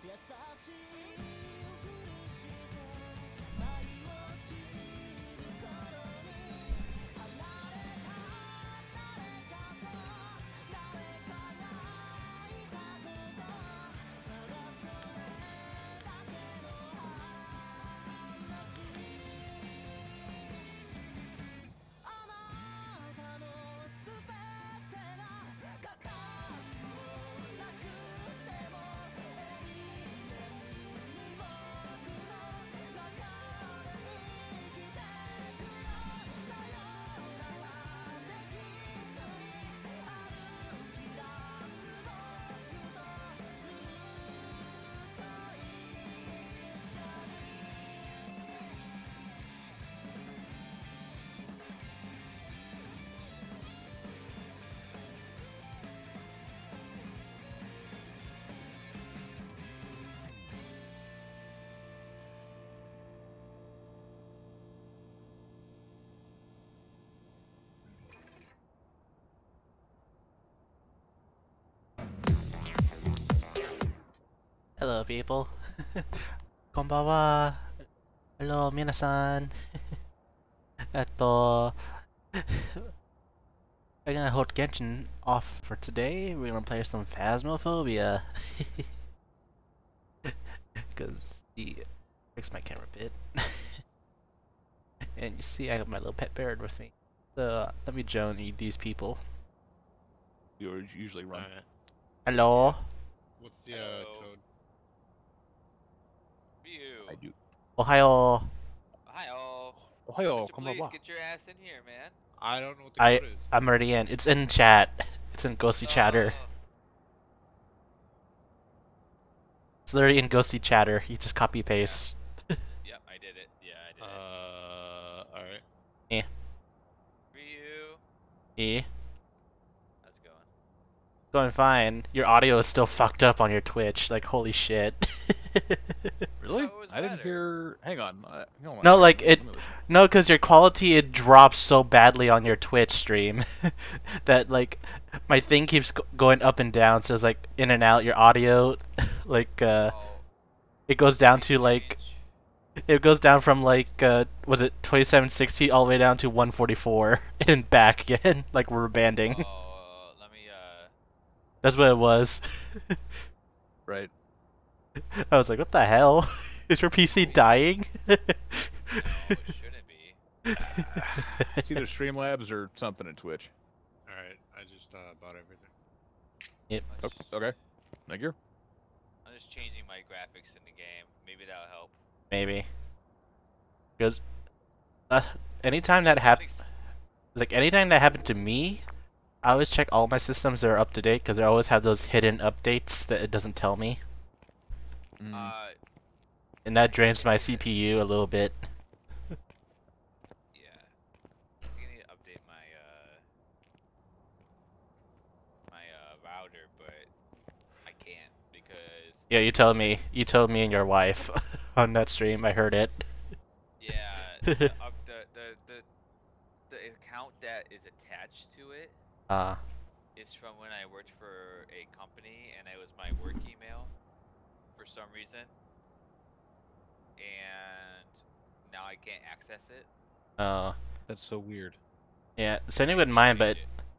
Hello, people. Konbawa. Hello, minasan. Eto, I'm gonna hold Genshin off for today. We're gonna play some Phasmophobia. Because fix my camera a bit. And you see, I have my little pet bird with me. So let me join these people. You usually run. Right. Hello. What's the code? I do. Ohayo. Hi-oh. Ohio, Mr. Please get your ass in here, man. I don't know what the code is. I'm already in. It's in chat. It's in Ghosty Chatter. It's literally in Ghosty Chatter. You just copy paste. Yep, I did it. Yeah, I did it. Alright. Yeah. Ryu. Yeah. How's it going? Going fine. Your audio is still fucked up on your Twitch. Like, holy shit. Really? Oh, it was I didn't better. hear. Hang on. No, like it. No, because your quality it drops so badly on your Twitch stream that like my thing keeps going up and down. So it's like in and out. Your audio, like it goes down to like it goes down from like was it 2760 all the way down to 144 and back again. Like rubber banding. Let me That's what it was. Right. I was like, what the hell? Is your PC dying? No, it shouldn't be. It's either Streamlabs or something in Twitch. Alright, I just bought everything. Yep. Okay. Thank you. I'm just changing my graphics in the game. Maybe that'll help. Maybe. Because anytime that happens, like anytime that happened to me, I always check all my systems that are up to date because they always have those hidden updates that it doesn't tell me. And that drains my CPU a little bit. Yeah. I think I need to update my router, but I can't because Yeah, you told me and your wife on that stream. I heard it. yeah, the account that is attached to it is from when I worked for a company and it was my work email for some reason. And now I can't access it. Oh. That's so weird. Yeah, Cindy wouldn't mind, but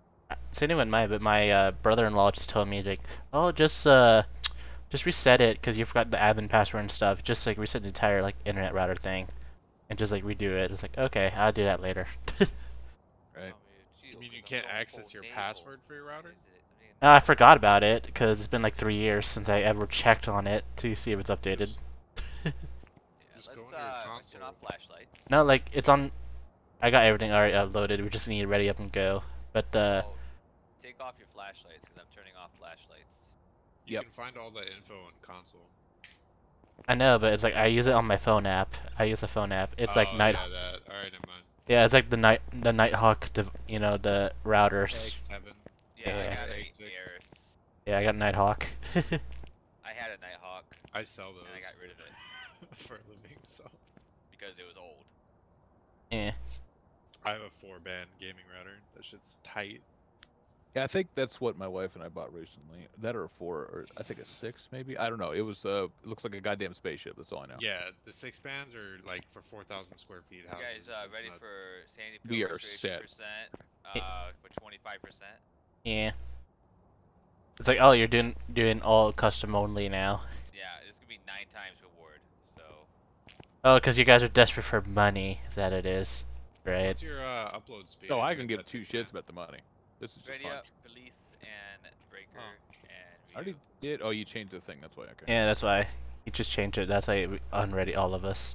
my brother-in-law just told me like, oh, just reset it because you forgot the admin password and stuff. Just like reset the entire like internet router thing, and just like redo it. It's like, okay, I'll do that later. Right. You mean you can't access your password for your router? I forgot about it because it's been like 3 years since I ever checked on it to see if it's updated. Just go into your console. Turn off flashlights. No, like it's on. I got everything already uploaded. We just need it ready up and go. But take off your flashlights because I'm turning off flashlights. You can find all the info on console. I know, but it's like I use it on my phone app. I use a phone app. It's like night. Yeah, that. Alright, never mind. Yeah, it's like the Nighthawk, you know, the routers. X7. Yeah, Yeah. I got X6. Yeah, I got Nighthawk. I had a Nighthawk I sell those. and I got rid of it for a living, so. because it was old. Yeah. I have a 4-band gaming router. That shit's tight. Yeah, I think that's what my wife and I bought recently. That or a 4, or I think a 6, maybe. I don't know. It was it looks like a goddamn spaceship. That's all I know. Yeah, the 6 bands are like for 4,000 square feet You houses. guys It's ready nuts. for Sandy We Pill are set. restoration percent? For 25%. Yeah. It's like, oh, you're doing all custom only now. Yeah, this could be 9 times reward. So. Oh, because you guys are desperate for money. Is that it is? Right. What's your upload speed? No, on I your can give Dead 2 6 shits about the money. This is just Ready fun. up, Police and Breaker and I already did. Oh, you changed the thing. That's why. Okay. Yeah, that's why. You just changed it. That's why we unready all of us.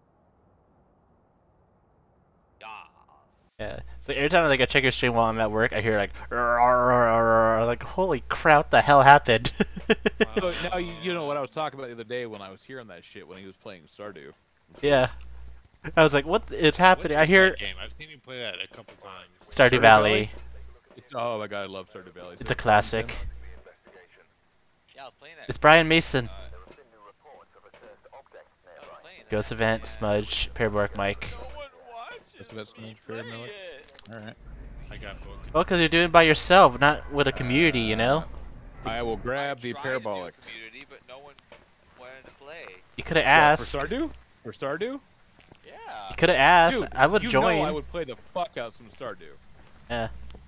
Yas. Yeah. It's like every time like I check your stream while I'm at work, I hear like, like holy crap, the hell happened? So now you know what I was talking about the other day when I was hearing that shit when he was playing Stardew. Yeah. I was like, what is happening? What I is hear that game? I've seen you play that a couple times. Stardew Valley. Oh my god, I love Stardew Valley. It's a classic. Yeah, I was playing that. It's Brian Mason. I was playing Ghost that, Event, and Smudge, Pairbork Mike. no one watches That's what that's me Smudge, Pair, play Miller? it. Alright. I got booked. Well, because you're doing it by yourself, not with a community, you know? I will grab the I tried to do parabolic. community, but no one wanted to play. You could have What, asked. for Stardew? For Stardew? Yeah. You could have asked. Dude, I would you join. know I would play the fuck out some Stardew. Yeah.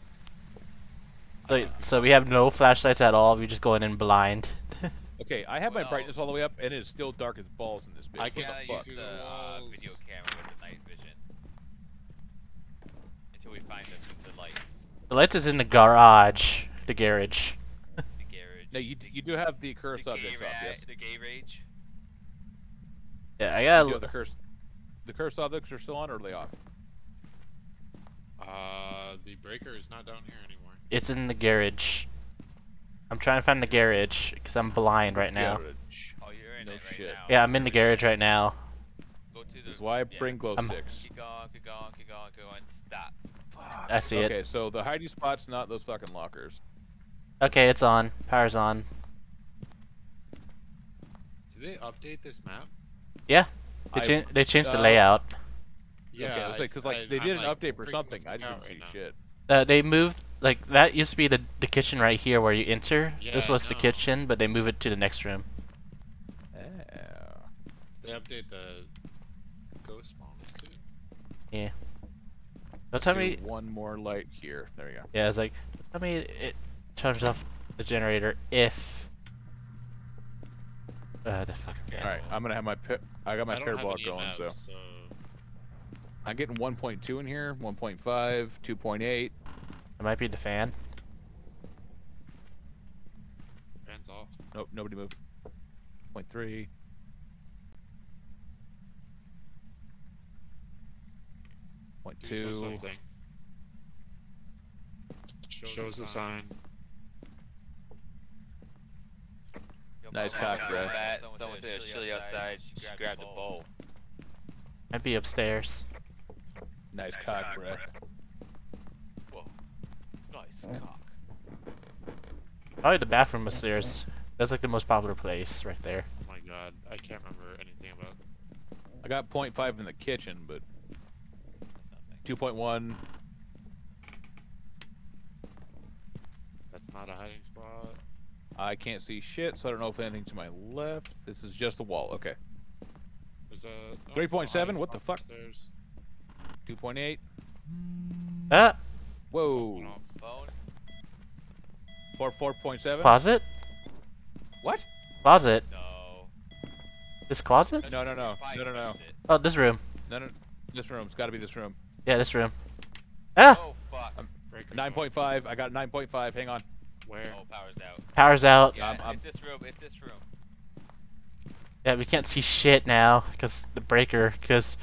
So we have no flashlights at all. We just go in blind. Okay, I have my Well- brightness all the way up, and it is still dark as balls in this bitch. I What can the Gotta see fuck? use through the the walls. video camera with the night vision. Until we find the lights. The lights is in the garage. The garage. The garage. No, you do have the cursed the objects off, yes. The gay rage. Yeah, I You gotta. do have the cursed objects are still on, or are they off? The breaker is not down here anymore. It's in the garage. I'm trying to find the garage because I'm blind right now. Garage. Oh, you're in No it right shit. now. Yeah, I'm in the garage right now. Go to the. That's why I bring glow I'm- sticks. Keep going, keep going, keep going, keep going. Stop. Fuck. I see it. Okay, so the hiding spot's not those fucking lockers. Okay, it's on. Power's on. Did they update this map? Yeah, I- they changed the uh, layout. Yeah, okay, I was like, because they I'm, did an like, update for freaking something. the I fuck just out didn't right see now. shit. They moved like that used to be the kitchen right here where you enter. Yeah, This I was the know. kitchen, but they moved it to the next room. Yeah. They update the ghost spawns too. Yeah. Don't tell Do me. one more light here. There you go. Yeah, it's like tell me it turns off the generator if. The fucking guy. All right, I'm gonna have my I got my I don't have parabolic an going, EMF, so so I'm getting 1.2 in here, 1.5, 2.8. It might be the fan. fans off. Nope, nobody moved. 0.3. Point Do 2. something. Shows the sign. Yo, Nice Bob, cock, I'm bro. fat. Someone said it's chilly outside. She grabbed the bowl. Might be upstairs. Nice cock, bruh. Whoa. Nice cock. Probably the bathroom upstairs. That's like the most popular place right there. Oh my god, I can't remember anything about. I got 0.5 in the kitchen, but That's nothing. 2.1. That's not a hiding spot. I can't see shit, so I don't know if anything's to my left. This is just a wall. Okay. There's a 3.7? hiding What the spot fuck? upstairs. 2.8. Ah, Whoa. Went off. Phone. 4.7. closet? What? Closet. No. This closet? No, no, no. Probably No, no, no. touched it. Oh, this room. No, no. This room. It's got to be this room. Yeah, this room. Ah, Oh fuck. Breaker's on. 9.5. I got 9.5. Hang on. Where? Oh, power's out. power's out. Yeah, I'm- it's this room. It's this room. Yeah, we can't see shit now because the breaker. Because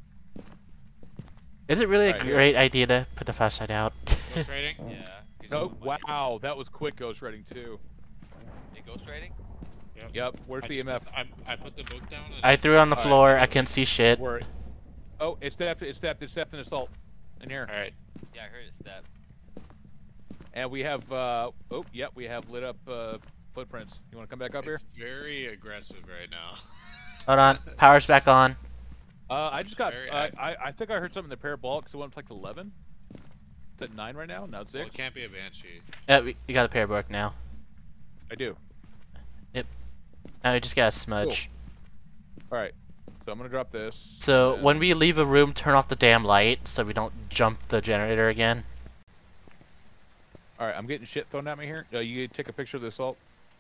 is it really a Right here. great idea to put the flashlight out? Ghost rating? Yeah. 'cause Oh, you want- wow. That was quick ghost rating, too. You ghost rating? Yep. Where's I the just EMF? I put the book down. And I threw it on the Alright. floor. I couldn't see shit. Where? Oh, it's stepped. It's stepped. It's stepped in assault. In here. All right. Yeah, I heard it step. And we have, oh, yep, we have lit up, footprints. You want to come back up here? It's very aggressive right now. Hold on. Power's back on. I just got, Very I think I heard something in the parabolic, so it went up to like 11. It's at 9 right now. Now it's 6. Well, it can't be a banshee. Yeah, we got a pair book now. I do. Yep. Now we just got a smudge. All right. So I'm gonna drop this. So when we leave a room, turn off the damn light so we don't jump the generator again. All right. I'm getting shit thrown at me here. You take a picture of the salt.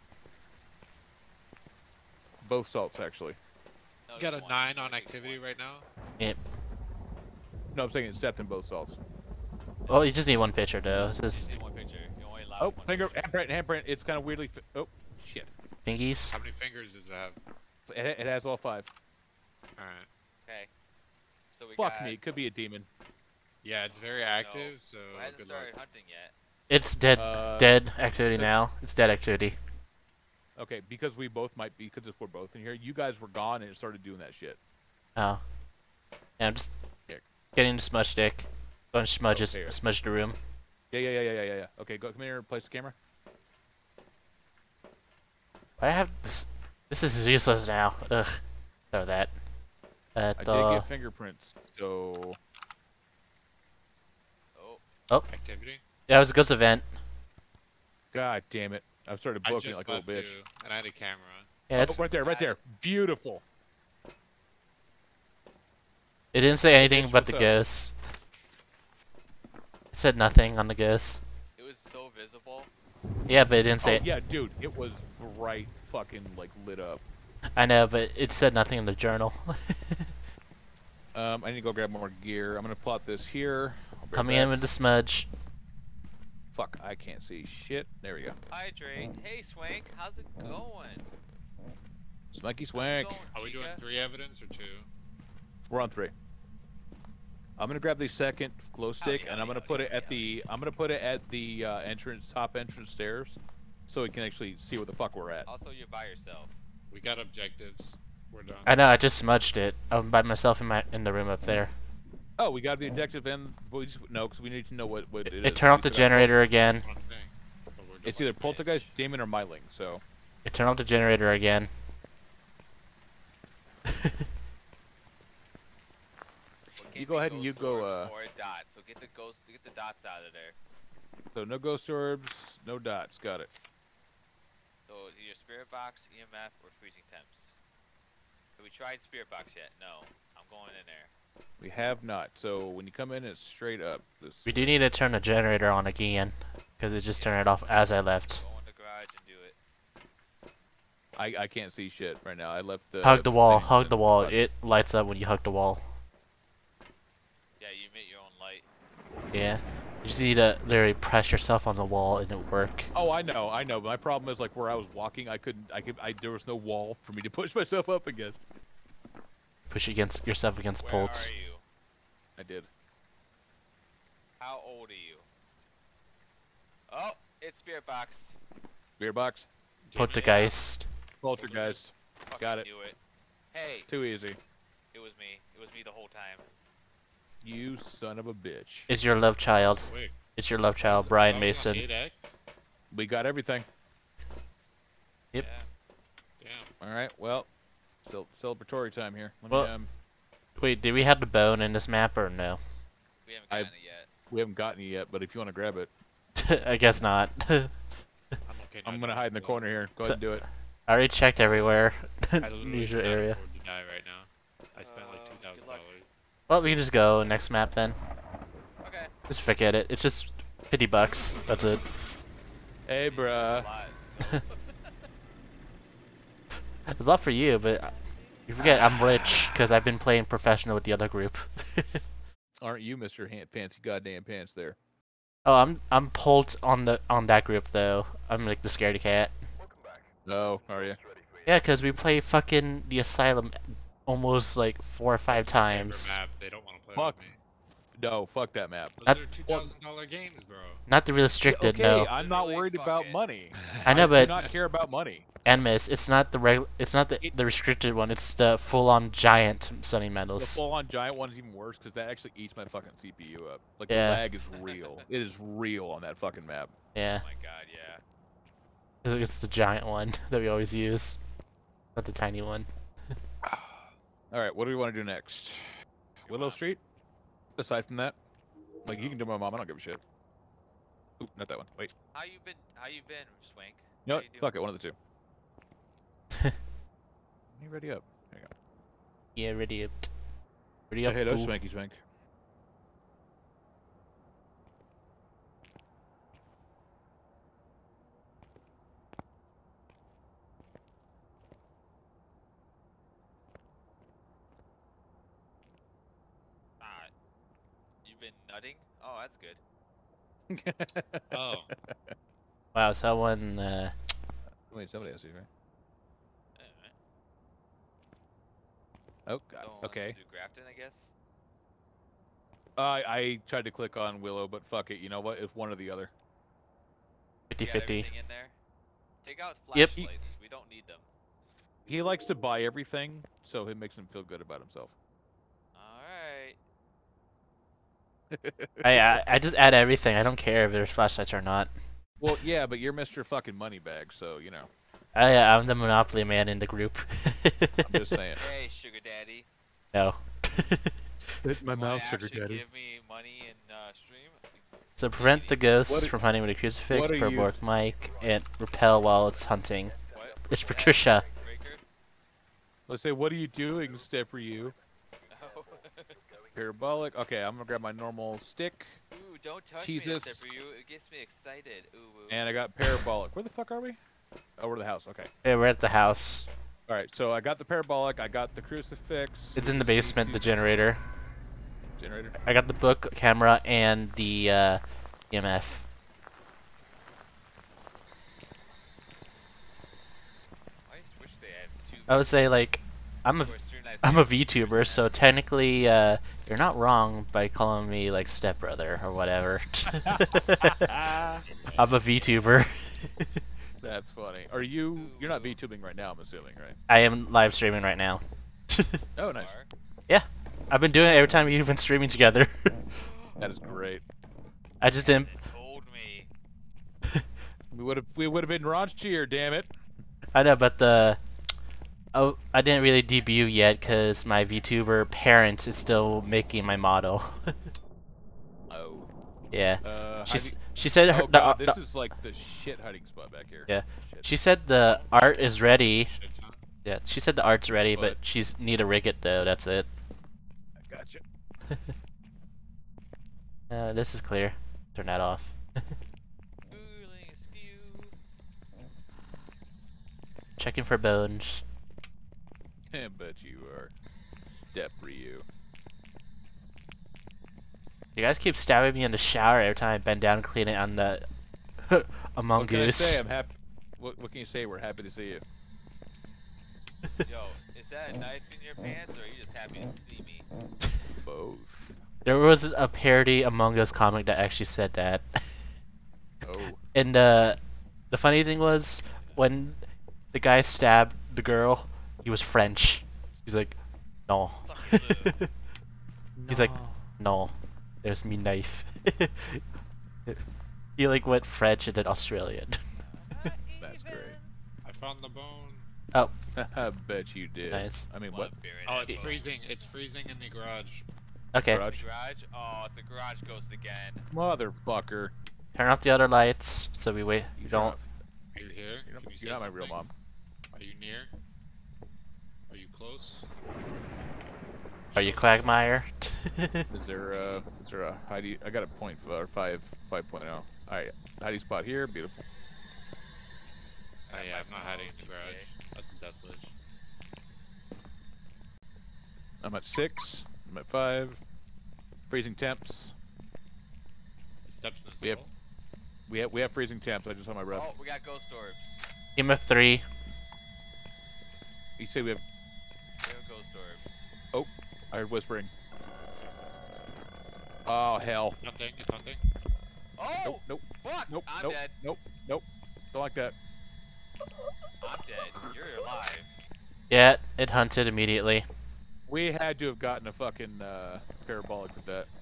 Both salts actually. You got a 9 on activity right now. Yep. No, I'm saying it's Seth in both salts. Well, you just need one picture though. It's just Need one picture. You're only allowed Oh, one finger, picture. handprint. It's kind of weirdly. Oh, shit. fingies. How many fingers does it have? It has all 5. All right. Okay. So we Fuck got... me. It could be a demon. Yeah, it's very active, so Who hasn't good luck. started hunting yet? It's dead. Dead activity the- now. It's dead activity. Okay, because we both might be, because we're both in here. You guys were gone and it started doing that shit. Oh. Yeah, I'm just Kick. getting the smudge stick. Going to smudges. here. Smudge the room. Yeah. Okay, come here and place the camera. I have this. This is useless now. Ugh. Throw that. I did get fingerprints, so... Oh. Activity. Yeah, it was a ghost event. God damn it. I've started I booking just like a little left bitch. too, and I had a camera. Yeah, Oh, it's, right there. Beautiful. it didn't say anything bitch, about the what's up? ghosts. It said nothing on the ghosts. It was so visible. Yeah, but it didn't Oh, say. yeah, dude. It was bright fucking, like, lit up. I know, but it said nothing in the journal. I need to go grab more gear. I'm gonna plot this here. I'll be right Coming in back. with the smudge. Fuck, I can't see shit. There we go. Hydrate. Hey, Swank. How's it going? Swanky How's it swank. going, Are we doing chica? 3 evidence or 2? We're on 3. I'm gonna grab the second glow stick and I'm gonna put it at the entrance, top entrance stairs, so we can actually see where the fuck we're at. Also, you're by yourself. We got objectives. We're done. I know. I just smudged it. I'm by myself in the room up there. Oh, we got the objective and we just no, because we need to know what it is. It turned off the We said, generator again. That's what I'm saying. But we're It's doing either poltergeist, demon, or myling. So It turned off the generator again. You go ahead and you go, 4 dots. So get the dots out of there. so no ghost orbs, no dots. Got it. So your spirit box, EMF, or freezing temps. Have we tried spirit box yet? No. I'm going in there. We have not. So when you come in, it's straight up. This. We do need to turn the generator on again, because it just turned it off as I left. Go in the garage and do it. I can't see shit right now. I left the. Hug the wall. things Hug the and- wall. It lights up when you hug the wall. Yeah, you emit your own light. Yeah. You just need to literally press yourself on the wall and it'll work. Oh, I know. But my problem is like where I was walking, there was no wall for me to push myself up against. Push yourself against Where bolts. are you? I did. How old are you? Oh, it's spirit box. Beer box. Poltergeist. Poltergeist. Fucking Got it. knew it. Hey, Too easy. it was me. It was me the whole time. You son of a bitch. It's your love child. Quick. It's your love child, Brian Mason. 8x? We got everything. Yep. Yeah. Damn. All right. Well, still celebratory time here. Let Well- me, Wait, did we have the bone in this map or no? We haven't gotten it yet. we haven't gotten it yet, but if you want to grab it, I guess not. I'm okay. I'm now, gonna dude. hide in the Well, corner here. Go ahead and do it. I already checked everywhere. I literally Use your cannot area. afford to die right now. I spent like Good $2,000. luck. Well, we can just go next map then. Okay. Just forget it. It's just $50. That's it. Hey, A bruh. lot. It's a lot for you, but you forget I'm rich because I've been playing professional with the other group. Aren't you, Mr. Fancy Goddamn Pants? There. Oh, I'm pulled on that group though. I'm like the scaredy cat. Oh, are you? Yeah, because we play fucking the Asylum almost like 4 or 5 That's my favorite times. Map. They don't want to play Fuck. with me. No, fuck that map. Those are $2,000 games, bro. Not the restricted, Okay, no. I'm not Literally, worried fuck about it. money. I know, do but not care about money. Animus, it's not the the restricted one. It's the full-on giant Sunny The Meadows. full-on giant one is even worse because that actually eats my fucking CPU up. Like Yeah. the lag is real. It is real on that fucking map. Yeah, Oh my god, yeah. it's the giant one that we always use, not the tiny one. All right, what do we want to do next? Willow Street. Aside from that, Like, you can do my mom. I don't give a shit. Oop, not that one. Wait. How you been, Swank? No, How you doing? fuck it. One of the two. You ready up? There you go. Yeah, ready up. Ready up. Hey, no Boo. swanky swank. You've been nutting? Oh, that's good. Oh. Wow, someone. Wait, somebody else, right? Alright. Oh god. Someone wants Okay. to do Grafton, I guess. I tried to click on Willow, but fuck it. You know what? It's one or the other. 50-50. You got everything in there? Take out Yep. flashlights. We don't need them. He likes to buy everything, so it makes him feel good about himself. Alright. I just add everything. I don't care if there's flashlights or not. Well, yeah, but you're Mr. fucking Moneybag, so you know. I'm the Monopoly man in the group. I'm just saying. Hey, sugar daddy. No. Hit my Wanna actually give me money in stream? So prevent the ghosts What from hunting with a crucifix, what are you- provoke Mike, and repel while it's hunting. What? It's Yeah, Patricia. Breaker? Let's say, what are you doing, Step for you? Oh. Parabolic. Okay, I'm gonna grab my normal stick, Ooh, don't touch Jesus. me, except for you. It gets me excited. Ooh, ooh. and I got parabolic. Where the fuck are we? Oh, we're at the house. Okay. Yeah, we're at the house. All right. So I got the parabolic. I got the crucifix. It's in the basement, the generator. Generator. I got the book, camera, and the EMF. I just wish they had two. I would say, like, I'm a VTuber, so technically, you're not wrong by calling me, like, stepbrother or whatever. I'm a VTuber. That's funny. Are you? You're not VTubing right now, I'm assuming, right? I am live streaming right now. Oh, nice. Yeah, I've been doing it every time you've been streaming together. That is great. I just didn't. Told me. We would have been raunchier, damn it. I know, but I didn't really debut yet because my VTuber parent is still making my model. Oh. Yeah. She said her, Oh god, this is like the shit hiding spot back here. Yeah. Shit. She said the art is ready. Shit ton. Yeah, she said the art's ready, but What? she's need to rig it though. That's it. I gotcha. This is clear. Turn that off. Fooling askew. Checking for bones. I bet you are. Step Ryu. You guys keep stabbing me in the shower every time I bend down and clean it on the Among What can I Us. say? I'm happy. What can you say? We're happy to see you. Yo, is that a knife in your pants, or are you just happy to see me? Both. There was a parody Among Us comic that actually said that. Oh. And the funny thing was, when the guy stabbed the girl, he was French. He's like, no. He's like, no. There's me knife. He like went French and then Australian. That's great. I found the bone. Oh, I bet you did. Nice. I mean, what? Oh, it's freezing. It's freezing in the garage. okay. Garage? Garage? Oh, it's a garage ghost again. Motherfucker. Turn off the other lights so we wait. You don't. Are you here? You're Can you not, say you're not my real something? mom. Are you near? Are you close? Are you Quagmire? Is there a Heidi? I got a point for 5.0. Alright, Heidi spot here. Beautiful. Oh yeah, I'm not hiding in the garage. That's a death wish. I'm at 6. I'm at 5. Freezing temps. It stepped in his We have- soul. We have freezing temps. I just saw my breath. Oh, we got ghost orbs. Game of 3. You say we have? We have ghost orbs. Oh, I heard whispering. Oh hell. It's hunting. It's hunting. Oh! Nope. Nope. Fuck! Nope. I'm nope. dead. Nope. Nope. Don't like that. I'm dead. You're alive. Yeah, it hunted immediately. We had to have gotten a fucking parabolic with that.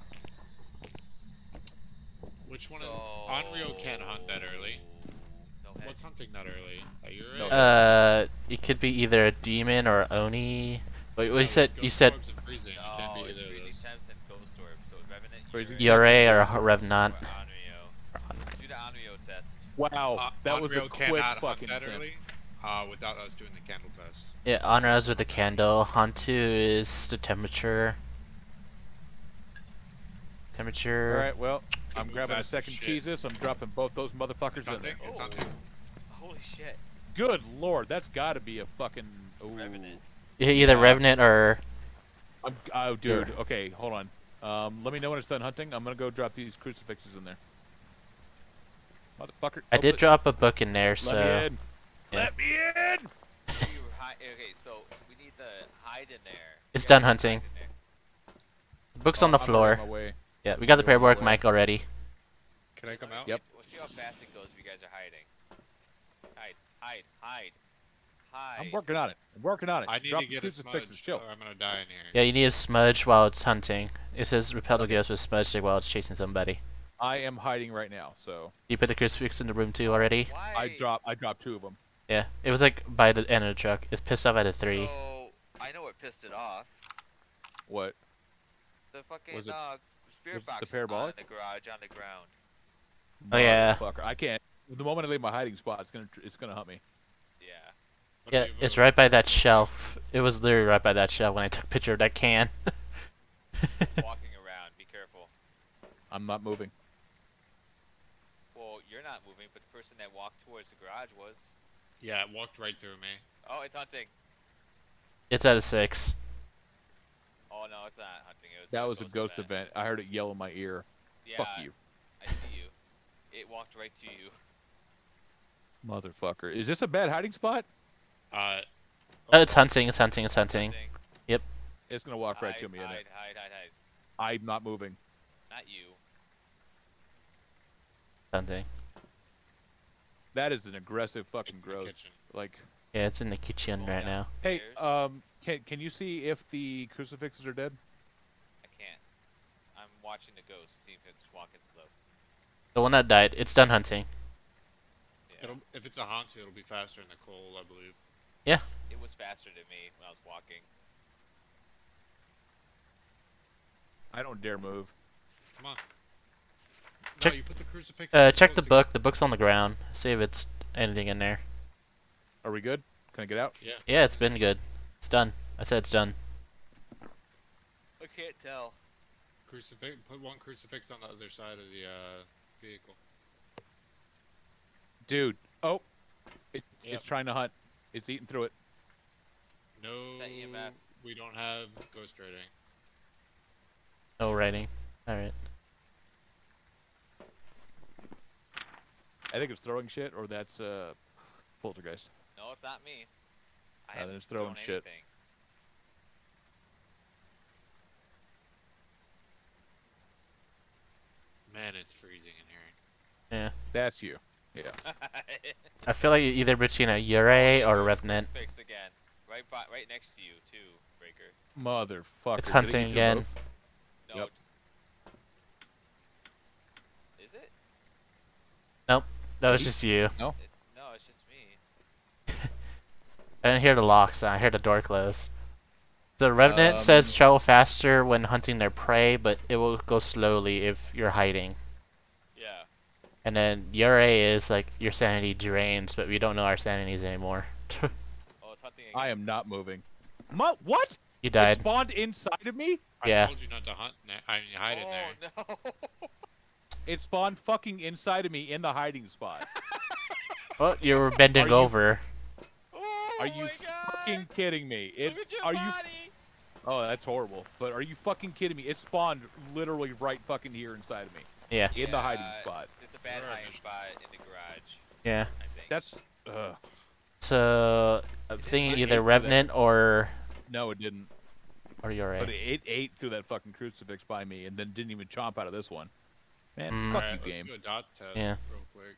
Which one? So... Unreal can't hunt that early. No head. What's hunting that early? Are you No. ready? It could be either a demon or Oni. But what you Yeah, said, with you ghost said, orbs and freezing. You can't No, be it's either of freezing those. temps and ghost orbs. So Revenant, Raising ERA or attention, Revenant. Or Onryo. Do the Onryo test. Wow, that was a Onryo quick cannot hunt fucking that attempt. early, without us doing the candle test. Yeah, So, Onraz with the candle. Hantu is the temperature. Temperature. Alright, well, it's gonna I'm move grabbing a fast as second shit. cheesus. I'm dropping both those motherfuckers It's in hunting. there. It's Oh. hunting. Holy shit. Good lord, that's gotta be a fucking... Ooh. Revenant. Yeah, either Yeah. Revenant or. Oh, dude, okay, hold on. Let me know when it's done hunting. I'm gonna go drop these crucifixes in there. Motherfucker. I did drop a book in there, so. Let me in. Yeah. Let me in! Okay, so we need the hide in there. It's We done gotta hunting. hide in there. The book's on the I'm already floor. on my way. Yeah, we got the I'm already on my paperwork way. mic already. Can I come out? Yep. We'll see how fast it goes if you guys are hiding. Hide. I'm working on it. I need Drop to the get a crucifixes, smudge, chill. or I'm gonna die in here. Yeah, you need a smudge while it's hunting. It says repel the Okay. ghost with smudge while it's chasing somebody. I am hiding right now, so You put the crucifix in the room too already? Why? I dropped 2 of them. Yeah, it was like by the end of the truck. It's pissed off at a 3. So, I know what pissed it off. What? The fucking Was it- spirit was it box the is parabolic? in the garage on the ground. Oh, yeah. Motherfucker. I can't. The moment I leave my hiding spot, it's gonna hunt me. Yeah. What Yeah, do you it's vote? right by that shelf. It was literally right by that shelf when I took a picture of that can. Walking around, be careful. I'm not moving. Well, you're not moving, but the person that walked towards the garage was. Yeah, it walked right through me. Oh, it's hunting. It's at a 6. Oh no, it's not hunting. It was. That was a ghost event. I heard it yell in my ear. Yeah. Fuck you, I see you. It walked right to you. motherfucker. Is this a bad hiding spot? It's hunting, it's hunting, it's hunting. Hunting. It's gonna walk right to me. Hide. I'm not moving. Not you. Hunting. That is an aggressive fucking It's in the growth. kitchen. Like, Yeah, it's in the kitchen right now. hey, Stairs? can you see if the crucifixes are dead? I can't. I'm watching the ghost, see if it's walking slow. The one that died, it's done hunting. Yeah. If it's a Hantu, it'll be faster in the coal, I believe. Yeah. It was faster than me when I was walking. I don't dare move. Come on. Check- No, you put the crucifix. in Check the close book. The book's on the ground. See if it's anything in there. Are we good? Can I get out? Yeah. Yeah, it's been good. It's done. I said it's done. I can't tell. Crucifix. Put one crucifix on the other side of the vehicle. Dude. Oh. Yep. It's trying to hunt. It's eating through it. No, That EMF. we don't have ghost rating. No writing. Alright. I think it's throwing shit, or that's poltergeist. No, it's not me. I then haven't it's throwing thrown shit. anything. Man, it's freezing in here. Yeah. That's you. Yeah. I feel like either between a Ure or a Revenant. Fix again. Right next to you too, Breaker. Motherfucker. It's Did it hunting eat your again. roof? No. Yep. Is it? That was Eight? just you. No, it's just me. I didn't hear the lock sound. I heard the door close. The Revenant says travel faster when hunting their prey, but it will go slowly if you're hiding. Yeah. And then Ure is like your sanity drains, but we don't know our sanities anymore. Oh, it's hunting again. I am not moving. What? You It died. spawned inside of me? Yeah. I told you not to hunt. I mean, hide in there. Oh no. It spawned fucking inside of me in the hiding spot. Well, you were bending Are you- over. Oh Are you my God. fucking kidding me? It, Look at your are body. you? Oh, that's horrible. But are you fucking kidding me? It spawned literally right fucking here inside of me, Yeah. in the hiding Yeah, spot. It's a bad Where are hiding they? spot in the garage, Yeah. I think. That's. So I'm thinking It ate either through Revenant or No, it didn't. Ure. But it ate through that fucking crucifix by me, and then didn't even chomp out of this one. Man, Mm. fuck Alright, you, let's game. do a dots test Yeah. real quick.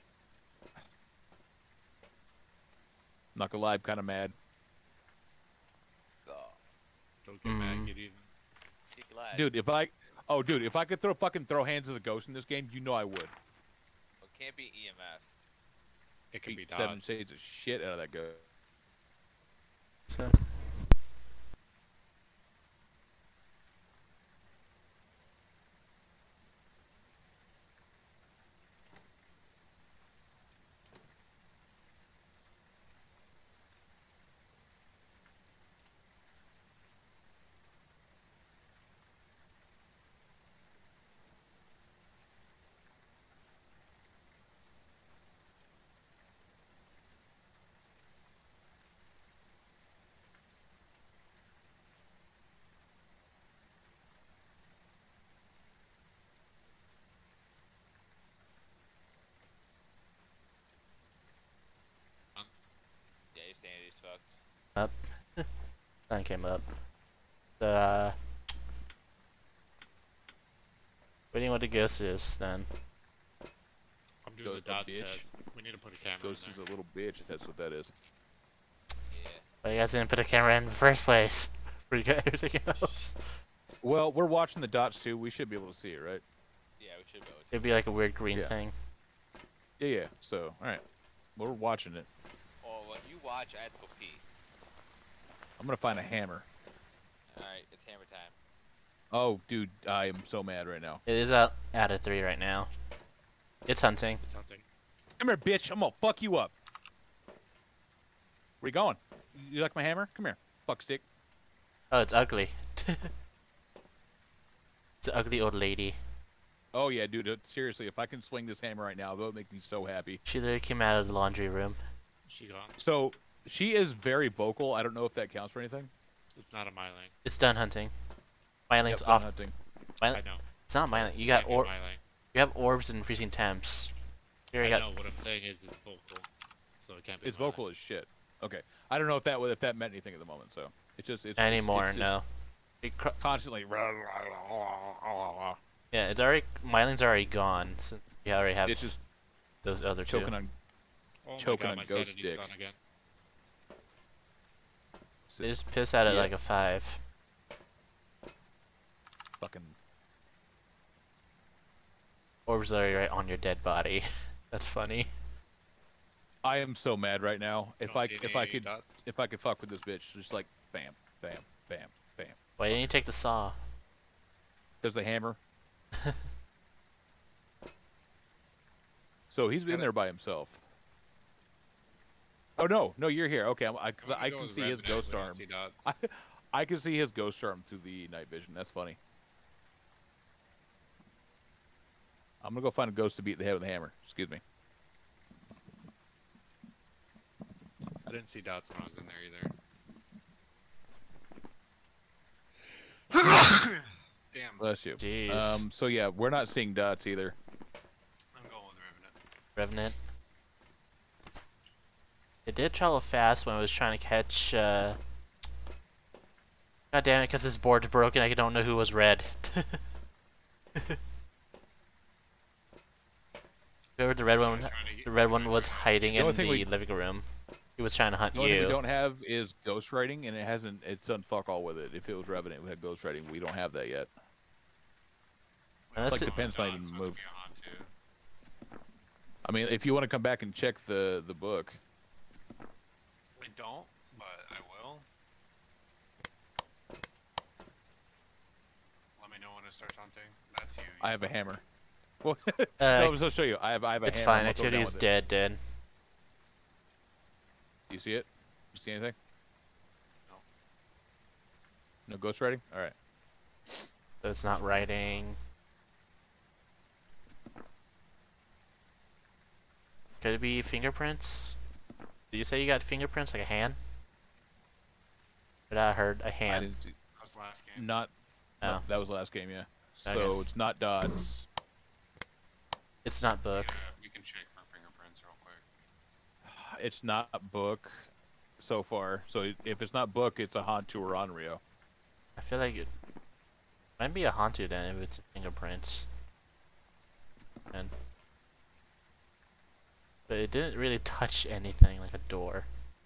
Not gonna lie, I'm kind of mad. Oh, Don't get mad, Mm. get even. be glad. Dude, if I could throw hands of the ghost in this game, you know I would. Well, it can't be EMF. It could be Beat 7 dots. shades of shit out of that ghost. So, Nothing came up. Waiting what the ghost is then. I'm doing the dots bitch. test. We need to put a camera Ghost in is there. a little bitch. That's what that is. Yeah. But you guys didn't put a camera in the first place. We got everything else. Well, we're watching the dots too. We should be able to see it, right? Yeah, we should go. It'd be like a weird green Yeah. thing. Yeah. So, all right. We're watching it. Oh, when you watch, I have to go pee. I'm gonna find a hammer. Alright, it's hammer time. Oh, dude, I am so mad right now. It is out of 3 right now. It's hunting. It's hunting. Come here, bitch. I'm gonna fuck you up. Where you going? You like my hammer? Come here, fuck stick. Oh, it's ugly. It's an ugly old lady. Oh yeah, dude. Seriously, if I can swing this hammer right now, that would make me so happy. She literally came out of the laundry room. She gone. So she is very vocal. I don't know if that counts for anything. It's not a Myling. It's done hunting. Myling's Yep, off. hunting. I know. It's not Myling. You got Myling. you have orbs and freezing temps. Here I you got. know. What I'm saying is it's vocal, so it can't be. It's Myling. vocal as shit. Okay, I don't know if that meant anything at the moment. So it's just Anymore, it's just no. constantly. Yeah, it's already. Myling's already gone. Since you already have It's just those other two. choking on. Oh my choking God, on my ghost sanity's dick. gone again. They just piss at it Yeah. like a 5. Fucking. Orbs are right on your dead body. That's funny. I am so mad right now. You If don't I see if any I could dots? if I could fuck with this bitch, just like bam, bam, bam, bam. Why didn't you take the saw? There's the hammer. So he's in there by himself. Oh no, you're here. Okay, because I can see his ghost arm. I can see his ghost arm through the night vision. That's funny. I'm gonna go find a ghost to beat the head with a hammer. Excuse me. I didn't see dots when I was in there either. Damn. Bless you. Jeez. So yeah, we're not seeing dots either. I'm going with Revenant. Revenant. It did travel fast when I was trying to catch. God damn it! Because this board's broken, I don't know who was red. Whoever the red one, the red one was hiding in the living room. He was trying to hunt The only thing you. we don't have is ghost writing, and it's done fuck all with it. If it was Revenant, we had ghost writing. We don't have that yet. Unless Like it- the pen's not even moved. I mean, if you want to come back and check the book. I don't, but I will. Let me know when it starts hunting. That's you. I have a hammer. Well, Uh, no, I'll show you. I have a It's hammer. fine. I'm gonna throw Activity down is with it. dead. Do you see it? You see anything? No. No ghost writing? All right. So it's not writing. Could it be fingerprints? Did you say you got fingerprints like a hand? But I heard a I hand. didn't see. That was last game. Not. Oh. No, that was the last game, yeah. So Okay. it's not dots. It's not book. Yeah, we can check for fingerprints real quick. It's not book so far. So if it's not book, it's a Hantu or Onryo. I feel like it might be a Hantu then if it's fingerprints. And but it didn't really touch anything like a door.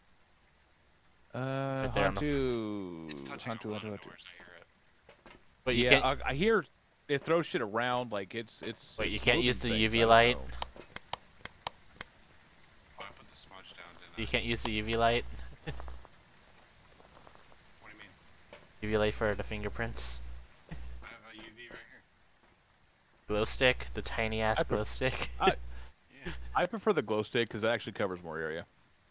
Right there on the Hantu. It's touching Hantu, a lot Hantu, of Hantu. doors, I hear it. But you Yeah, can't. I hear it throws shit around like it's. Wait, you it's can't moving use the things, UV I don't light? know. Oh, I put the smudge down, didn't You I? can't use the UV light. What do you mean? UV light for the fingerprints. I have a UV right here. Glow stick, the tiny ass I put- glow stick. Yeah. I prefer the glow stick because it actually covers more area.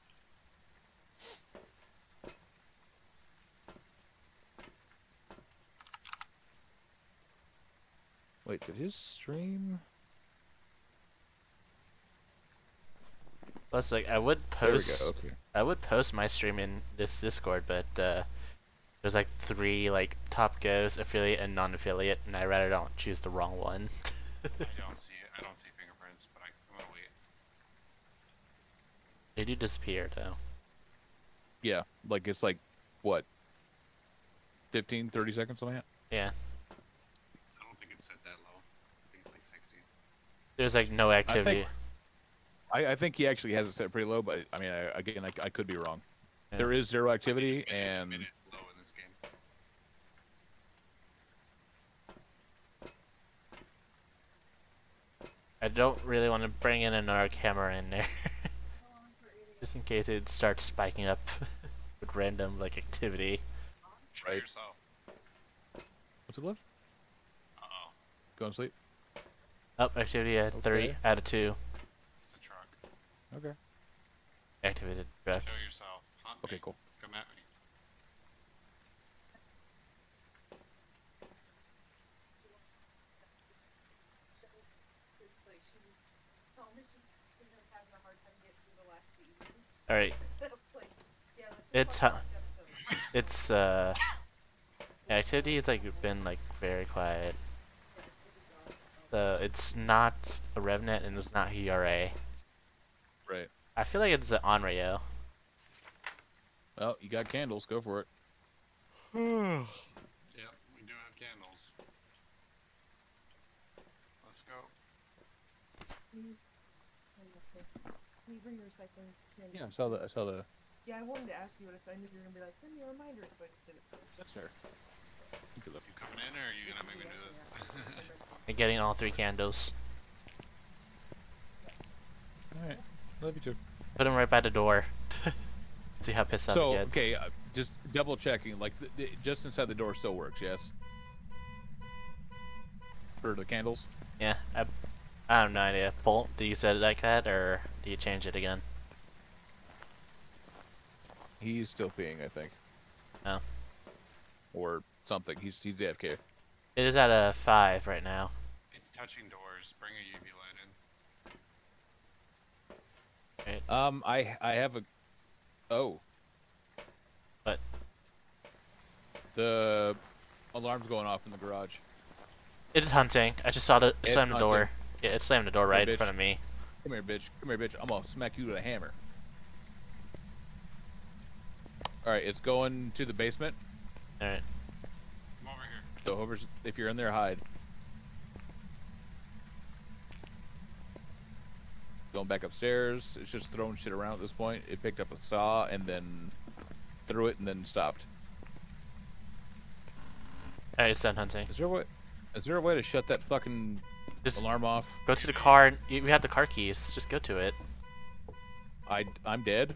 Wait, did his stream? Plus, like I would There we post. go. Okay. I would post my stream in this Discord, but there's like 3 like top ghosts, affiliate, and non-affiliate, and I rather don't choose the wrong one. I don't see it. I don't see fingerprints, but I'm gonna wait. They do disappear though. Yeah, like it's like what, 15, 30 seconds, something like that. Yeah. I don't think it's set that low. I think it's like 60. There's like no activity. I think he actually has it set pretty low, but I mean, I could be wrong. Yeah. There is zero activity, and minutes low in this game. I don't really want to bring in another camera in there. Just in case it starts spiking up with random like activity. Try yourself. What's it left? Uh-oh. Go and sleep. Up, activity at 3 out of 2. It's the truck. Okay. Activated truck. Show yourself. Hunt okay, me. cool. Come at me. Alright. It's activity has like been like very quiet. So it's not a RevNet and it's not ERA. Right. I feel like it's an Onryo. Well, you got candles, go for it. Yep, we do have candles. Let's go. Can you bring your recycling tin? Yeah, I saw the. Yeah, I wanted to ask you, but I knew you were gonna be like, send me a reminder, so I just did it first. That's fair. You coming in, or are you gonna make me do this? And getting all 3 candles. Alright, love you too. Put him right by the door. See how pissed off he gets. Okay, just double checking, like, just inside the door still works, yes? For the candles? Yeah, I have no idea. Bolt, do you set it like that, or do you change it again? He's still peeing, I think. Oh. Or something. He's AFK. It is at a 5 right now. It's touching doors. Bring a UV light in. Right. I have a. Oh. What? The alarm's going off in the garage. It is hunting. I just saw it slam the door. Yeah, it slammed the door right in front of me. Come here, bitch. Come here, bitch. I'm gonna smack you with a hammer. Alright, it's going to the basement. Alright. Come over here. So whoever's, if you're in there, hide. Going back upstairs. It's just throwing shit around at this point. It picked up a saw and then threw it and then stopped. Alright, it's done hunting. Is there a way to shut that fucking alarm off? Go to the car. We have the car keys. Just go to it. I'm dead.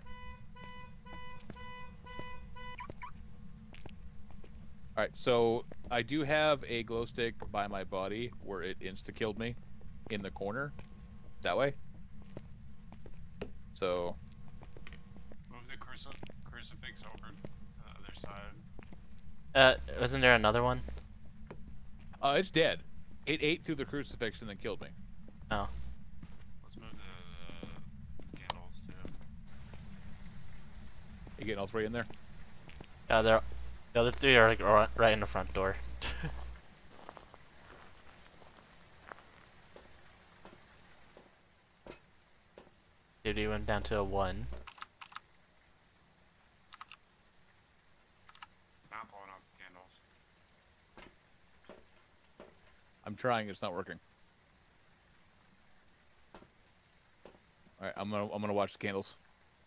Alright, so I do have a glow stick by my body where it insta-killed me in the corner. That way. So... Move the crucifix over to the other side. Wasn't there another one? It's dead. It ate through the crucifix and then killed me. Oh. Let's move the candles too. You getting all 3 in there? The other 3 are like right in the front door. Duty went down to a 1. It's not blowing out the candles. I'm trying, it's not working. Alright, I'm gonna watch the candles.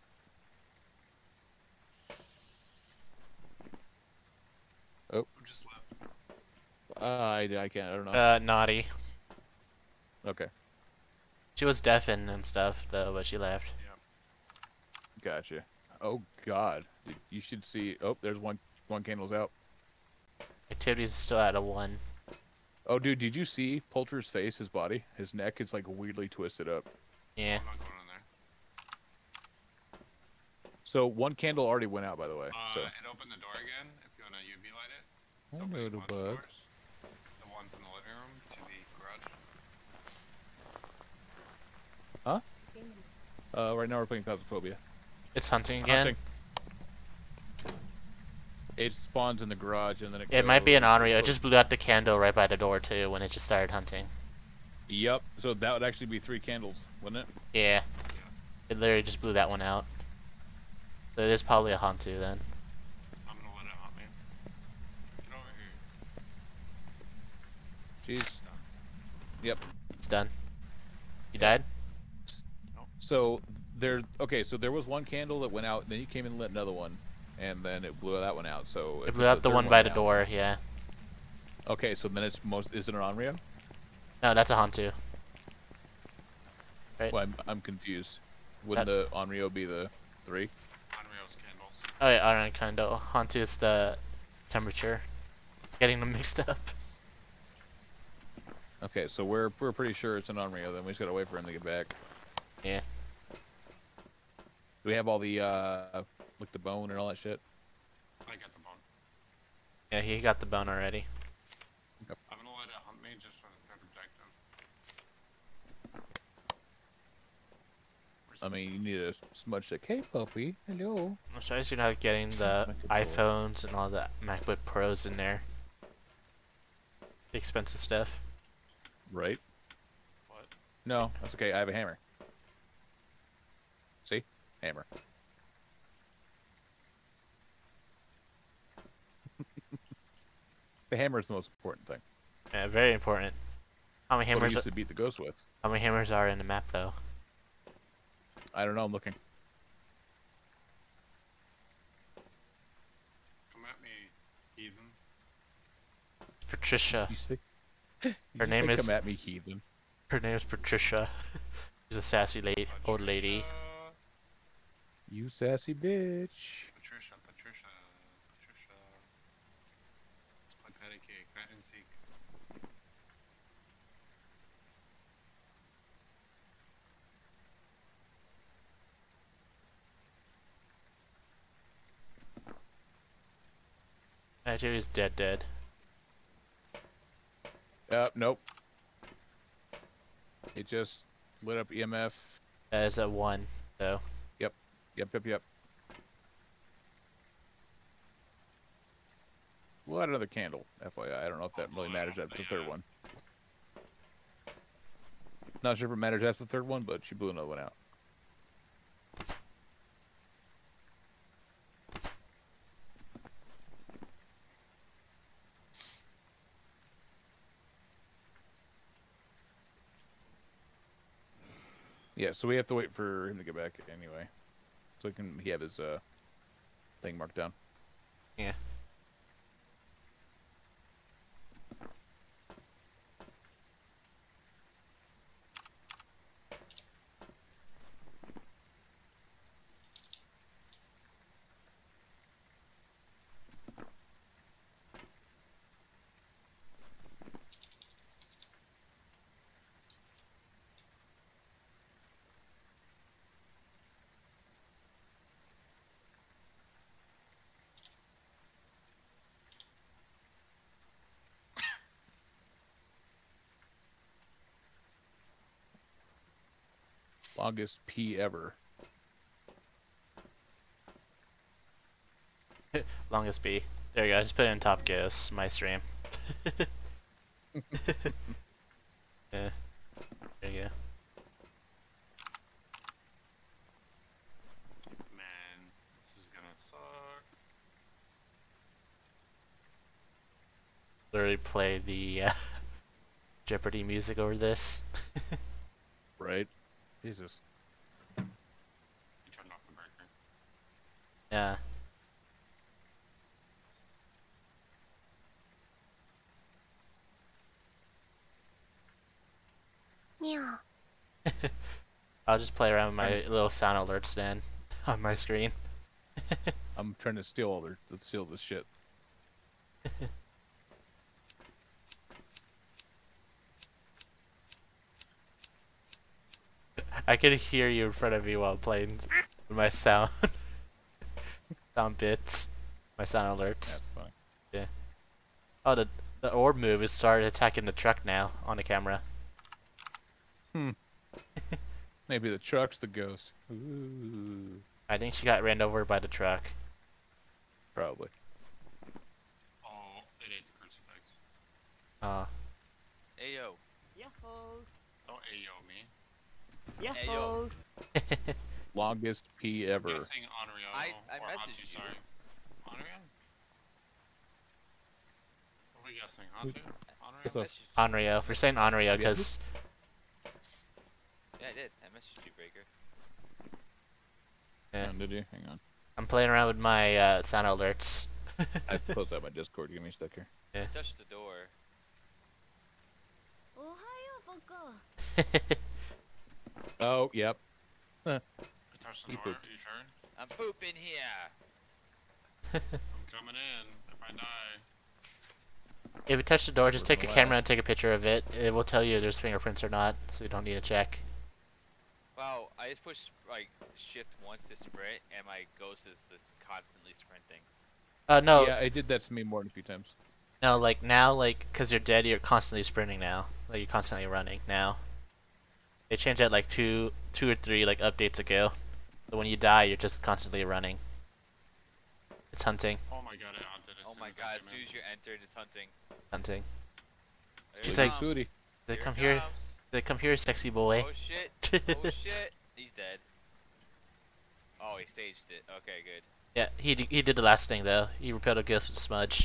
Oh. Who just left? I can't, I don't know. Naughty. Okay, She was deafened and stuff though, but she left. Yeah. gotcha. Oh god. You should see, oh, there's one candle's out. Activity's still at a 1. Oh dude, did you see Poulter's face, his body? His neck is like weirdly twisted up. Yeah. I'm not going in there. So 1 candle already went out, by the way. So. It opened the door again. If you want to UV light it. It's I opening know the one of the bug. doors. The ones in the living room to the garage. Huh? Right now we're playing Phasmophobia. It's hunting again. Hunting. It spawns in the garage and then It might be an Onryo. It just blew out the candle right by the door too when it just started hunting. Yep. So that would actually be 3 candles, wouldn't it? Yeah. It literally just blew that one out. So it is probably a Hantu then. I'm gonna let it haunt me. She's. Yep. It's done. You Yep. died? So there. Okay, so there was one candle that went out, and then you came in and lit another one, and then it blew that one out. So It if blew it's out a the third one by the now- door, yeah. Okay, so then it's most. Is it an Onryo? No, that's a Hantu. Right? Well, I'm confused. Wouldn't the Onryo be the 3? Unreal's candles. Oh yeah, Iron Kando. Hantu is the temperature. Getting them mixed up. Okay, so we're pretty sure it's an Onryo. Then we just gotta wait for him to get back. Yeah. Do we have all the like the bone and all that shit? I got the bone. Yeah, he got the bone already. I'm gonna let it hunt me just for the third objective. I mean, you need to smudge the K puppy. Hello. I'm surprised you're not getting the iPhones and all the MacBook Pros in there. The expensive stuff. Right. What? No, that's okay. I have a hammer. See? Hammer. The hammer is the most important thing. Yeah, very important. How many What I hammers? used to beat the ghost with. How many hammers are in the map though? I don't know. I'm looking. Come at me, heathen. Patricia. You say, Her name is. Come at me, heathen. Her name is Patricia. She's a sassy old lady. You sassy bitch. Patricia. Let's play patty cake, hide and seek. Actually, he's dead. Nope. It just lit up EMF. That is a 1, though. Yep. We'll add another candle, FYI. I don't know if that really matters. That's the third one. Not sure if it matters that's the third one, but she blew another one out. Yeah, so we have to wait for him to get back anyway. So he have his thing marked down. Yeah. Longest P ever. Longest B. There you go. I just put it in top ghosts, my stream. Yeah. There you go. Man, this is gonna suck. Literally play the Jeopardy music over this. Right? Jesus. You turned off the breaker. Yeah. Yeah. I'll just play around with my little sound alerts then on my screen. I'm trying to steal this shit. I could hear you in front of me while playing my sound sound bits, my sound alerts. That's funny. Yeah. Oh, the orb move has started attacking the truck now on the camera. Maybe the truck's the ghost. Ooh. I think she got ran over by the truck. Probably. Oh, it ate the crucifix. Ayo. Yahoo! Don't AO me. Yahoo! Longest P ever. Guessing Onryo I or messaged Hatu, you. sorry. Onryo? What are we guessing? Hatu? Onryo? What's up? Onryo. We're saying Onryo because Yeah, I did. I messaged you, Breaker. yeah. Did you? Hang on. I'm playing around with my sound alerts. I closed out my Discord. Give me a sec here. Yeah. Touch the door. Oh, yep. I touched the He door. pooped. You sure? I'm pooping here. I'm coming in. If I die. If you touch the door, just take a Where's my camera lab? and take a picture of it. It will tell you if there's fingerprints or not, so you don't need to check. Wow, I just pushed like shift once to sprint, and my ghost is just constantly sprinting. No, Yeah, it did that to me more than a few times. no, like now, like, cause you're dead, you're constantly sprinting now. Like, you're constantly running now. They changed that like two or three like updates ago. So when you die, you're just constantly running. It's hunting, Oh my god, I hunted as Oh soon my as I god, as came soon in. as you enter, it's hunting. hunting. Here She's it like, comes. Sweetie. They Here come it here. comes. They come here, sexy boy. Oh shit. Oh shit. He's dead. Oh, he staged it. Okay, good. Yeah, he did the last thing though. He repelled a ghost with smudge.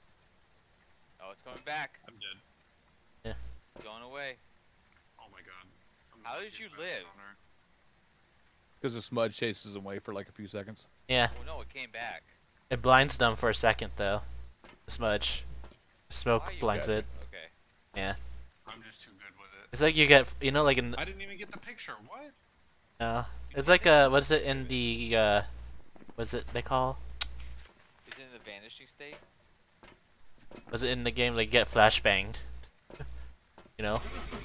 Oh, it's coming back. I'm dead. It's going away. Oh my god. I'm How the did you luckiest live? person on earth. Because the smudge chases him away for like a few seconds. Yeah, Oh no, it came back. it blinds them for a second though. The smudge, smoke Why are you blinds Gotcha. it. Okay. Yeah, I'm just too good with it. it's like you get, you know, like in I didn't even get the picture. What? it's like what is it in the what is it they call? Is it in the vanishing state? Was it in the game like get flashbanged? You know?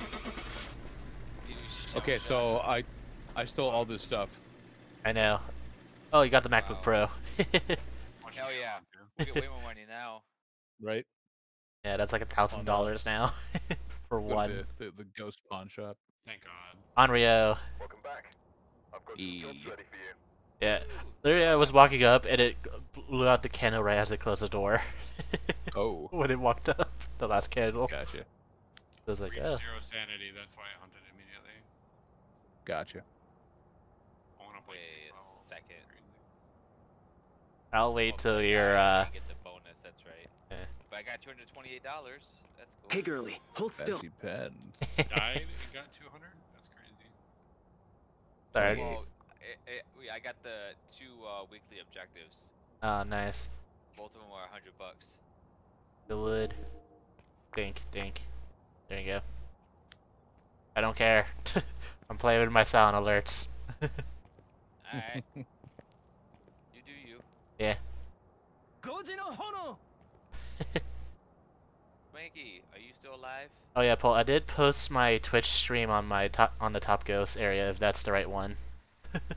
You Okay, shot. so I stole all this stuff. I know. Oh, you got the MacBook Wow. Pro. What Hell you yeah. want to? We'll get way more money now. Right? Yeah, that's like $1,000 now for Go to one. the ghost pawn shop. Thank god. Onryo. Welcome back. I've got some jobs ready for you. Yeah. Literally, I was walking up and it blew out the candle right as it closed the door. Oh, When it walked up, the last candle. gotcha. I was like, Reach oh. 0 sanity, that's why I hunted immediately. Gotcha. I went up like Wait 6 a levels. second. Crazy. I'll wait Oh, till but you're, I get the bonus, that's right. Yeah. But I got $228. That's cool. Hey girly, hold still. Fancy pens. Died and got 200? That's crazy. Sorry. Well, I got the 2 weekly objectives. Oh, nice. Both of them are $100. The wood. Dink, dink. There you go. I don't care. I'm playing with my sound alerts. Alright. You do you. Yeah. Swanky, are you still alive? Oh yeah, Paul. I did post my Twitch stream on my on the Top Ghost area, if that's the right one. What do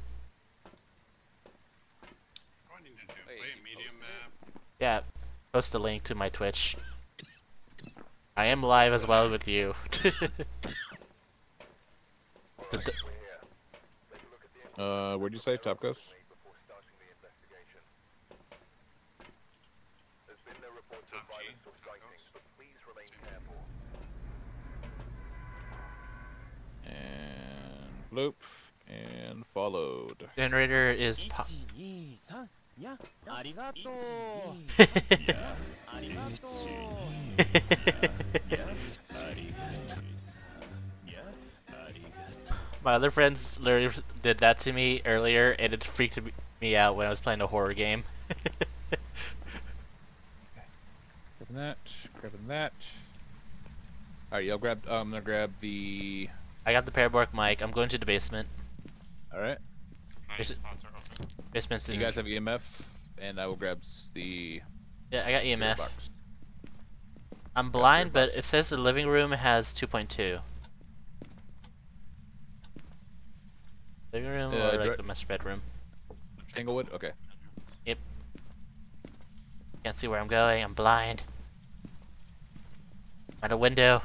I need to do? Wait, Play you a medium posted map? Yeah, post a link to my Twitch. I am live as well with you. The d- Where'd you say Top Ghost? Before starting the investigation. There's been no reports of Top G, violence or Top sightings, Ghost. but please remain careful. And bloop. And followed. generator is pop. 123やありがとうありがとう My other friends literally did that to me earlier, and it freaked me out when I was playing a horror game. Grabbing that. Grabbing that. All right, y'all grab. I'm gonna grab the. I got the parabolic mic. I'm going to the basement. All right. Is Nice, it- spots are open. Basement's You in. guys have EMF, and I will grab the. Yeah, I got EMF. box. I'm blind, but box. it says the living room has 2.2. Living room or like direct- the master bedroom? Tanglewood. Okay. Can't see where I'm going. I'm blind. At a window.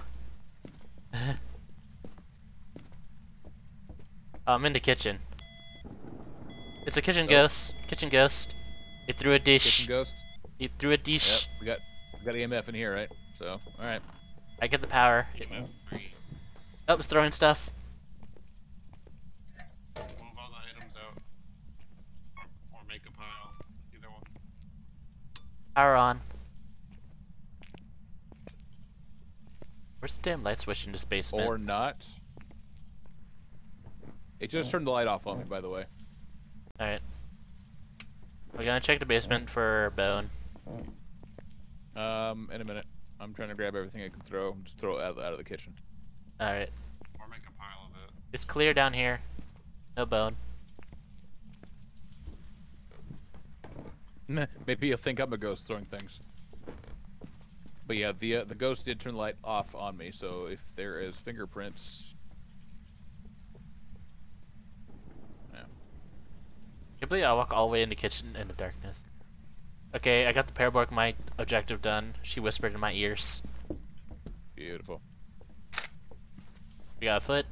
I'm in the kitchen. It's a kitchen Oh. ghost. Kitchen ghost. He threw a dish. Kitchen ghost. He threw a dish. Yep. We got EMF in here, right? So, all right. I get the power. EMF 3. Oh, it's throwing stuff. Move all the items out. Or make a pile. Either one. Power on. Where's the damn light switch in this basement? Or not. It just turned the light off on me, by the way. Alright. We're gonna check the basement for bone. In a minute. I'm trying to grab everything I can throw. Just throw it out of the kitchen. Alright. Or make a pile of it. It's clear down here. No bone. Maybe you'll think I'm a ghost throwing things. But yeah, the ghost did turn the light off on me, so if there is fingerprints... Yeah. Can't believe I walk all the way in the kitchen in the darkness. Okay, I got the parabolic mic objective done. She whispered in my ears. Beautiful. We got a foot.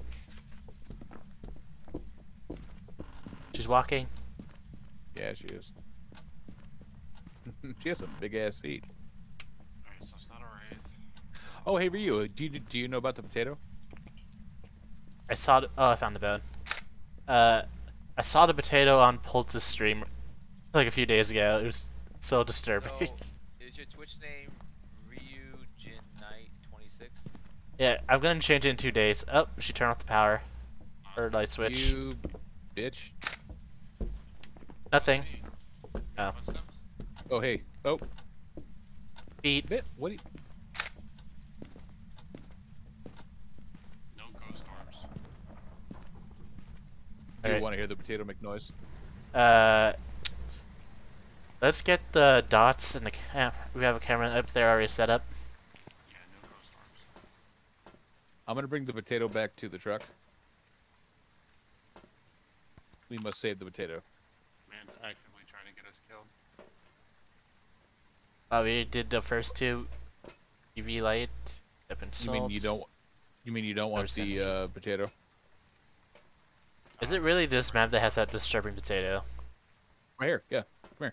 She's walking. Yeah, she is. She has some big ass feet. Alright, so it's not a wraith. Oh, hey, Ryu, do you know about the potato? I saw. Oh, I found the bone. I saw the potato on Pult's stream like a few days ago. It was so disturbing. So, is your Twitch name RyuJinKnight26? Yeah, I'm gonna change it in 2 days. Oh, she turned off the power. Or light switch. You bitch. Nothing. Oh. Footsteps? Oh, hey. Oh, Feet. bit. What? No ghost orbs. Do you Alright. want to hear the potato make noise? Let's get the dots and the we have a camera up there already set up. Yeah, no ghost orbs. I'm gonna bring the potato back to the truck. We must save the potato. Man's actively trying to get us killed. Oh, we did the first two. UV light. Stepping You mean you don't? You mean you don't want Person. the potato? Is it really this map that has that disturbing potato? Right here. Yeah. Come here.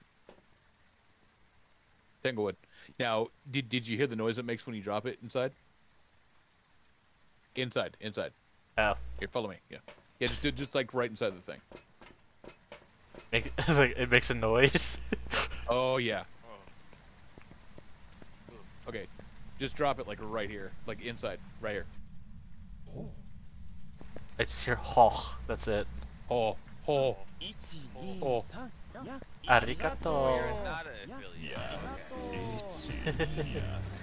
Tanglewood. Now, did you hear the noise it makes when you drop it inside? Inside. Oh. Here, follow me. Yeah. Yeah, just like right inside the thing. It makes a noise. Oh yeah. Oh. Okay. Just drop it like right here, like inside, right here. I just hear "hoh." That's it. Oh. 1、2、 お 3、や、 Arigato. You're not an affiliate. Okay.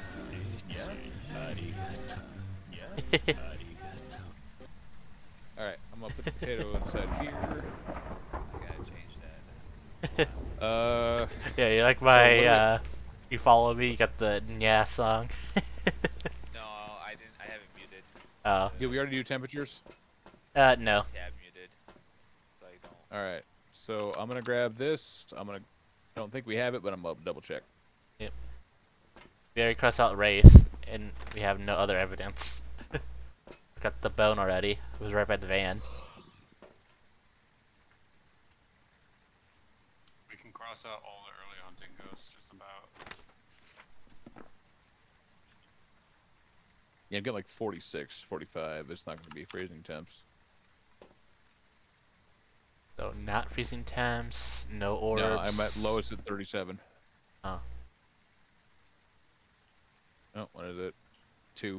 All right, I'm gonna put the potato inside here. Gotta change that. Yeah, you like my you follow me. You got the Nya song. No, I didn't. I haven't muted. Oh. Did we already do temperatures? No. Tab muted, so I don't. All right. So I'm gonna grab this. I don't think we have it, but I'm gonna double check. Yep. We already crossed out Wraith, and we have no other evidence. Got the bone already. It was right by the van. We can cross out all the early hunting ghosts, just about. Yeah, get like 46, 45. It's not gonna be freezing temps. So not freezing temps, no orbs. No, I'm at lowest at 37. Oh. Oh, what is it? 2.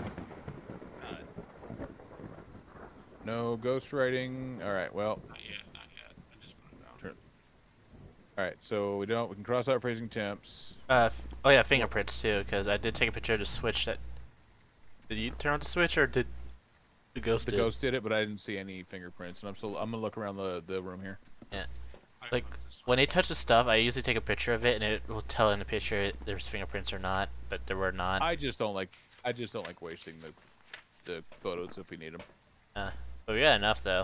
No ghost writing. All right. Well. Not yet. I just put it down. All right. So we can cross out freezing temps. Oh yeah, fingerprints too, because I did take a picture of the switch. That did you turn on the switch or did the ghost? The ghost did it, but I didn't see any fingerprints, and I'm gonna look around the room here. Yeah. I Like flipped this when way. they touch the stuff, I usually take a picture of it, and it will tell in the picture if there's fingerprints or not. But there were not. I just don't like wasting the photos if we need them. But we got enough though.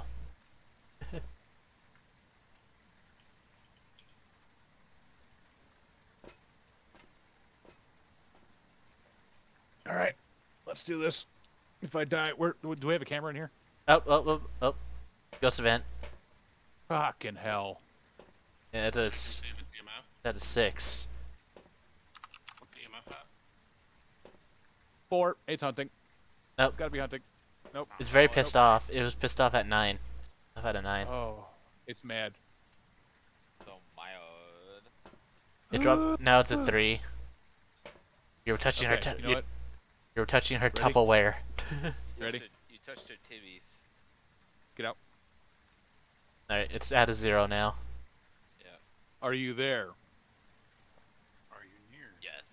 All right. Let's do this. If I die, do we have a camera in here? Oh. Ghost event. Fucking hell. Yeah, it is. Save its EMF. That is 6. What's the EMF at? 4. It's hunting. Nope. It's gotta be hunting. Nope. It's very Oh, pissed nope. off. It was pissed off at 9. I've had a 9. Oh, it's mad. So mild. It dropped. Now it's a 3. You were touching her. Okay, you know what? You're touching her Ready? Tupperware. Ready? You touched her tibbies. Get out. Alright, it's at a 0 now. Yeah. Are you there? Are you near? Yes.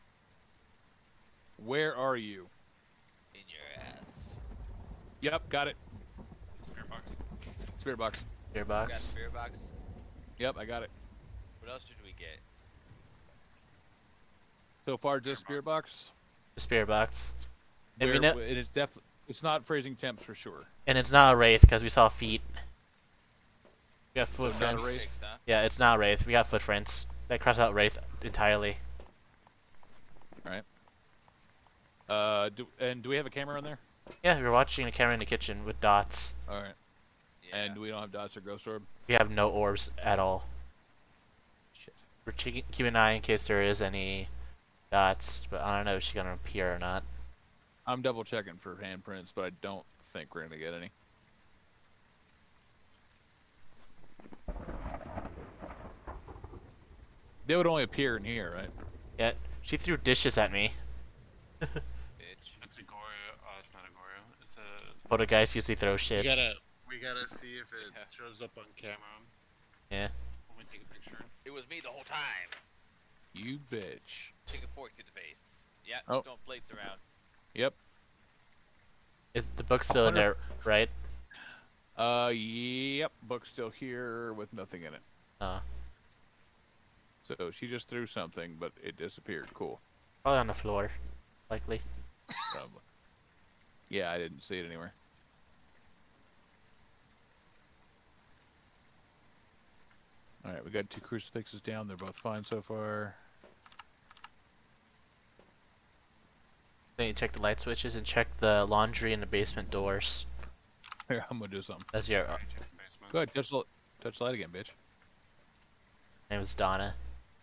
Where are you? In your ass. Yep, got it. Spirit box. Spirit box. Your Got a box. spirit box. Yep, I got it. What else did we get? So far, just spirit box. The spirit box. And, Where, we know, it is definitely. It's not freezing temps for sure. and it's not a wraith because we saw feet. We got So not a footprints. wraith? Six, huh? Yeah, it's not wraith. We got footprints that cross out wraith entirely. Do we have a camera on there? Yeah, we were watching a camera in the kitchen with dots. All right. Yeah. And we don't have dots or ghost orb. We have no orbs at all. Shit. We're keeping an eye in case there is any dots, but I don't know if she's gonna appear or not. I'm double checking for handprints, but I don't think we're gonna get any. They would only appear in here, right? Yeah, she threw dishes at me. Bitch. It's a Goryo. Oh, it's not a Goryo. It's a. Poltergeist usually throw We shit. gotta see if it Yeah. shows up on camera Yeah. when we take a picture. It was me the whole time. You bitch. Take a fork to the face. Yeah, Oh. throwing plates around. Yep. Is the book still in there, right? Yep. Book's still here with nothing in it. So she just threw something, but it disappeared. Cool. Probably on the floor, likely. Probably. Yeah, I didn't see it anywhere. Alright, we got 2 crucifixes down. They're both fine so far. Then you check the light switches and check the laundry and the basement doors. Here, I'm gonna do something. That's your Alright, check the basement. Go ahead, touch the light again, bitch. name is Donna.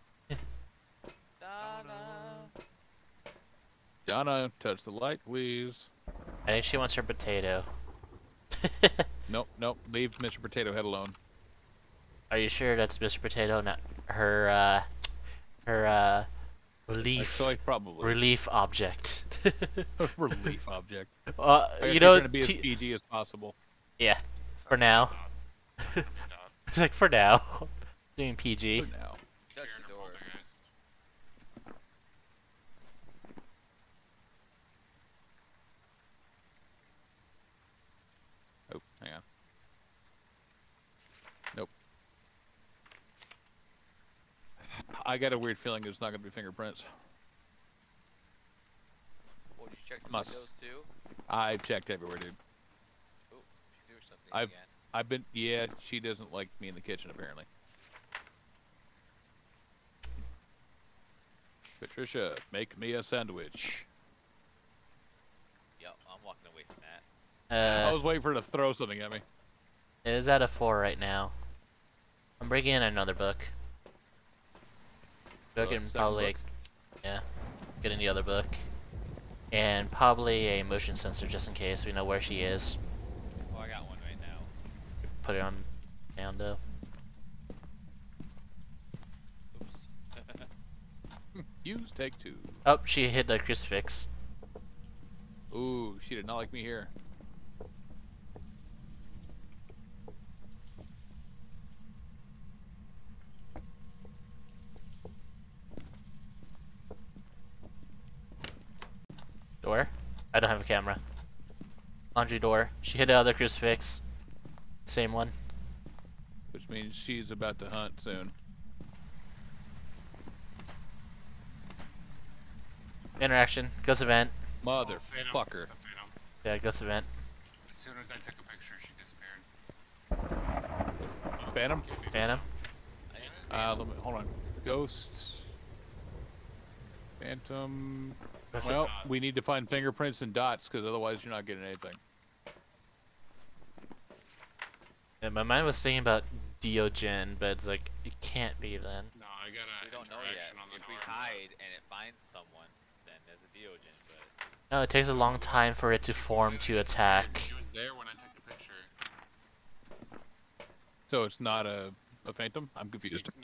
Donna. Donna, touch the light, please. I think she wants her potato. Nope, nope. Leave Mr. Potato Head alone. Are you sure that's Mr. Potato, not her relief Actually, probably. relief object? Relief object. You We're know, trying to be as PG as possible. yeah, for now. Dots. Dots. It's like for now, doing PG. For now. Touch Scared the of door. poltergeist. Oh, hang on. Nope. I got a weird feeling it's not gonna be fingerprints. Oh, did you check the Must. windows too? I've checked everywhere, dude. Oh, she threw something I've- again. I've been. Yeah, she doesn't like me in the kitchen apparently. Patricia, make me a sandwich. Yep, I'm walking away from that. I was waiting for her to throw something at me. It is at a 4 right now. I'm bringing in another book. Book and second probably, book. yeah, getting the other book, and probably a motion sensor just in case we know where she is. Oh, I got one right now. Put it on down though. Oops. Use take 2. Oh, she hit the crucifix. Ooh, she did not like me here. Door. I don't have a camera. Laundry door. She hit the other crucifix. Same one. Which means she's about to hunt soon. Interaction. Ghost event. Oh, Phantom. Motherfucker. It's a Phantom. Yeah, ghost event. As soon as I took a picture, she disappeared. It's a Phantom? Phantom. Let me, hold on. Ghost. Phantom. Well, we need to find fingerprints and dots, because otherwise you're not getting anything. Yeah, my mind was thinking about Diogen, but it's like it can't be then. No, I got We an don't know yet. interaction on the If we door. hide and it finds someone, then there's a Diogen, but... No, it takes a long time for it to form to attack. She was there when I took the picture. So it's not a phantom? I'm confused. No,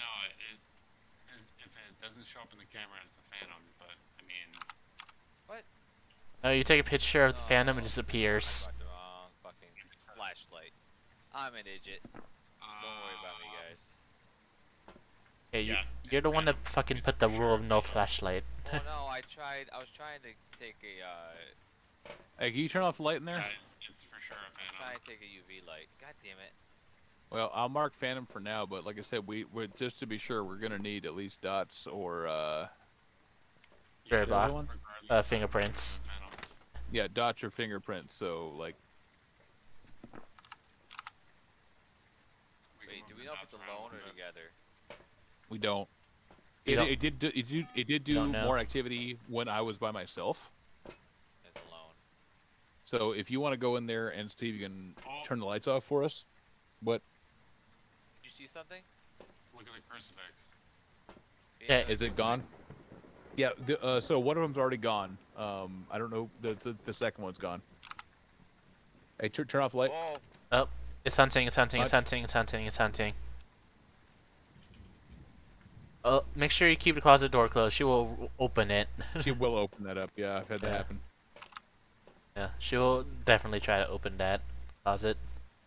if it doesn't show up in the camera, it's a Phantom. But I mean, What? No, you take a picture of the Phantom, it Oh, disappears. I brought the wrong fucking flashlight. I'm an idiot. Don't worry about me, guys. Hey, Yeah, you're the one that fucking put the rule of no flashlight. Oh no, I was trying to take a, Hey, can you turn off the light in there? it's for sure a Phantom. trying to take a UV light. God damn it. Well, I'll mark Phantom for now, but like I said, we're just to be sure, we're gonna need at least dots or Very the other block. one? Fingerprints. Yeah, dots or fingerprints. So like, Wait, do we know if it's alone or together? we don't. You don't- It did do don't know. more activity when I was by myself. It's alone. So if you want to go in there and see if you can turn the lights off for us, what Did you see something? Look at the crucifix. Yeah, is it gone? Yeah. So one of them's already gone. I don't know. The second one's gone. Hey, turn off the light. Oh, Oh, it's hunting, it's hunting, it's hunting, it's hunting, it's hunting. Oh, make sure you keep the closet door closed. She will open it. She will open that up. Yeah, I've had that happen. Yeah, she will definitely try to open that closet.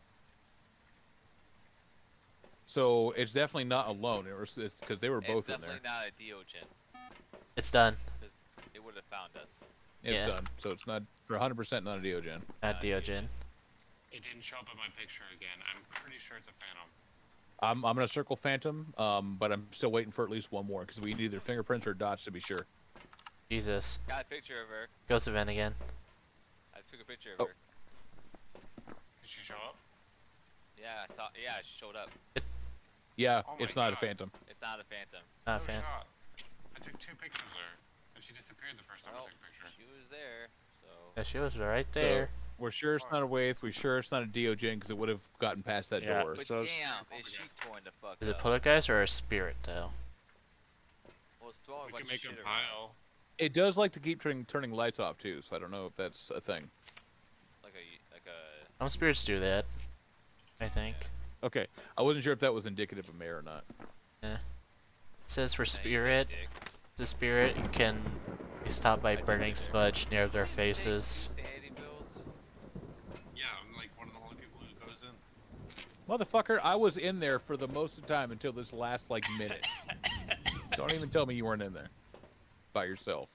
So it's definitely not alone. It's because they were both it's in there. definitely not a Diogen. It's done. Because it would have found us. It's Yeah. done. So it's not for 100% not a Diogen. Not Diogen. It didn't show up in my picture again. I'm pretty sure it's a Phantom. I'm gonna circle Phantom, but I'm still waiting for at least one more because we need either fingerprints or dots to be sure. Jesus. Got a picture of her. Ghost event again. I took a picture of Oh. her. Did she show up? Yeah, I saw. Yeah, she showed up. Yeah, Oh my it's not a God. Phantom. It's not a Phantom. Not No fan. shot. I took 2 pictures of her, and she disappeared the first time Well, I took a picture. she was there. So. Yeah, she was right there. We're sure it's not a Wraith. We're sure it's not a Diogen because it would have gotten past that Yeah. door. But So it's damn, poltergeist. is she throwing the fuck Is it up? poltergeist or a spirit though? Well, it's throwing We a bunch can make of a shit around. pile. It does like to keep turning lights off too, so I don't know if that's a thing. Like a. Some spirits do that. I think. Okay, I wasn't sure if that was indicative of Mare or not. It says for Nah, you spirit, dick. the spirit can be stopped by I think burning you did. smudge near their Did you faces. take sanity pills? Yeah, I'm like one of the only people who goes in. Motherfucker, I was in there for the most of the time until this last like minute. Don't even tell me you weren't in there by yourself.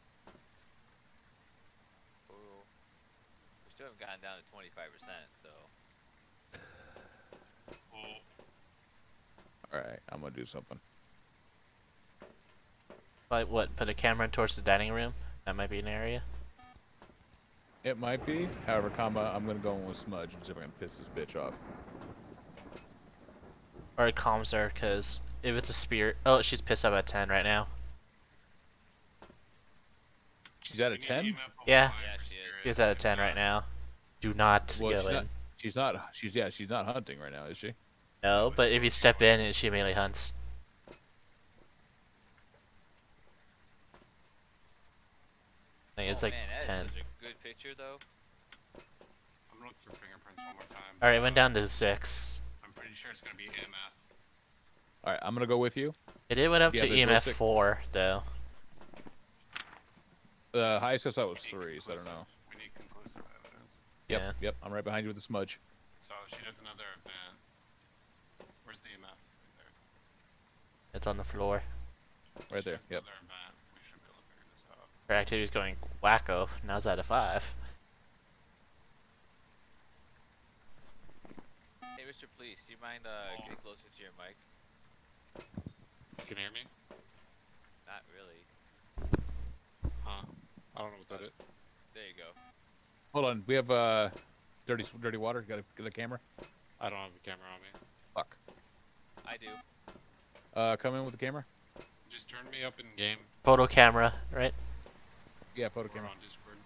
Ooh. We still haven't gotten down to 25%, so. Well, All right, I'm gonna do something. Like what? Put a camera towards the dining room? That might be an area. It might be. However, I'm gonna go in with Smudge and see if I can piss this bitch off. Or it calms her, because if it's a spirit... Oh, she's pissed off at 10 right now. She's at a we need 10. EMF level Yeah. 5 Yeah, for she is. spirit. She's at a 10 right now. Do not Well, go she's in. not. She's not hunting right now, is she? No, but if you step in, she immediately hunts. I think it's Oh, like man, that 10. is a good picture, though. I'm gonna look for fingerprints one more time. Alright, it went down to 6. I'm pretty sure it's gonna be EMF. All right, I'm gonna go with you. It did went up Yeah, to the EMF ballistic- 4, though. The highest I saw was We need 3, so I don't know. conclusive- We need conclusive evidence. Yep, Yeah. yep. I'm right behind you with the Smudge. So she does another event. Where's the EMF? Right there. It's on the floor. Right She there, does yep. another event. We should be able to figure this out. Her activity's going wacko. Now it's at a 5. Hey, Mr. Police, do you mind getting closer to your mic? You can hear me? Not really. Huh? I don't know what that is. There you go. Hold on, we have dirty water. Got a camera. I don't have a camera on me. Fuck. I do. Come in with the camera. Just turn me up in game. Photo camera, right? Yeah, photo We're camera. on Discord.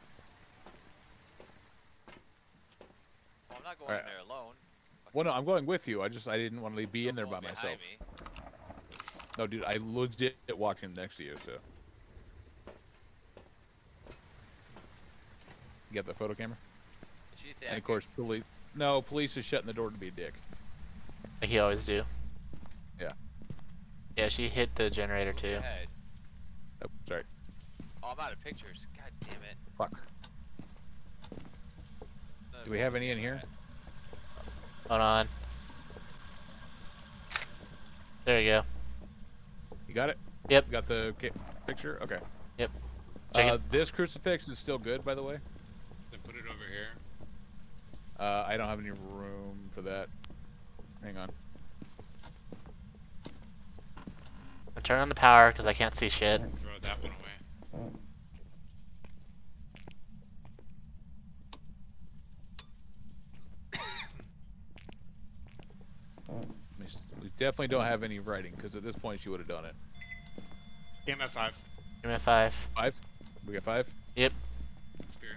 Well, I'm not going Alright. in there alone. Well, no, I'm going with you. I didn't want to be in there Don't by go myself. behind me. No, dude, I legit walked in next to you. So. You got the photo camera? Is she And attacking? of course, police. No, police is shutting the door to be a dick. Like he always do. Yeah. Yeah, she hit the generator Move too. your head. Oh, sorry. Oh, I'm out of pictures. God damn it. Fuck. Do we have any in here? Hold on. There you go. You got it? Yep. You got the picture? Okay. Yep. Check it. This crucifix is still good, by the way. Then put it over here. I don't have any room for that. Hang on. I turn on the power because I can't see shit. Throw that one away. We definitely don't have any writing, because at this point she would have done it. Game at 5. Give me a 5. 5? We got 5? Yep. Spirit.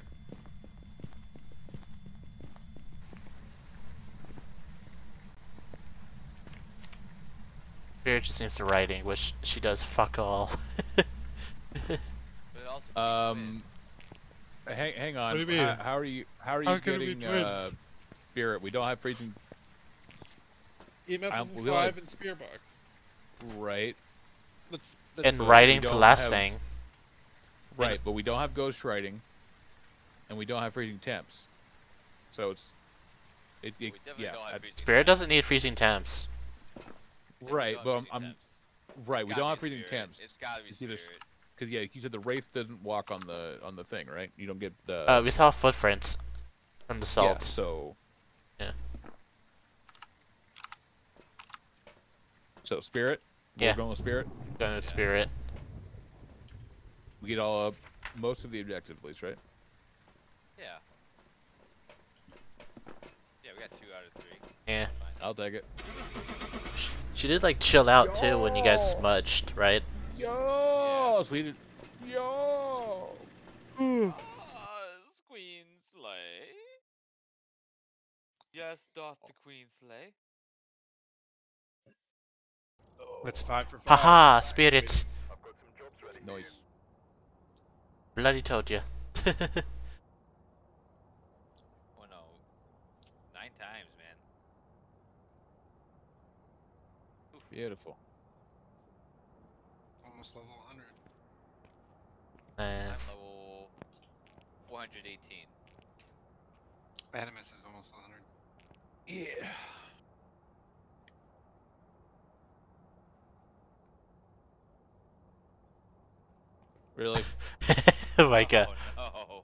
Spirit just needs the writing, which she does fuck all. But it also brings wins. Hang on. What do you mean? How are you How can it be getting twins? spirit? We don't have freezing. EMF I- of we 5 like- and Spirit Box. Right. And So writing's we the don't last have- thing. Right, but we don't have ghost writing, and we don't have freezing temps. So it's We definitely yeah. don't have freezing Spirit temps. doesn't need freezing temps. Definitely Right, don't but have freezing I'm temps. right. It's We gotta don't be have freezing Spirit. temps. It's gotta be You see this- Spirit. Because yeah, you said the wraith doesn't walk on the thing, right? You don't get the. We saw footprints from the yeah, salt. so. Yeah. So spirit. Yeah. We're going with spirit. Going with Spirit. We get all of most of the objectives, at least, right? Yeah. Yeah, we got 2 out of 3. Yeah. Fine. I'll take it. She did like chill out too when you guys smudged, right? Yo, sweet. Yo. Queen Slay. Yes, doth the Queen Slay. That's 5 for 5. Haha, Spirit. I've got some jobs ready for you. Noise. Bloody told you. Oh no. 9 times, man. Beautiful. Almost level 100. I'm Nice. level 418. Animus is almost 100. Yeah. Really? Oh my god. Oh no.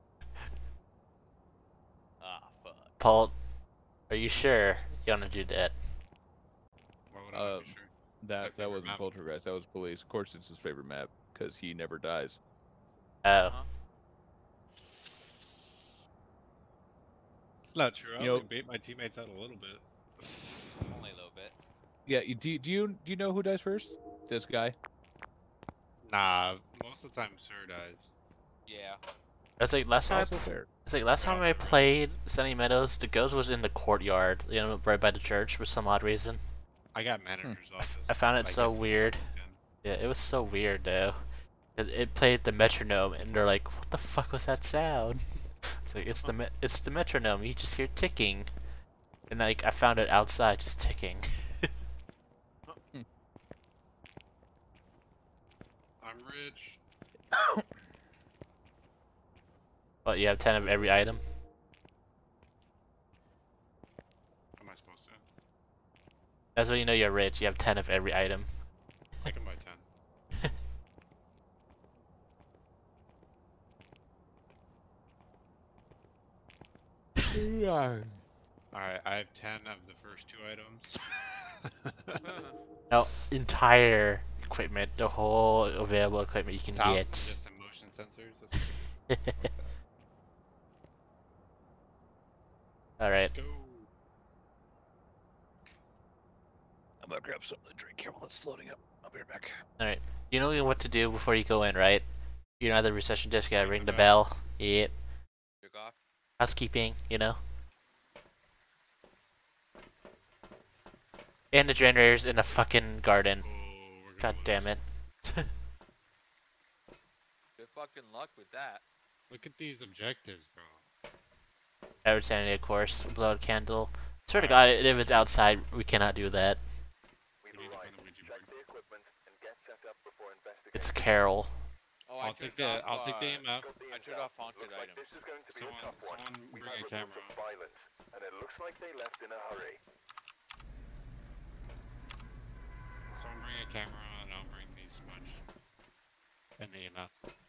Ah, fuck. Paul, are you sure you want to do that? Why would I not be sure? my That favorite wasn't map. poltergeist. That was police. Of course, it's his favorite map because he never dies. Oh. Uh-huh. It's not true. I You know- only bait my teammates out a little bit. Only a little bit. Yeah. Do you know who dies first? This guy. Nah, most of the time Sir dies. Yeah. That's like last time. Also fair. It's like last time I played Sunny Meadows, the ghost was in the courtyard, you know, right by the church for some odd reason. I got manager's office. I found it I so guess it weird. was Yeah, it was so weird though. 'Cause it played the metronome, and they're like, "What the fuck was that sound?" It's like it's the metronome. You just hear ticking, and like I found it outside, just ticking. I'm rich. But you have 10 of every item. Am I supposed to? That's when you know you're rich. You have 10 of every item. I can buy 10. Alright, I have 10 of the first 2 items. No, entire equipment, the whole available equipment you can 1,000 get. just in motion sensors. That's pretty Alright. Let's go. I'm gonna grab something to drink here while it's loading up. I'll be right back. Alright. You know what to do before you go in, right? You know the reception desk, you gotta ring the bell. bell. Yep. Jerk off. Housekeeping, you know? And the generator's in a fucking garden. Oh, we're gonna God lose. damn it. Good fucking luck with that. Look at these objectives, bro. Average sanity, of course. Blow out candle. Swear to God, if it's outside, we cannot do that. We've We need to arrived. find the Ouija Check board. the equipment and get set up before investigating. It's Carol. Oh, Oh, I'll take the EMF. I turned off haunted Looks like items. this is going to be a tough one. Someone We've bring had a reports camera. of violence, and it looks like they left in a hurry. Someone bring a camera, and I'll bring the smudge and the EMF.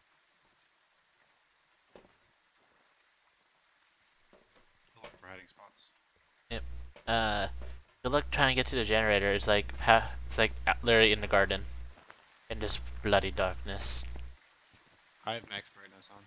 I'll look for hiding spots. Yep. Good luck trying to get to the generator. It's like literally in the garden, in this bloody darkness. I have max brightness on.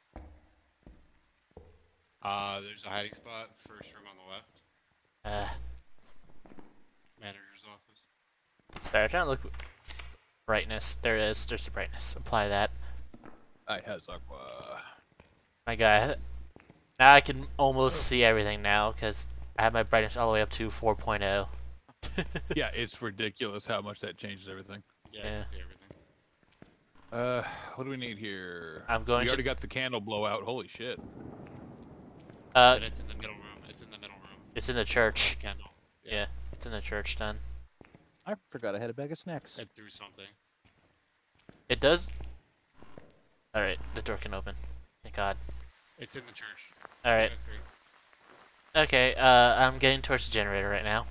There's a hiding spot, first room on the left. Manager's office. Sorry, I'm trying to look. Brightness. There it is. There's the brightness. Apply that. I has aqua. My guy. Now I can almost see everything now because I have my brightness all the way up to 4.0. Yeah, it's ridiculous how much that changes everything. Yeah, I Yeah. can see everything. What do we need here? I'm going We to- already got the candle blowout. Holy shit. And it's in the middle room. It's in the middle room. It's in the church. Candle. Yeah, it's in the church then. I forgot I had a bag of snacks. It threw something. It does. All right, the door can open. Thank God. It's in the church. All right. I got 3. Okay. I'm getting towards the generator right now.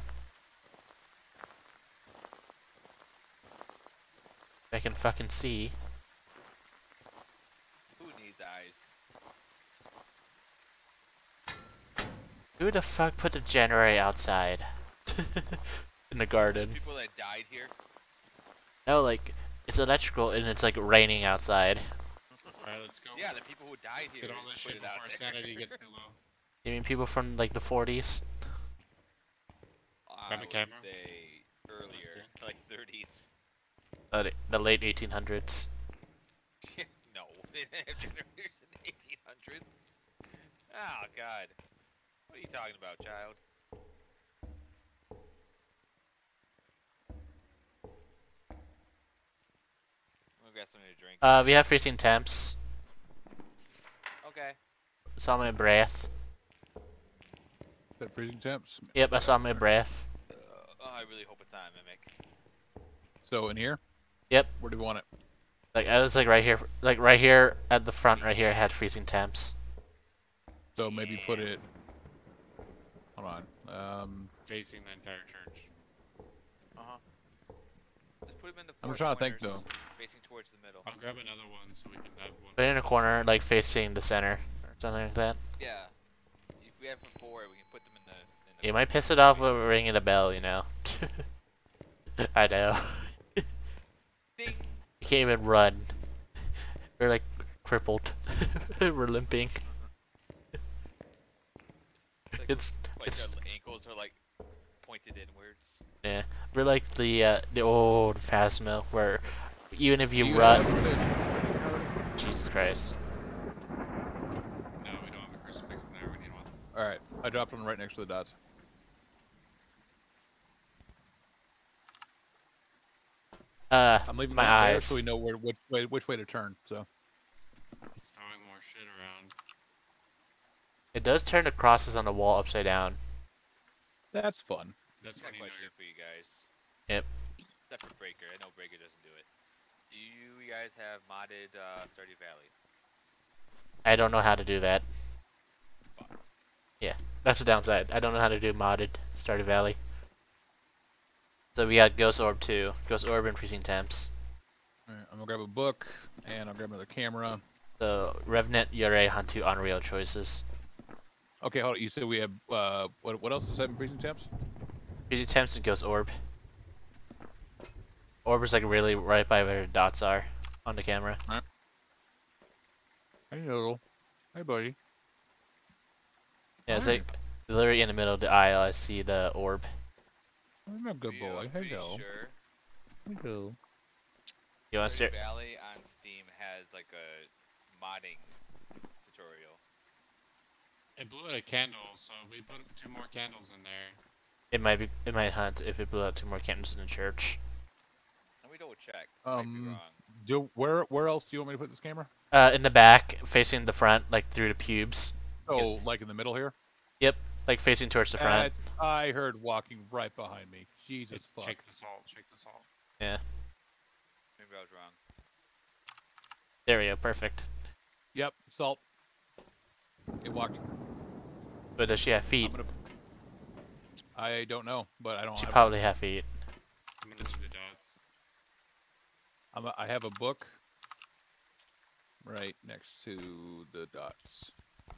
I can fucking see. Who needs eyes? Who the fuck put the generator outside? In the garden. People that died here. No, like it's electrical and it's like raining outside. Alright, let's go. Yeah, the people who died Let's here. get all this just shit put it before out our there. sanity gets too low. You mean people from like the 40s? I Grab a would camera. say earlier, like 30s. The late 1800s. No, they didn't have generators in the 1800s. Oh God, what are you talking about, child? I'm gonna grab something to drink. We have freezing temps. Okay. Saw my breath. Is that freezing temps? Yep, I saw my breath. Oh, I really hope it's not a mimic. So in here? Yep. Where do we want it? Like I was like right here at the front right here. I had freezing temps. So maybe put it. Hold on. Facing the entire church. Just put him in the I'm four trying to think corners, though. facing towards the middle. I'll grab another one so we can have one. Put it in a facing- corner, like facing the center, or something like that. Yeah. If we have 4, we can put them in the. You might piss it off with ringing a bell, you know. I know. Ding. You can't even run. We're like crippled. We're limping. It's Like their ankles are like pointed inwards. yeah. We're like the old Phasmo where even if you Do run, have it? Jesus Christ. No, we don't have a crucifix in there. We need one. All right, I dropped one right next to the dots. I'm leaving my one there eyes. so we know which way to turn. So It's throwing more shit around. It does turn the crosses on the wall upside down. that's fun. That's I got when a you know question you're... for you guys. Yep. Except for Breaker. I know Breaker doesn't do it. Do you guys have modded Stardew Valley? I don't know how to do that. Yeah, that's the downside. I don't know how to do modded Stardew Valley. So we got Ghost Orb 2, Ghost Orb and Freezing Temps. All right, I'm gonna grab a book and I'll grab another camera. So Revenant, Yurei, Hantu, Unreal choices. Okay, hold on. You said we have what else is that in freezing temps? Freezing Temps and Ghost Orb. Orb is like really right by where the dots are on the camera. Hello. Hey, buddy. Yeah, it's like literally in the middle of the aisle. I see the orb. I'm a good Yeah, boy. I'm pretty Hello. sure Hello. You want to Stardew see? Valley on Steam has like a modding tutorial. It blew out a candle, so if we put 2 more candles in there. It might hunt if it blew out 2 more candles in the church. Let me double check. Might be wrong. Where else do you want me to put this camera? In the back, facing the front, like through the pubes. Oh, like in the middle here? Yep, like facing towards the front. I heard walking right behind me. Jesus It's fuck. shake the salt, shake the salt. Yeah. Maybe I was wrong. There we go. Perfect. Yep, salt. It walked. But does she have feet? I don't know, but I don't She have probably have feet. I'm gonna move the dots. I have a book right next to the dots.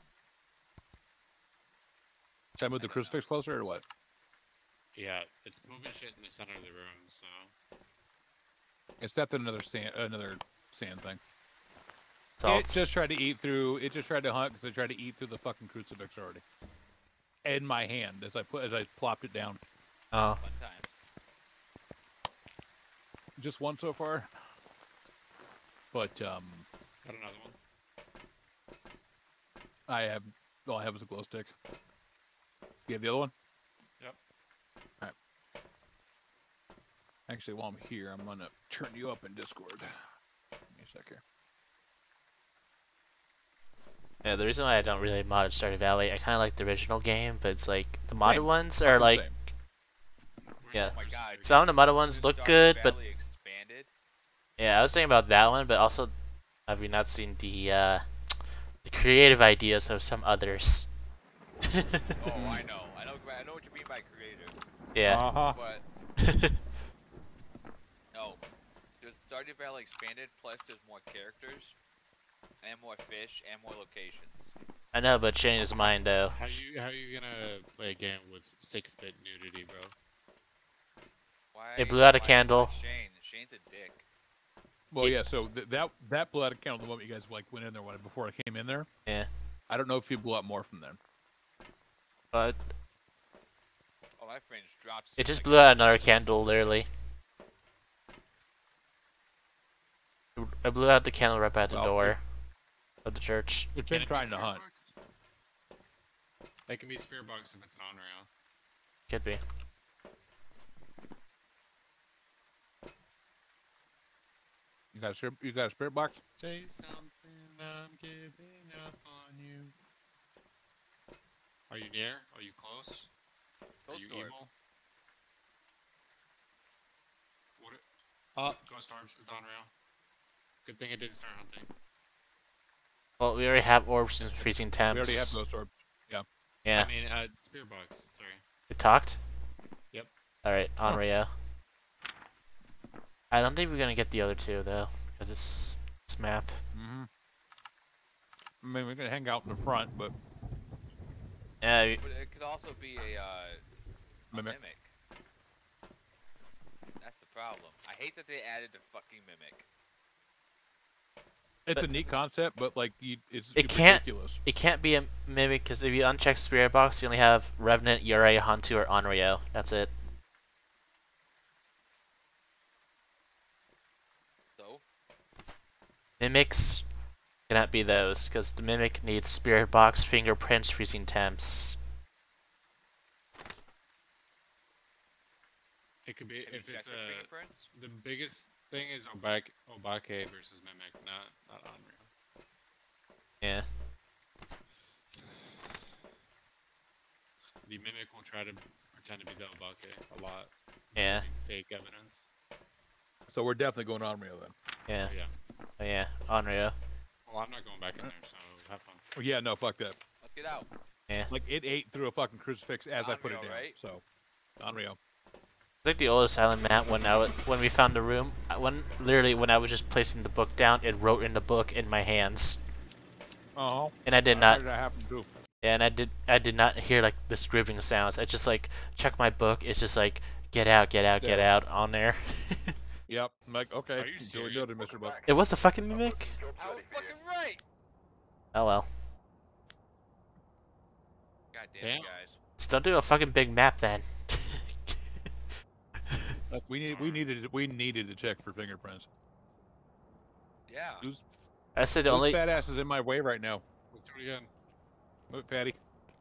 Should I move the crucifix closer or what? Yeah, it's moving shit in the center of the room, so. It's that another sand thing. Salt. It just tried to eat through. It just tried to hunt because it tried to eat through the fucking crucifix already. In my hand as I plopped it down. Oh. Fun times. Just one so far. But Got another one. I have all I have is a glow stick. You have the other one? Yep. Alright. Actually, while I'm here, I'm gonna turn you up in Discord. Give me a sec here. Yeah, the reason why I don't really mod Stardew Valley, I kind of like the original game, but it's like the modded Same. ones are like, Same. yeah. Oh my god. Some of the modded ones Does look Stardew good, but Valley expanded? yeah, I was thinking about that one, but also have you not seen the creative ideas of some others? Oh, I know. I know what you mean by creative. Yeah. Uh-huh. But no, there's Stardew Valley expanded. Plus, there's more characters, and more fish, and more locations. I know, but changing his mind though. How you gonna play a game with 6-bit nudity, bro? Why? It blew out a why candle. Shane. Shane's a dick. Well, yeah. So that blew out a candle the moment you guys like went in there before I came in there. Yeah. I don't know if you blew out more from there. But Oh, my friends dropped. it just blew out another candle, literally. I blew out the candle right by the Well, door of the church. It's Can been it be trying to spirit hunt. box? They can be spirit box if it's an on-rail. Could be. You got a spirit box? Say something, I'm giving up on you. Are you near? Are you close? Are you Ghost orb. evil? What? Oh, ghost orbs is on rail. Good thing I didn't start hunting. Well, we already have orbs in freezing temps. We already have those orbs. Yeah. I mean, spirit box. Sorry. It talked? Yep. Alright, on Rio. I don't think we're gonna get the other two though, because this map. Mm-hmm. I mean, we're gonna hang out in the front, but Yeah, But it could also be a Mimic. mimic. That's the problem. I hate that they added the fucking mimic. it's a neat concept. But like, it's It can't- ridiculous. it can't be a mimic because if you uncheck Spirit Box, you only have Revenant, Yurei, Hantu, or Onryo. That's it. So Mimics cannot be those because the mimic needs Spirit Box, fingerprints, freezing temps. It could be can if you it's check the fingerprints? the biggest thing is Obake versus mimic, not on-rail. Yeah. The mimic will try to pretend to be the Obake a lot. Yeah. using fake evidence. So we're definitely going on rail then. Yeah. Oh, yeah. Oh, yeah. Onryo. Well, I'm not going back in there, so have fun. Oh, yeah, no, fuck that. Let's get out. Like it ate through a fucking crucifix as I put it Unreal, down. right? So, unreal. It's like the oldest island map when we found the room. Literally when I was just placing the book down, it wrote in the book in my hands. Oh. And I did not. That happened too. Yeah, and I did not hear like the scribbling sounds. I just like check my book. It's just like get out, get out, get out on there. Yep. I'm like, okay. Are you Duly serious? noted, Mr. Buck. It was the fucking mimic. I was fucking right. Oh well. God damn Damn. it, guys. Just don't do a fucking big map then. We needed to check for fingerprints. Yeah. Who's I said whose only. fat ass is in my way right now? Let's do it again. Move, fatty.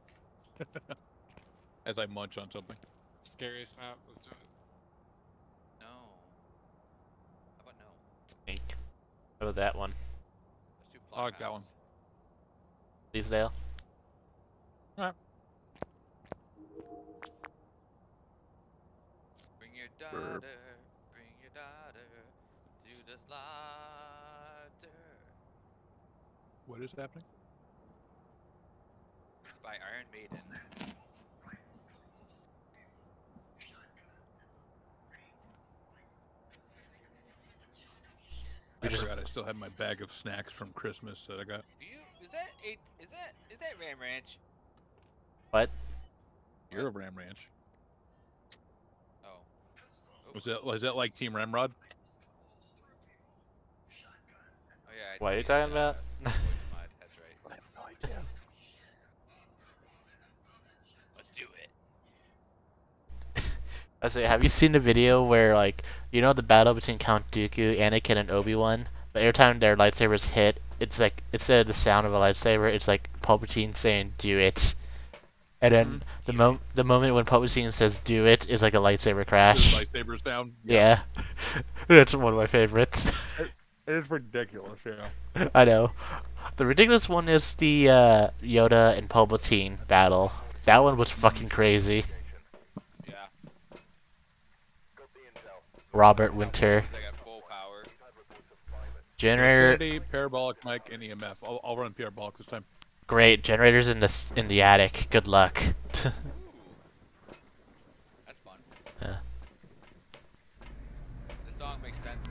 As I munch on something. Scariest map. Let's do it. No. How about no? How about that one? Let's do I like that Flophouse. one. Leesdale. Bring your daughter, bring your daughter to the slaughter. What is happening? By Iron Maiden. I forgot I still had my bag of snacks from Christmas that I got. Is that Ram Ranch? What? You're a Ram Ranch. Oh. Was that like Team Ramrod? Oh yeah. What are you talking about? Voice mod, that's right. I have no idea. Let's do it. I say, have you seen the video where, like, you know the battle between Count Dooku, Anakin, and Obi-Wan? But every time their lightsabers hit, it's like, instead of the sound of a lightsaber, it's like Palpatine saying, "Do it." And then the moment when Palpatine says "Do it" is like a lightsaber crash. Lightsabers down. Yeah. That's one of my favorites. It is ridiculous, yeah. I know. The ridiculous one is the Yoda and Palpatine battle. That one was fucking crazy. Yeah. Robert Winter. I got full power. Generator. Infinity, parabolic mic, and EMF. I'll run parabolic this time. Great. Generators in the attic. Good luck. That's fun. Yeah. This song makes sense.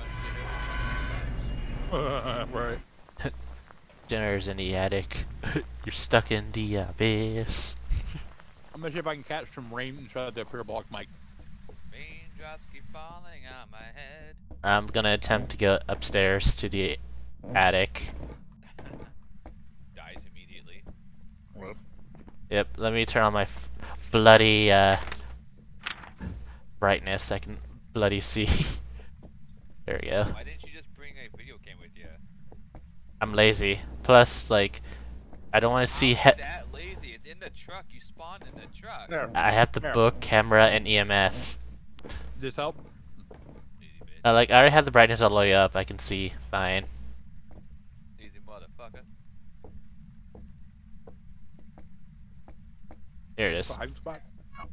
Right. Generators in the attic. You're stuck in the abyss. I'm gonna see if I can catch some rain inside the parabolic mic. Raindrops keep falling on my head. I'm gonna attempt to go upstairs to the attic. Dies immediately. Whoop. Yep, let me turn on my bloody brightness. I can bloody see. There we go. Why didn't you just bring a video cam with you? I'm lazy. Plus, like, I don't want to see. How is that lazy? It's in the truck. You spawned in the truck. There. I have the book, camera, and EMF. This help? Lazy bitch. Like, I already have the brightness all the way up. I can see fine. Lazy motherfucker. Here it is. Hiding spot.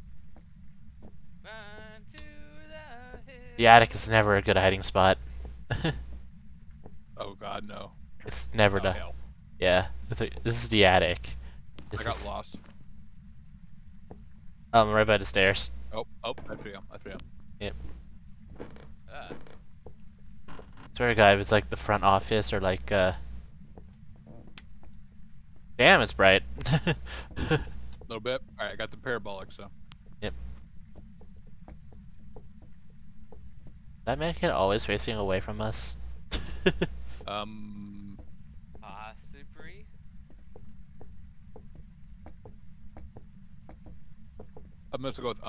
Run to the hill. The attic is never a good hiding spot. Oh god, no. It's never Oh, done. hell. Yeah, this is the attic. I got lost. I'm right by the stairs. Oh, I feel. Yep. Ah. Swear to God, if it's like the front office or like, Damn, it's bright. A little bit. Alright, I got the parabolic, so. Yep. That mannequin always facing away from us. Possibly. I'm gonna go with,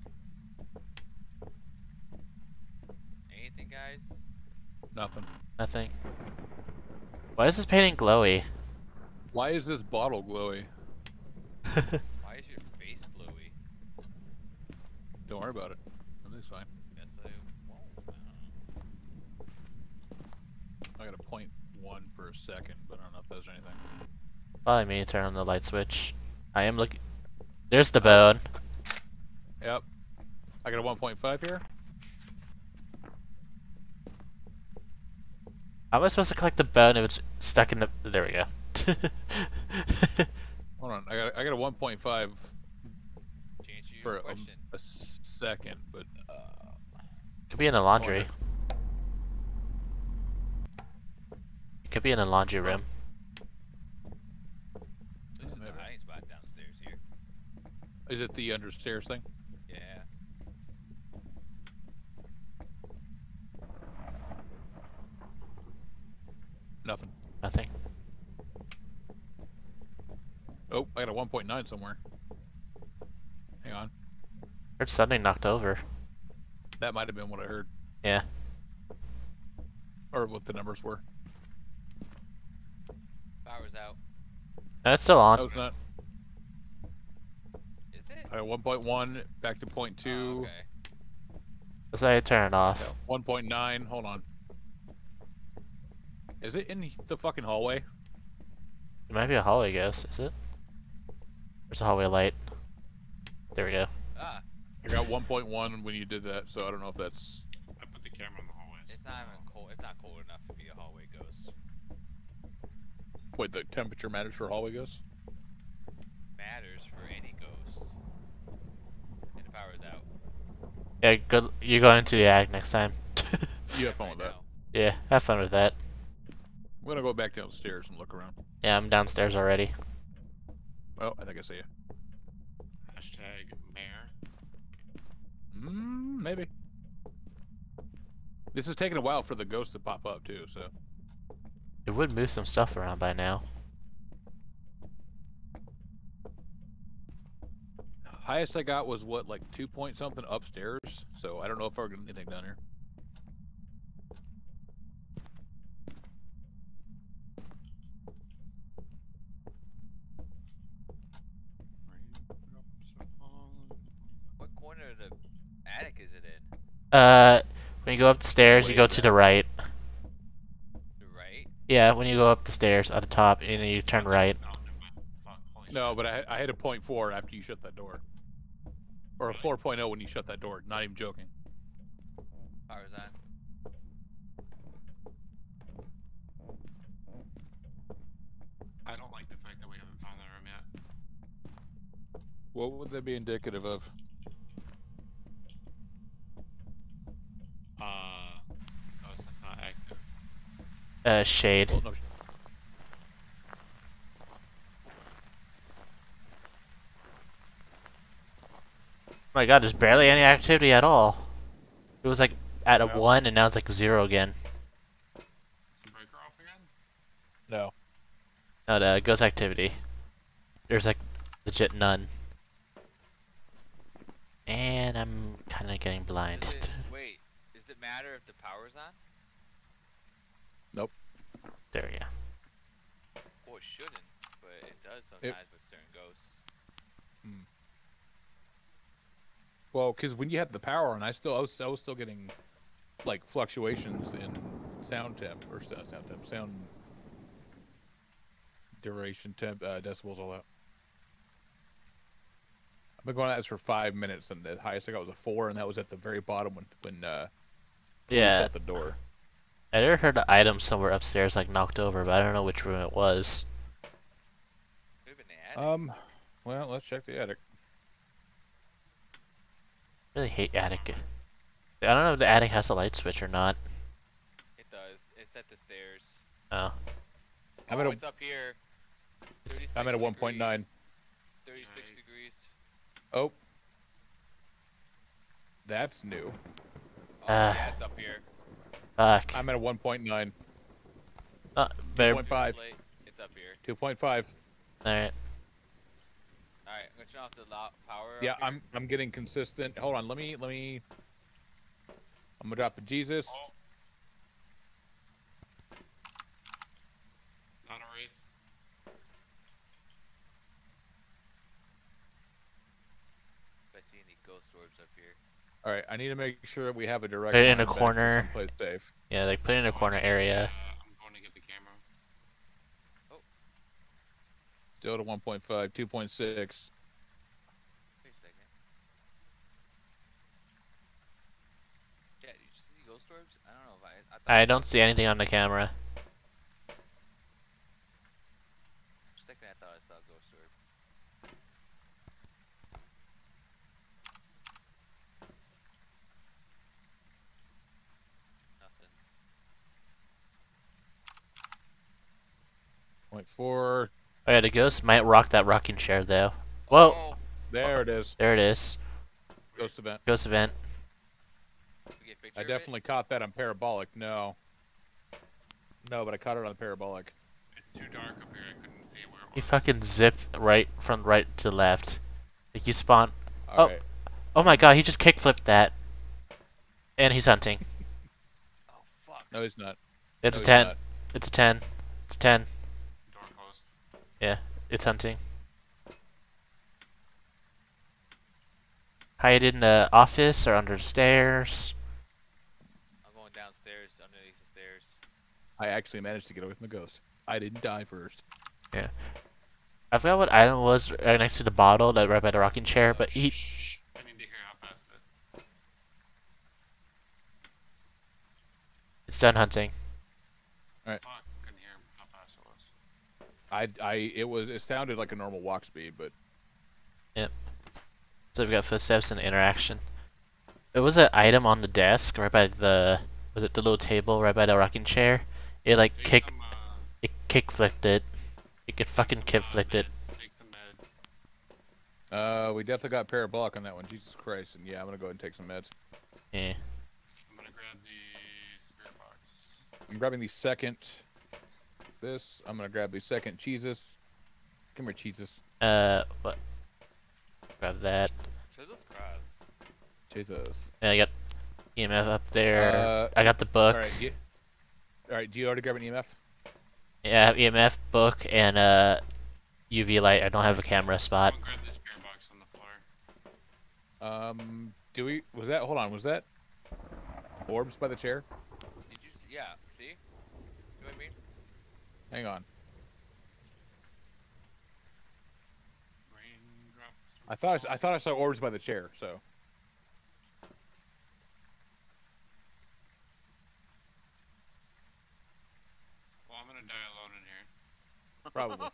Anything, guys? nothing. Nothing. Why is this painting glowy? Why is this bottle glowy? Why is your face glowy? Don't worry about it. Everything's fine. Guess I won't. I got a 0.1 for a second, but I don't know if that's anything. Probably me turn on the light switch. I am looking. There's the bone. Yep. I got a 1.5 here. How am I supposed to collect the bone if it's stuck in the? There we go. Hold on. I got a 1.5 Change your for question. a second, but Could be in the laundry. It could be in the laundry room. This is the maybe. hiding spot downstairs here. is it the understairs thing? Yeah. Nothing. Nothing. Oh, I got a 1.9 somewhere. Hang on. Heard something knocked over. That might have been what I heard. Yeah. Or what the numbers were. Power's out. No, it's still on. That was not. Is it? I got 1.1, back to 0.2, Oh, okay. That's why I turn it off. 1.9. Hold on. Is it in the fucking hallway? It might be a hallway ghost, is it? There's a hallway light. There we go. Ah, I got 1.1 when you did that, so I don't know if that's. I put the camera in the hallways. it's not even cold. It's not cold enough to be a hallway ghost. Wait, the temperature matters for hallway ghosts? Matters for any ghost. And the power's out. Yeah, good. You're going into the attic next time. You have fun Right with that. now. Yeah, have fun with that. I'm gonna go back downstairs and look around. Yeah, I'm downstairs already. Oh, I think I see you. Hashtag mayor. Maybe. This is taking a while for the ghosts to pop up too, so. It would move some stuff around by now. Highest I got was what, like 2 point something upstairs. So I don't know if we're getting anything done here. What corner of the attic is it in? When you go up the stairs, you go to the right. The right? Yeah, when you go up the stairs at the top, and then you turn right. No, but I hit a 0.4 after you shut that door. Or a 4.0 when you shut that door. Not even joking. Power's on. I don't like the fact that we haven't found that room yet. What would that be indicative of? Ghost that's not active. Shade. Well, no, Oh my god, there's barely any activity at all. It was like at a Yeah. 1 and now it's like 0 again. Is the breaker off again? no. No, the ghost activity. There's like legit none. And I'm kind of getting blind. Wait, does it matter if the power's on? Nope. There we go. Well, it shouldn't, but it does sometimes with certain ghosts. Well, because when you had the power on, I was still getting like fluctuations in sound temp or sound duration temp, decibels, all that. I've been going at this for 5 minutes, and the highest I got was a 4, and that was at the very bottom when you Yeah, shut the door. I never heard an item somewhere upstairs like knocked over, but I don't know which room it was. Could've been the attic. Well, let's check the attic. I really hate attic. I don't know if the attic has a light switch or not. It does. It's at the stairs. Oh. I'm at a- It's up here. I'm at a 1.9. 36 degrees. Oh. That's new. Oh, yeah, it's up here. Fuck. I'm at a 1.9. Better. 2.5. It's up here. 2.5. Alright. Alright, I'm gonna turn off the power. Yeah, up here. I'm getting consistent. Hold on, let me. I'm gonna drop the Jesus. Oh. Not a wraith. If I see any ghost orbs up here. All right, I need to make sure that we have a direct Put it in line a back to corner. someplace safe. Yeah, like put it in a corner area. I'm going to get the camera. Still to 1.5, 2.6. Wait a second. Yeah, did you see ghost orbs? I don't know if I thought I don't see anything on the camera. for a second I thought I saw a ghost orb. Nothing. 0.4. Oh yeah, the ghost might rock that rocking chair though. Whoa! Oh, There it is. There it is. Ghost event. Ghost event. we get a picture I of definitely caught that on parabolic. No, but I caught it on parabolic. It's too dark up here. I couldn't see where it He was. fucking zipped right from right to left. Like you spawn. All Oh. right. Oh my god, he just kickflipped that. And he's hunting. it? Oh fuck. No, he's not. It's No, a he's 10. not. It's a 10. It's a 10. Door closed. Yeah, it's hunting. Hide in the office or under the stairs. I'm going downstairs, underneath the stairs. I actually managed to get away from the ghost. I didn't die first. Yeah. I forgot what item was right next to the bottle, that right by the rocking chair, but he. Shh. I need to hear how fast it is. It's done hunting. Fuck. Couldn't hear how fast it was. It sounded like a normal walk speed, but Yep. So we've got footsteps and interaction. There was an item on the desk right by the, was it the little table right by the rocking chair? It like it kick flipped it. It could fucking kick flipped it. Take some meds. we definitely got parabolic on that one. Jesus Christ! And yeah, I'm gonna go ahead and take some meds. Yeah. I'm gonna grab the spirit box. I'm grabbing the second. This. I'm gonna grab the second cheeses. Come here, cheeses. What? Grab that. Jesus Christ. Jesus. And I got EMF up there. I got the book. All right. All right. Do you already grab an EMF? Yeah, I have EMF, book, and UV light. I don't have a camera spot. Someone grab the spirit box on the floor. Do we? Was that? Hold on. Was that orbs by the chair? Did you? Yeah. See? You know what I mean? Hang on. Raindrops. I thought I saw orbs by the chair. So. Well, I'm gonna die alone in here. Probably.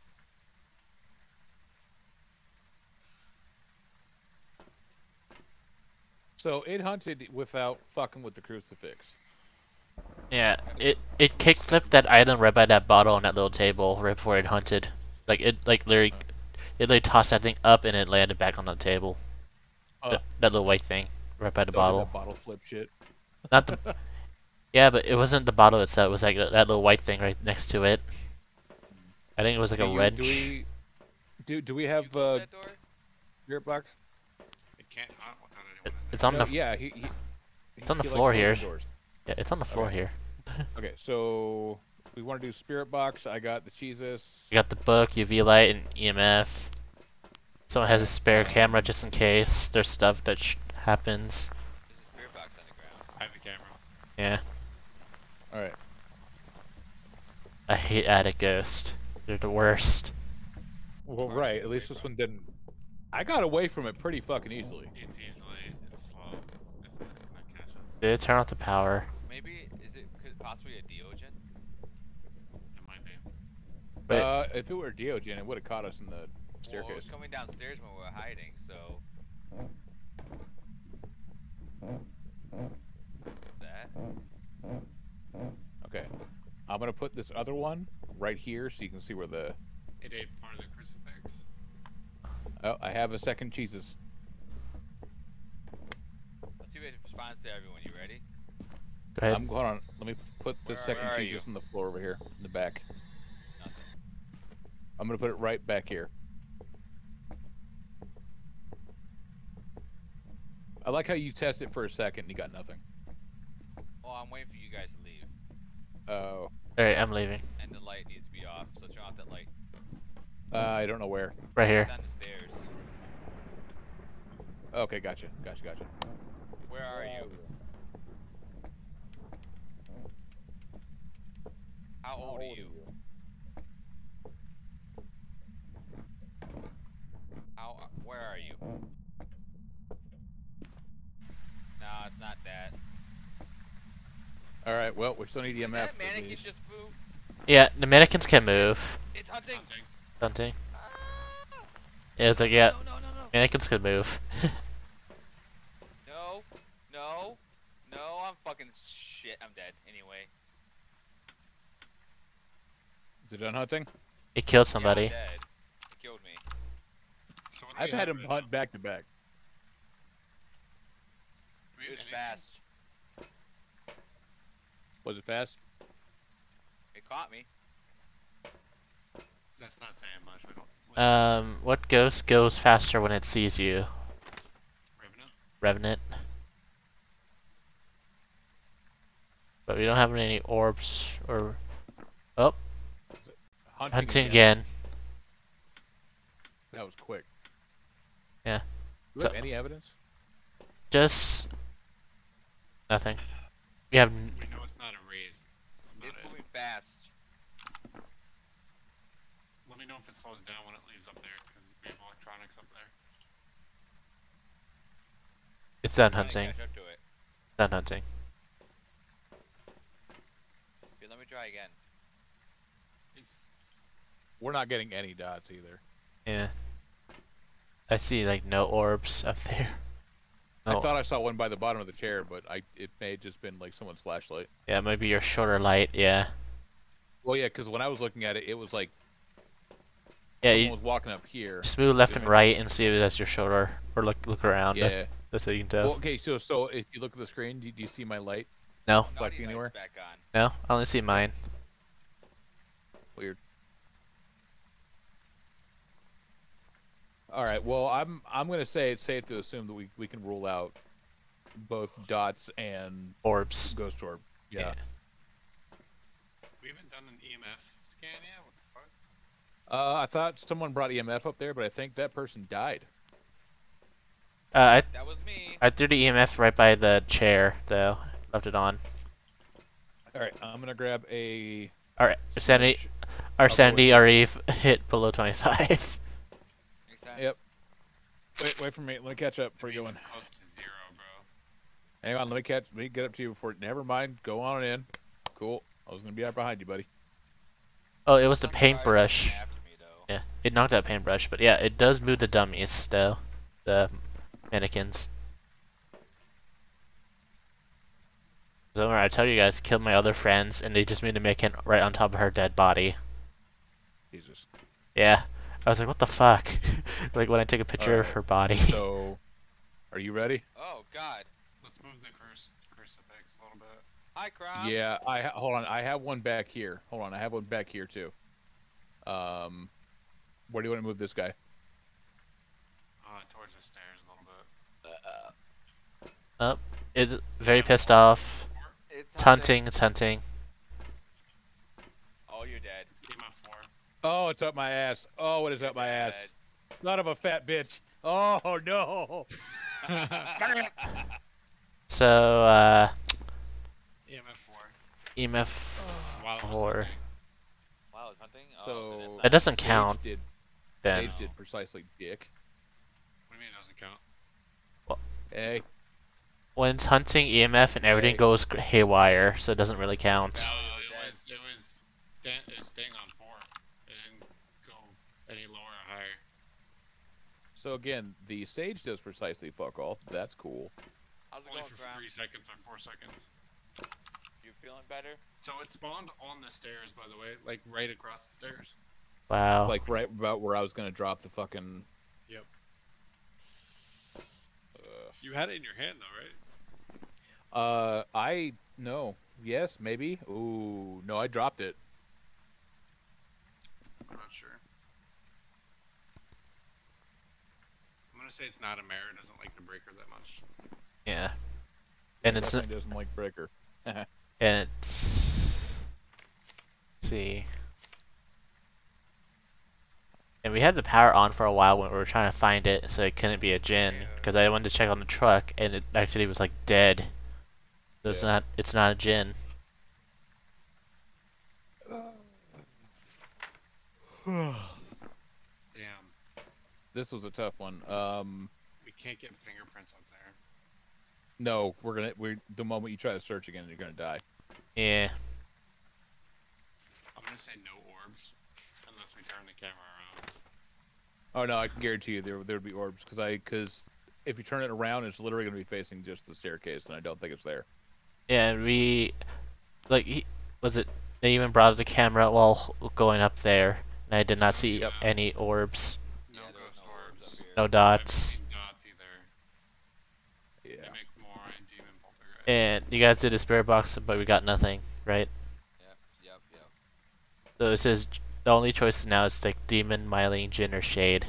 So it hunted without fucking with the crucifix. Yeah, it kick flipped that item right by that bottle on that little table right before it hunted. Like it literally tossed that thing up and it landed back on the table. That little white thing right by the bottle. That bottle flip shit. Not the. Yeah, but it wasn't the bottle itself. It was like that little white thing right next to it. I think it was like a wrench. Do we have that door? spirit box? It can't hunt without anyone in there. It's on No, the. yeah, It's on the he floor likes here. closing doors. Yeah, it's on the floor Okay. here. Okay, so we want to do spirit box. I got the cheeses. You got the book, UV light, and EMF. Someone has a spare camera just in case there's stuff that happens. There's a spirit box on the ground. I have a camera. Yeah. All right. I hate attic ghosts. They're the worst. Well, right. At least this one didn't. I got away from it pretty fucking easily. It's slow. It's not gonna catch us. Did it turn off the power? Maybe could it possibly a Deogen? It might be. Wait. If it were Diogen, it would have caught us in the Well, it staircase. was coming downstairs when we were hiding, so. That. Okay. I'm gonna put this other one right here so you can see where the. It ate part of the crucifix. Oh, I have a second cheeses. Let's see if it responds to everyone. You ready? Go ahead. Hold on. Let me put the second where are cheeses you? on the floor over here in the back. Nothing. I'm gonna put it right back here. I like how you test it for a second and you got nothing. Oh, I'm waiting for you guys to leave. Oh. Alright, I'm leaving. And the light needs to be off, so turn off that light. I don't know where. Right here. It's on the stairs. Okay, gotcha. Where are you? How old are you? Where are you? No, it's not that. All right. Well, we still need Did EMF. that at mannequin least. just move? Yeah, the mannequins can move. It's hunting! Hunting. Yeah, it's like, yeah, No. mannequins can move. No, I'm fucking shit. I'm dead. Anyway. Is it done hunting? It killed Yeah, somebody. I'm dead. It killed me. So what do I've we had have him right hunt now? back to back. Do we It have was anything? fast. Was it fast? It caught me. That's not saying much. We don't. What ghost goes faster when it sees you? Revenant? Revenant. But we don't have any orbs or. Oh, hunting again. That was quick. Yeah. Do we So- have any evidence? Just nothing. We have. We know it's not a wraith. Not It's it. moving fast. Let me know if it slows down when it leaves up there, because we have electronics up there. It's done Trying to hunting. catch up to it. Done hunting. Here, let me try again. It's We're not getting any dots either. Yeah. I see like no orbs up there. I No. thought I saw one by the bottom of the chair, but it may have just been like someone's flashlight. Yeah, maybe your shoulder light. Yeah. Well, yeah, because when I was looking at it, it was like Yeah. someone You was walking up here. just move left and Didn't- right and see if that's your shoulder, or look around. Yeah. That's what you can tell. Well, okay, so if you look at the screen, do you see my light No. Naughty reflecting light's anywhere? back on. No. I only see mine. Weird. All right. Well, I'm gonna say it's safe to assume that we can rule out both dots and Orbs. ghost orb. Yeah. We haven't done an EMF scan yet. What the fuck? I thought someone brought EMF up there, but I think that person died. I That was me. I threw the EMF right by the chair though. Left it on. All right. I'm gonna grab a. All right. Sanity. Our sanity already hit below 25. Makes sense. Yep. Wait for me. Let me catch up before you go in. It's close to 0, bro. Hang on. Let me get up to you before. Never mind. Go on in. Cool. I was gonna be right behind you, buddy. Oh, it was the Some guy paintbrush. came after me, though. Yeah, it knocked out paintbrush, but yeah, it does move the dummies though, the mannequins. So I tell you guys, killed my other friends, and they just moved the mannequin right on top of her dead body. Jesus. Yeah, I was like, what the fuck? Like when I took a picture of Alright. her body. So, are you ready? Oh God. Let's move the crucifix a little bit. Hi, Crom. Yeah. Hold on. I have one back here. Hold on. I have one back here too. Where do you want to move this guy? Towards the stairs a little bit. Oh, it's very pissed off. It's hunting. It's hunting. Oh, you're dead. It's EMF 4. Oh, it's up my ass. Oh, what is up my ass? Son of a fat bitch. Oh no. So EMF 4. EMF Wow, it was 4. hunting. Wow, it's hunting. Oh, So then it's That doesn't Sage count. Did, Then Sage did precisely dick. What do you mean it doesn't count? Hey. when it's hunting EMF and everything Hey. goes haywire, so it doesn't really count. No, dead. it was staying on 4. It didn't go any lower or higher. So again, the Sage does precisely fuck all. That's cool. How's it Only going, for Crom? 3 seconds or 4 seconds. You feeling better? So it spawned on the stairs, by the way, like right across the stairs. Wow. Like right about where I was gonna drop the fucking. Yep. You had it in your hand though, right? I no. Yes, maybe. Ooh, no, I dropped it. I'm not sure. I'm gonna say it's not a mirror. It doesn't like the breaker that much. Yeah. And it's Definitely doesn't like breaker. and it's let's see. And we had the power on for a while when we were trying to find it, so it couldn't be a Jinn. Because I wanted to check on the truck, and it actually was like dead. So it's Yeah. not a Jinn. Damn. This was a tough one. We can't get fingerprints up there. No, we're the moment you try to search again, you're gonna die. Yeah. I'm gonna say no orbs, unless we turn the camera around. Oh no, I can guarantee you there would be orbs because if you turn it around, it's literally gonna be facing just the staircase, and I don't think it's there. Yeah, and we they even brought the camera while going up there, and I did not see Yep. any orbs, No Yeah, there was ghost no orbs orbs. up here. no I haven't dots. seen dots either. Yeah. Mimic, Mora, and Demon Poltergeist. And you guys did a spirit box, but we got nothing, right? Yep. So it says the only choices now is like demon, myling, Jinn, or shade.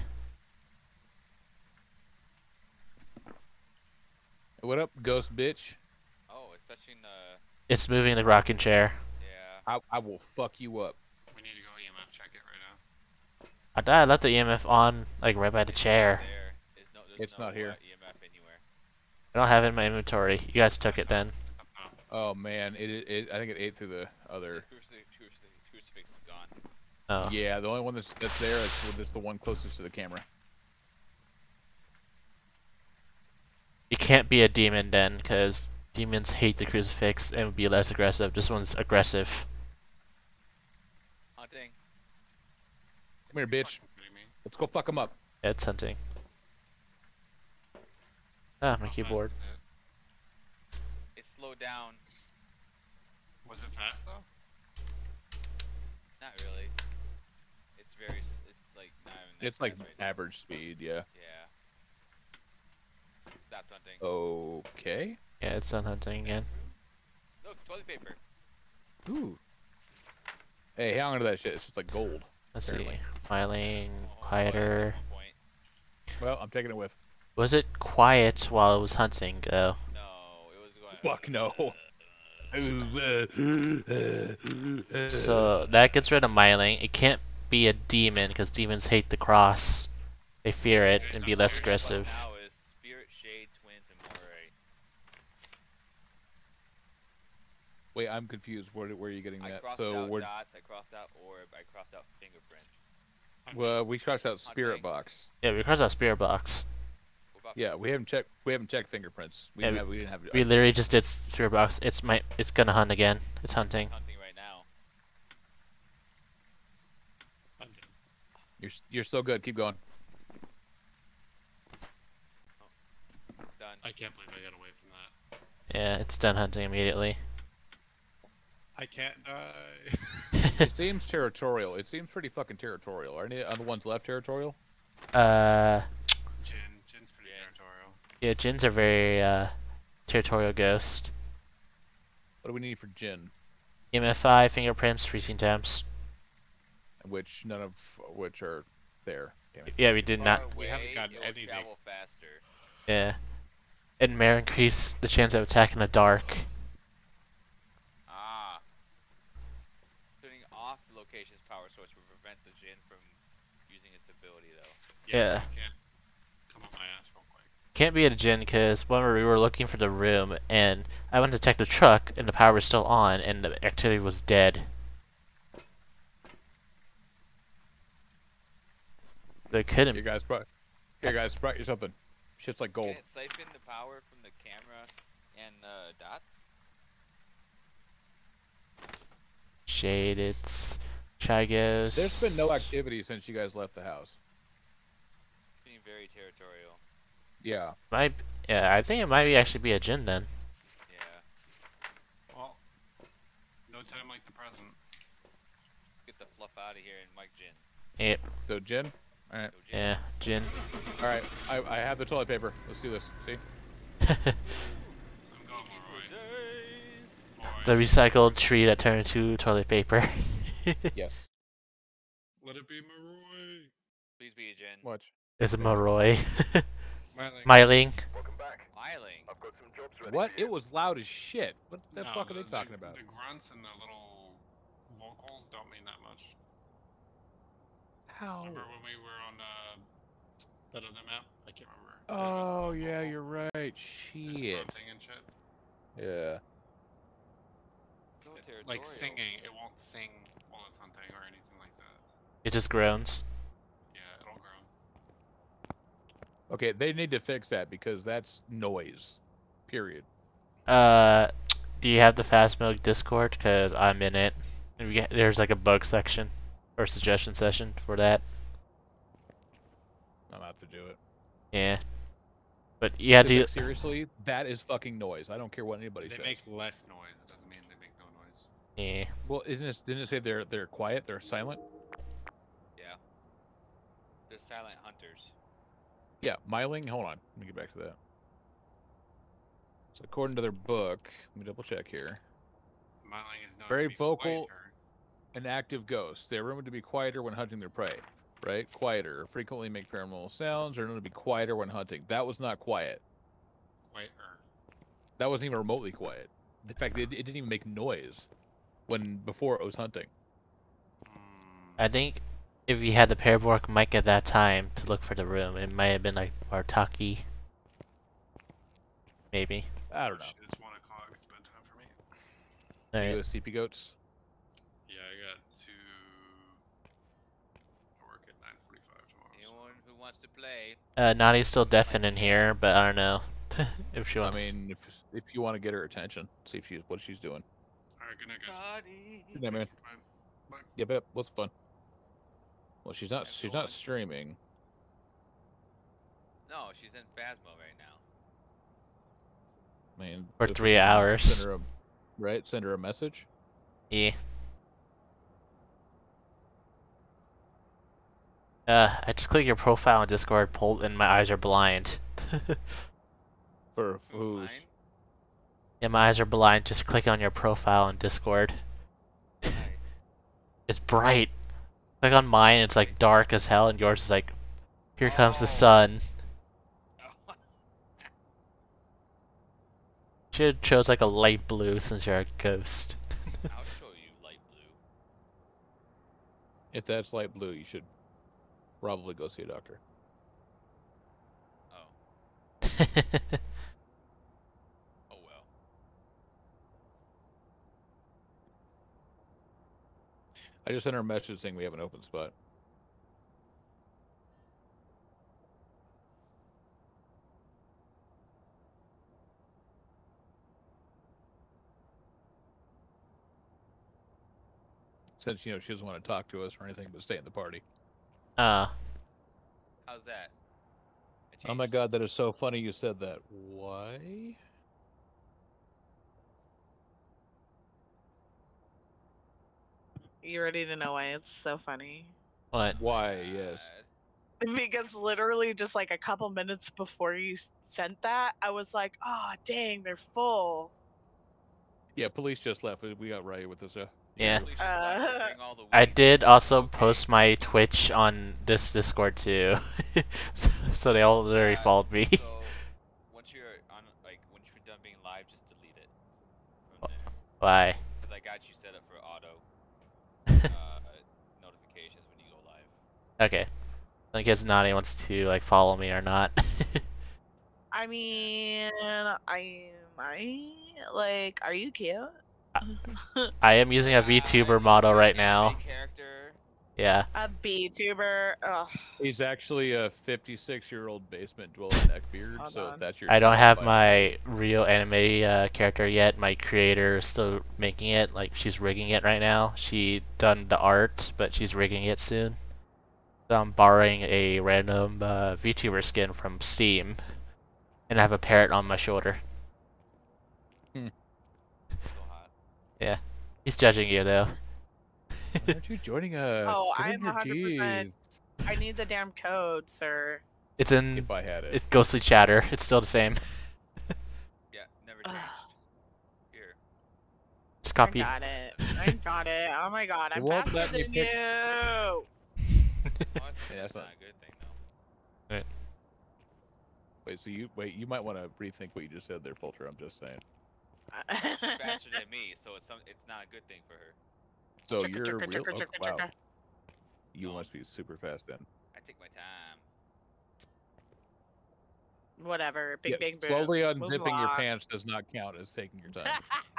What up, ghost bitch? Oh, it's touching the. It's moving the rocking chair. Yeah. I will fuck you up. We need to go EMF check it right now. I left the EMF on, like right by the chair. There. There's It's no, not here. EMF anywhere. I don't have it in my inventory. You guys took it then. It's up now. Oh man, I think it ate through the other. Crucifix is gone. Oh. Yeah, the only one that's there is the one closest to the camera. You can't be a demon then, because demons hate the crucifix and would be less aggressive. This one's aggressive. Hunting. Come here, bitch. Fucking kidding me? Let's go fuck him up. Yeah, it's hunting. Ah, my How fast keyboard. is it? It slowed down. Was it fast though? Not really. It's very. It's like not even. That It's like fast right now. average speed, yeah. Yeah. Stopped hunting. Okay. Yeah, it's done hunting again. Look, toilet paper. Ooh. Hey, hang on to that shit. It's just like gold. Let's Apparently. see. Filing, Oh, quieter. at one point. Well, I'm taking it with. Was it quiet while it was hunting, though? No, it was going. Fuck no. So that gets rid of Myling. It can't be a demon because demons hate the cross. They fear it Okay, and so be less Spirit aggressive. Now is Spirit, Shade, Twins, and Moray. Wait, I'm confused. Where are you getting I that? crossed So out we're dots, I crossed out orb, I crossed out fingerprints. well, we crossed out spirit Hunting. box. Yeah, because that spirit box. What about Yeah, we haven't checked. We haven't checked fingerprints. We Yeah, didn't have. We didn't have. We literally just did spirit box. It's gonna hunt again. It's hunting. hunting right now? You're so good. Keep going. Done. I can't believe I got away from that. Yeah, it's done hunting immediately. I can't die. It seems territorial. It seems pretty fucking territorial. Are any of the ones left territorial? Jin's pretty territorial. Yeah, Jinns are very territorial ghost. What do we need for Jin? MFI, fingerprints, freezing temps. Which none of which are there. Damn it. Yeah, we did not. Far We haven't away, gotten you'll anything. travel faster. Yeah. And Mare increase the chance of attack in the dark. Ah. Turning off the location's power source will prevent the Jin from using its ability, though. Yeah. So you can't come up my ass real quick. Can't be a Jinn because when we were looking for the room and I went to check the truck and the power was still on and the activity was dead. They couldn't. Here, guys, brought you something. Shit's like gold. Can it siphon the power from the camera and dots? Shade, it's Chigos. There's been no activity since you guys left the house. Being very territorial. Yeah. Yeah, I think it might actually be a Jinn then. Yeah. Well, no time like the present. Get the fluff out of here and Mike Jin. Yep. So Jin. All right. Go Jin. Yeah, Jinn. All right. I have the toilet paper. Let's do this. See. I'm going Leroy. The recycled tree that turned into toilet paper. Yes. Let it be Maroy. Please be a Jin. Watch. It's a Moroi. Myling. Myling. Welcome back. Smiling. I've got some jobs ready What? for you. It was loud as shit. What the No, fuck are they talking about? The grunts and the little vocals don't mean that much. How? Remember when we were on that other map? I can't remember. It was Oh the yeah, vocal, you're right. just Shit. grunting and shit. Yeah. So Like territorial. singing, it won't sing while it's hunting or anything like that. It just groans. Yeah, it'll groan. Okay, they need to fix that because that's noise. Period. Do you have the Phasmo Discord? Cause I'm in it. And there's like a bug section or suggestion session for that. I'm about to do it. Yeah. But yeah, Because, do like, seriously, that is fucking noise. I don't care what anybody They says. make less noise. It doesn't mean they make no noise. yeah. Well, didn't it say they're quiet? They're silent? Yeah. They're silent hunters. Yeah, Myling. Hold on. Let me get back to that. So according to their book, let me double check here. Myling is known Very to be vocal. quieter. An active ghost. They are rumored to be quieter when hunting their prey. Right? Quieter. Frequently make paranormal sounds. Are known to be quieter when hunting. That was not quiet. Quieter. That wasn't even remotely quiet. In fact, it didn't even make noise before it was hunting. I think if you had the parabolic mic at that time to look for the room, it might have been like Bartaki. Maybe. I don't know. Shit, it's 1 o'clock. It's bedtime for me. You Alright. go to CP goats. Yeah, I got to work at 9:45 tomorrow. so- Anyone who wants to play. Nadi's still deafened in here, but I don't know if she I wants. mean, if you want to get her attention, see if what she's doing. Alright, good night, guys. Buddy. Good night, man. Thanks for playing. Bye. Yep, what's fun? Well, she's not. She's not streaming. No, she's in Phasmo right now. Man, For if we 3 can hours. Send her a, right? Send her a message. Yeah. I just click your profile on Discord, pulled, and my eyes are blind. For Who, who's? mine? Yeah, my eyes are blind. Just click on your profile on Discord. Why? It's bright. Click on mine, it's like dark as hell, and yours is like, here comes the Oh. sun. Oh. Should chose like a light blue since you're a ghost. I'll show you light blue. If that's light blue, you should probably go see a doctor. Oh. Oh well. I just sent her a message saying we have an open spot. Since she doesn't want to talk to us or anything but stay in the party. Uh, How's that? I Oh my changed. god, that is so funny you said that. Why? You ready to know why it's so funny? what? Why? Yes. Because literally just like a couple minutes before you sent that, I was like, oh, dang, they're full. Yeah, police just left. We got Ray with us. Yeah. Police just left to bring all the I weed. did also Okay. post my Twitch on this Discord too. So they all literally followed me. So once you're on, like, once you're done being live, just delete it from there. Why? Because I got you set up for auto notifications when you go live. Okay. I guess Nani wants to like follow me or not. I mean, like, are you cute? I am using a VTuber model right Anime now. character. Yeah. A B-tuber? Ugh. He's actually a 56-year-old basement dweller neckbeard. Hold So on. if that's your I don't type, have by my real anime character yet. My creator is still making it. Like, she's rigging it right now. She done the art, but she's rigging it soon. So I'm borrowing a random VTuber skin from Steam. And I have a parrot on my shoulder. So hot. Yeah. He's judging you, though. Why aren't you joining us? Oh, Get in I'm here, 100%. jeez. I need the damn code, sir. It's in... If I had it. It's Ghostly Chatter. It's still the same. Yeah, never changed. Here. Just copy. I got it. I got it. Oh my god, It I'm won't faster let me than pick- you. Oh, Yeah, that's not not- a good thing though. Wait, you might want to rethink what you just said there, Polter. I'm just saying. She's faster than me, so it's not a good thing for her. So Chugga, you're chugga, real. chugga, Oh, chugga, wow. chugga. You No. must be super fast then. I take my time. Whatever. Bing, Yeah, bing, boom. slowly Move unzipping your along. pants does not count as taking your time.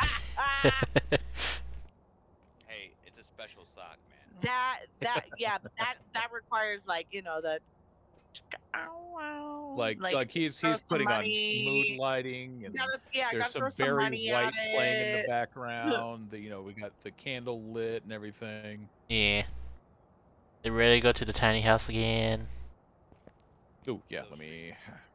Hey, it's a special sock, man. that requires, like, the like he's throw some putting on money. mood lighting and Gotta there's throw some some very money white at playing in the it. background. We got the candle lit and everything. Yeah. They ready to go to the tiny house again? Oh yeah, let me.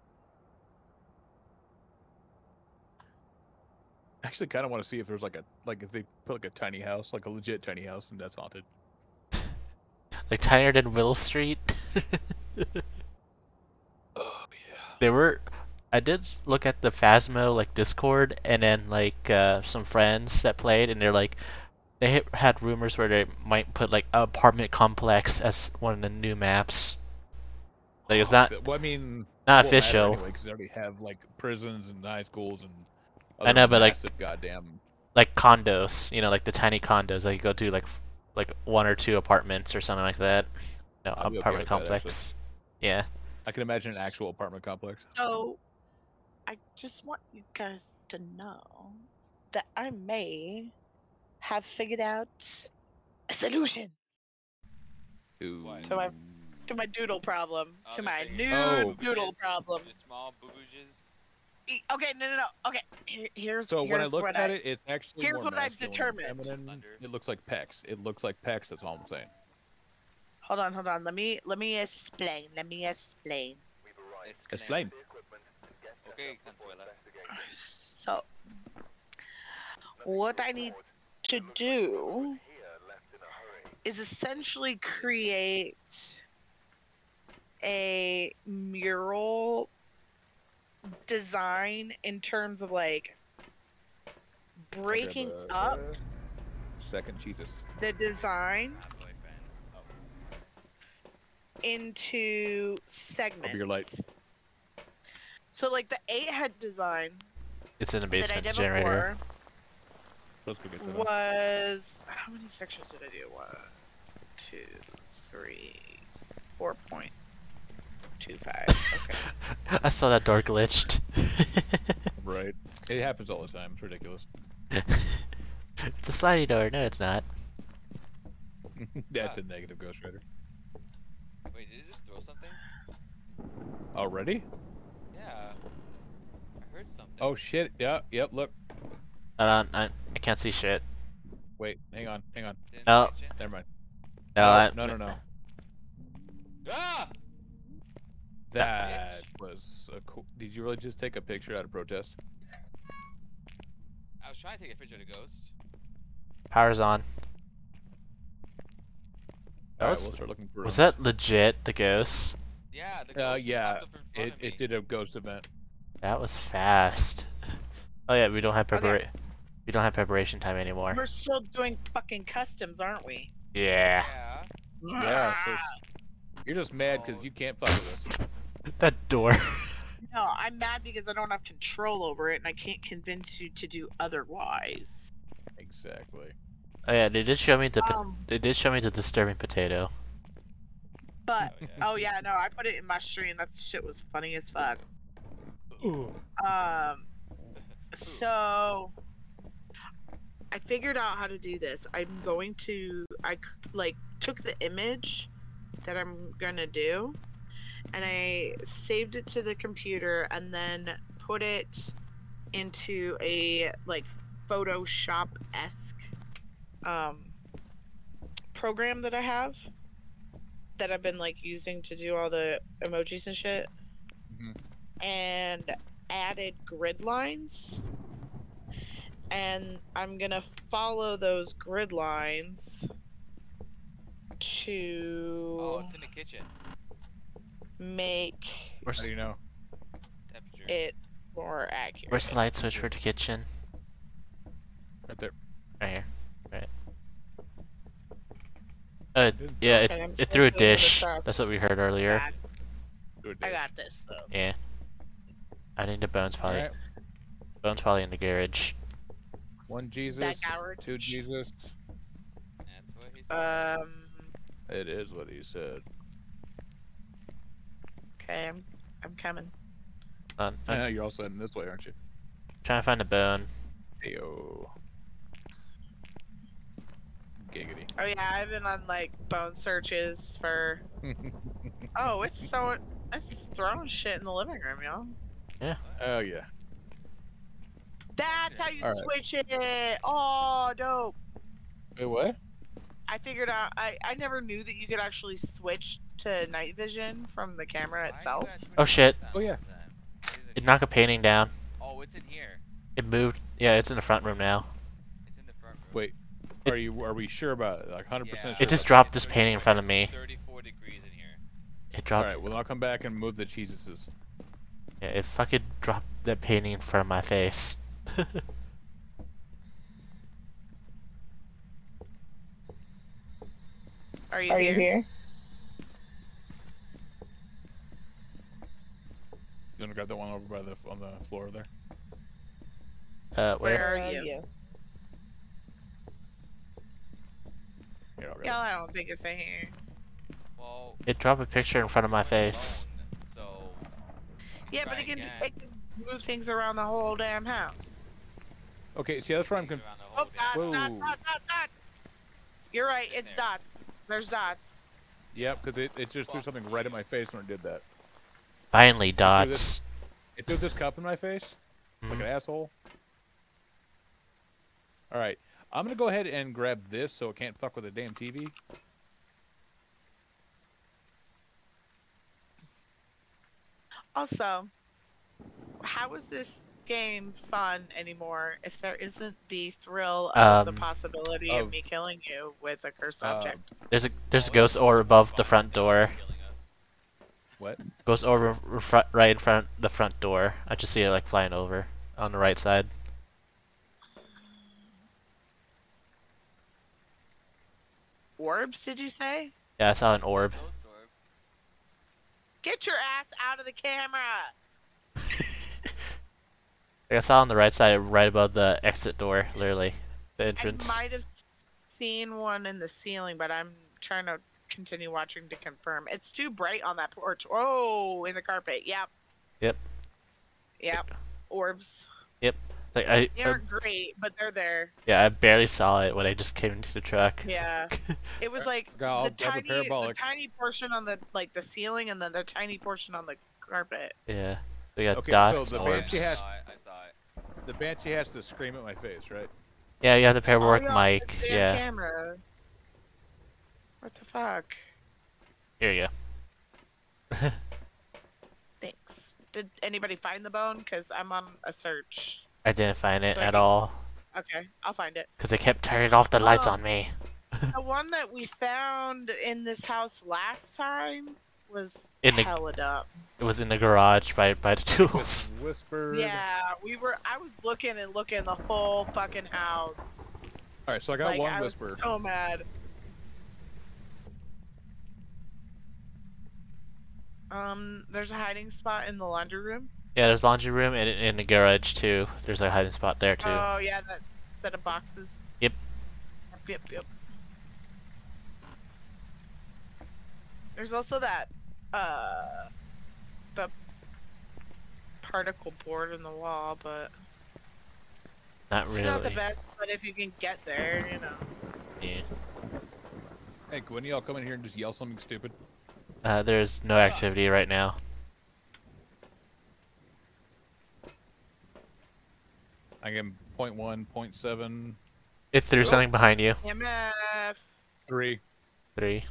Actually, kind of want to see if there's if they put like a tiny house, like a legit tiny house, and that's haunted. Like tinier than Willow Street? Oh yeah. They were... I did look at the Phasmo like Discord, and then like some friends that played, and they're like, they had rumors where they might put like an apartment complex as one of the new maps. Like it's not Well, I mean, not it won't matter official. anyway, because they already have like prisons and high schools and. I know, but like massive goddamn. like condos, like the tiny condos. Like you go to like 1 or 2 apartments or something like that. No, I'll be okay apartment with that, complex. Yeah. I can imagine an actual apartment complex. So, I just want you guys to know that I may have figured out a solution Ooh. to my doodle problem, Oh, to they're my saying nude Oh. doodle problem. The small boobages. Okay, no. Okay, here's So when I here's look what at it, it's actually here's more what I've masculine than determined. feminine. Thunder. It looks like pecs. It looks like pecs. That's all I'm saying. Hold on. Let me explain. We've arrived. Explain. The equipment and get set Okay, up before Consuela. investigating. So, what I need to do Here left in a hurry. is essentially create a mural design in terms of like breaking up Second, Jesus. the design Bad boy fan. Oh. into Over your light. segments. So like the 8-head design It's in the that I basement did generator. before Let's go get to that. was how many sections did I do? 1, 2, 3, 4.25. Okay. I saw that door glitched. Right. It happens all the time. It's ridiculous. It's a sliding door. No, it's not. That's a negative, Ghost Rider. Wait, did you just throw something? Already? Yeah. I heard something. Oh shit. Yeah. Yep. Look. I can't see shit. Wait. Hang on. In the No. kitchen? Never mind. No, No. Ah! That was a cool. Did you really just take a picture out of protest? I was trying to take a picture of the ghost. Power's on. Alright, was- we'll start looking for. Was that legit the ghost? Yeah, the ghost Yeah. popped up in front of me. It did a ghost event. That was fast. Oh yeah, we don't have Okay. We don't have preparation time anymore. We're still doing fucking customs, aren't we? Yeah. Yeah. Yeah. So you're just mad because Oh. you can't fuck with us. That door. No, I'm mad because I don't have control over it and I can't convince you to do otherwise. Exactly. Oh yeah, they did show me the Um, they did show me the disturbing potato. But Oh, yeah. oh yeah, no, I put it in my stream. That shit was funny as fuck. So I figured out how to do this. I took the image that I'm gonna do and I saved it to the computer and then put it into a like Photoshop-esque program that I have that I've been like using to do all the emojis and shit, and added grid lines, and I'm gonna follow those grid lines to Oh, it's in the kitchen. make How do you know? Temperature. it more accurate. Where's the light switch for the kitchen? Right there. Right here. Right. Yeah, Okay, I'm it threw a still doing the dish. truck. That's what we heard earlier. Sad. Do a I dish. got this though. Yeah. I think the bones probably Alright. bones probably in the garage. One Jesus. That garage. Two Jesus. That's what he said. It is what he said. Okay, I'm coming. I'm You're also heading this way, aren't you? trying to find a bone. Ayo. Giggity. Oh yeah, I've been on like bone searches for. Oh, it's throwing shit in the living room, y'all. Oh yeah. That's how you All right. switch it. Oh, dope. Wait, what? I figured out. I never knew that you could actually switch to night vision from the camera Why you itself. got too many Oh, shit. buttons Oh, yeah. all the time? What is in It here? knocked a painting down. Oh, it's in here. It moved. Yeah, it's in the front room now. It's in the front room. Wait. Are we sure about it? Like 100% Yeah. sure? It just about dropped It's this painting in front of me. 34 degrees in here. It All dropped. right. Well, I'll come back and move the Jesuses. Yeah, it fucking dropped that painting in front of my face. Are you here? You wanna grab that one over by the on the floor there? Where? Where are you? Here, I'll grab Yeah, I don't think it's in here. Well, It dropped a picture in front of my face. alone, so. Yeah, but it can move things around the whole damn house. it. Okay. See, that's where I'm. Oh, dots, Whoa. dots. You're right. In It's there. dots. There's dots. Yep, because it just threw something right in my face when it did that. Finally, dots. It threw this cup in my face, like an asshole. All right, I'm gonna go ahead and grab this so it can't fuck with the damn TV. Also, how is this game fun anymore if there isn't the thrill of the possibility of me killing you with a cursed object? There's a ghost orb above the front door. What? Ghost orb right in front the front door. I just see it like flying over on the right side. Orbs, did you say? Yeah, I saw an orb. Get your ass out of the camera! Like I saw on the right side, right above the exit door, literally, the entrance. I might have seen one in the ceiling, but I'm trying to continue watching to confirm. It's too bright on that porch. Oh, in the carpet. Yep. Yep. Yep. Orbs. Yep. Like They aren't great, but they're there. Yeah, I barely saw it when I just came into the truck. Yeah. It was like the tiny portion on the the ceiling, and then the tiny portion on the carpet. Yeah. We got Okay, dots. so the orbs. Banshee has. I saw it. The Banshee has to scream at my face, right? Yeah, you have the paperwork mic. The Yeah. cameras. What the fuck? Here you go. Thanks. Did anybody find the bone? Because I'm on a search. I didn't find it So at all. Okay, I'll find it. Because they kept turning off the lights on me. The one that we found in this house last time was In the- hella dumb. It was in the garage by the tools. Whispered. Yeah, I was looking and looking the whole fucking house. All right, so I got one I whisper. was so mad. There's a hiding spot in the laundry room. Yeah, there's laundry room and in the garage too. There's a hiding spot there too. Oh yeah, that set of boxes. Yep. Yep. There's also that the particle board in the wall, but Not really. it's not the best. But if you can get there, you know. Yeah. Hey, can y'all come in here and just yell something stupid? There's no activity right now. I can 0.1, 0.7. It threw something behind you. MF. 3. 3.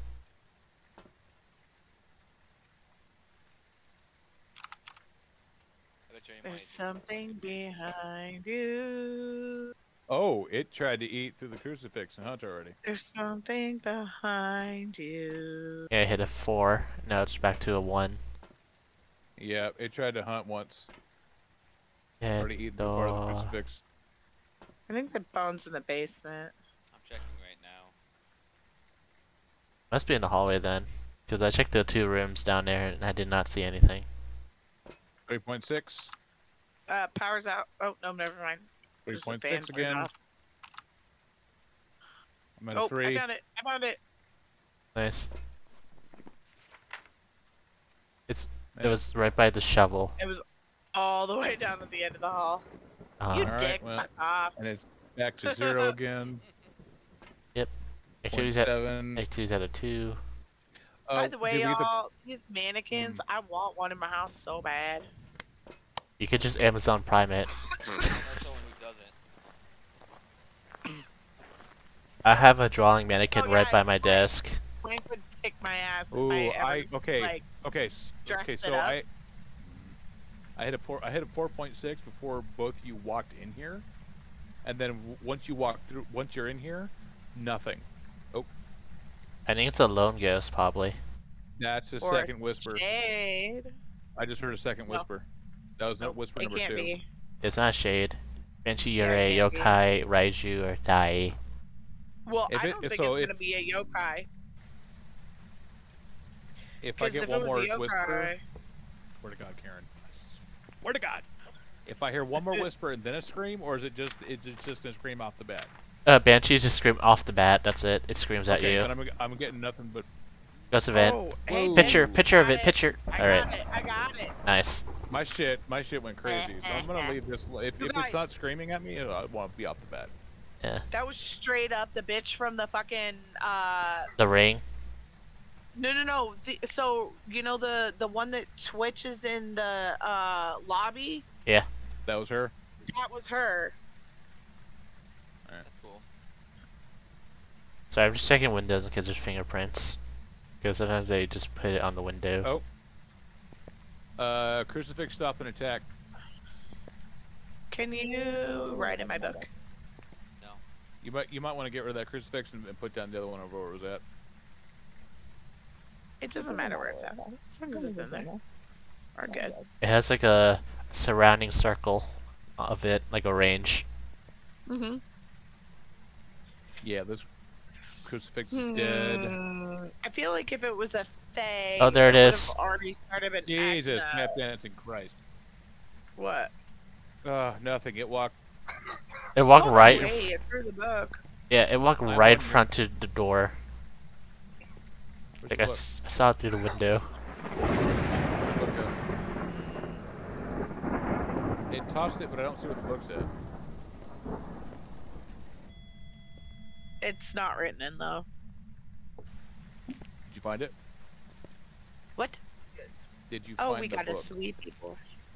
There's something behind you. Oh, it tried to eat through the crucifix and hunt already. There's something behind you. Yeah, I hit a 4. Now it's back to a 1. Yeah, it tried to hunt once. Yeah. Already eaten through part of the crucifix. I think the bone's in the basement. I'm checking right now. Must be in the hallway then. Because I checked the 2 rooms down there and I did not see anything. 3.6. Power's out. Oh, no, never mind. 3.6 again. I'm at a Oh, 3. I got it. I found it. Nice. It was right by the shovel. It was all the way down at the end of the hall. You Alright, dick, well, fuck off. And it's back to 0 again. Yep. Activity's at a 2. Oh, By the way, did we get y'all, these mannequins, I want one in my house so bad. You could just Amazon Prime it. That's someone who doesn't. I have a drawing mannequin Oh, yeah, right by my desk. Frank would kick my ass Ooh, if I ever, okay, like, okay, dressed okay. it So up. I hit a 4.6 before both you walked in here, and then once you're in here, nothing. Oh, I think it's a lone ghost, probably. that's a or second whisper. shade. I just heard a second No. whisper. That was not whisper It number can't 2. be. It's not Shade. Banshee, Yeah, Yurei, it can't be. Yokai, Raiju, or Tai. Well, If I it- don't think so it's if- gonna be a yokai. If I Because get if one it was more a yokai, whisper, swear to God, Karen. Swear to God. If I hear one more whisper and then a scream, or is it just gonna scream off the bat? Banshee just scream off the bat. That's it. It screams at Okay, you. then I'm getting nothing but Ghost event. Oh, hey, Whoa. Picture Ben, of got it. Picture. I All right. got it. I got it. Nice. my shit went crazy. So I'm gonna leave this. If You it's guys- not screaming at me, I want to be off the bat. Yeah. That was straight up the bitch from the fucking The ring. No. So you know the one that twitches in the lobby? Yeah. That was her. That was her. That's cool. So I'm just checking windows in case there's fingerprints. Because sometimes they just put it on the window. Oh. Crucifix, stop, and attack. Can you write in my book? No. You might want to get rid of that crucifix and put down the other one over where it was at. It doesn't matter where it's at. As long as it's in there. We're good. It has like a surrounding circle of it, like a range. Mm-hmm. Yeah, this crucifix is dead. I feel like if it was a Fae, Oh, there it would is. have already started an Jesus, act tap dancing Christ. What? Nothing. It walked. It walked right. Wait, through the book. Yeah, it walked I'm right in wondering- front to the door. Where's Like the I, book? I saw it through the window. Where'd the book go? It tossed it, but I don't see what the book said. It's not written in though. Did you find it? What? Did you Oh, find we the got book? 3 people.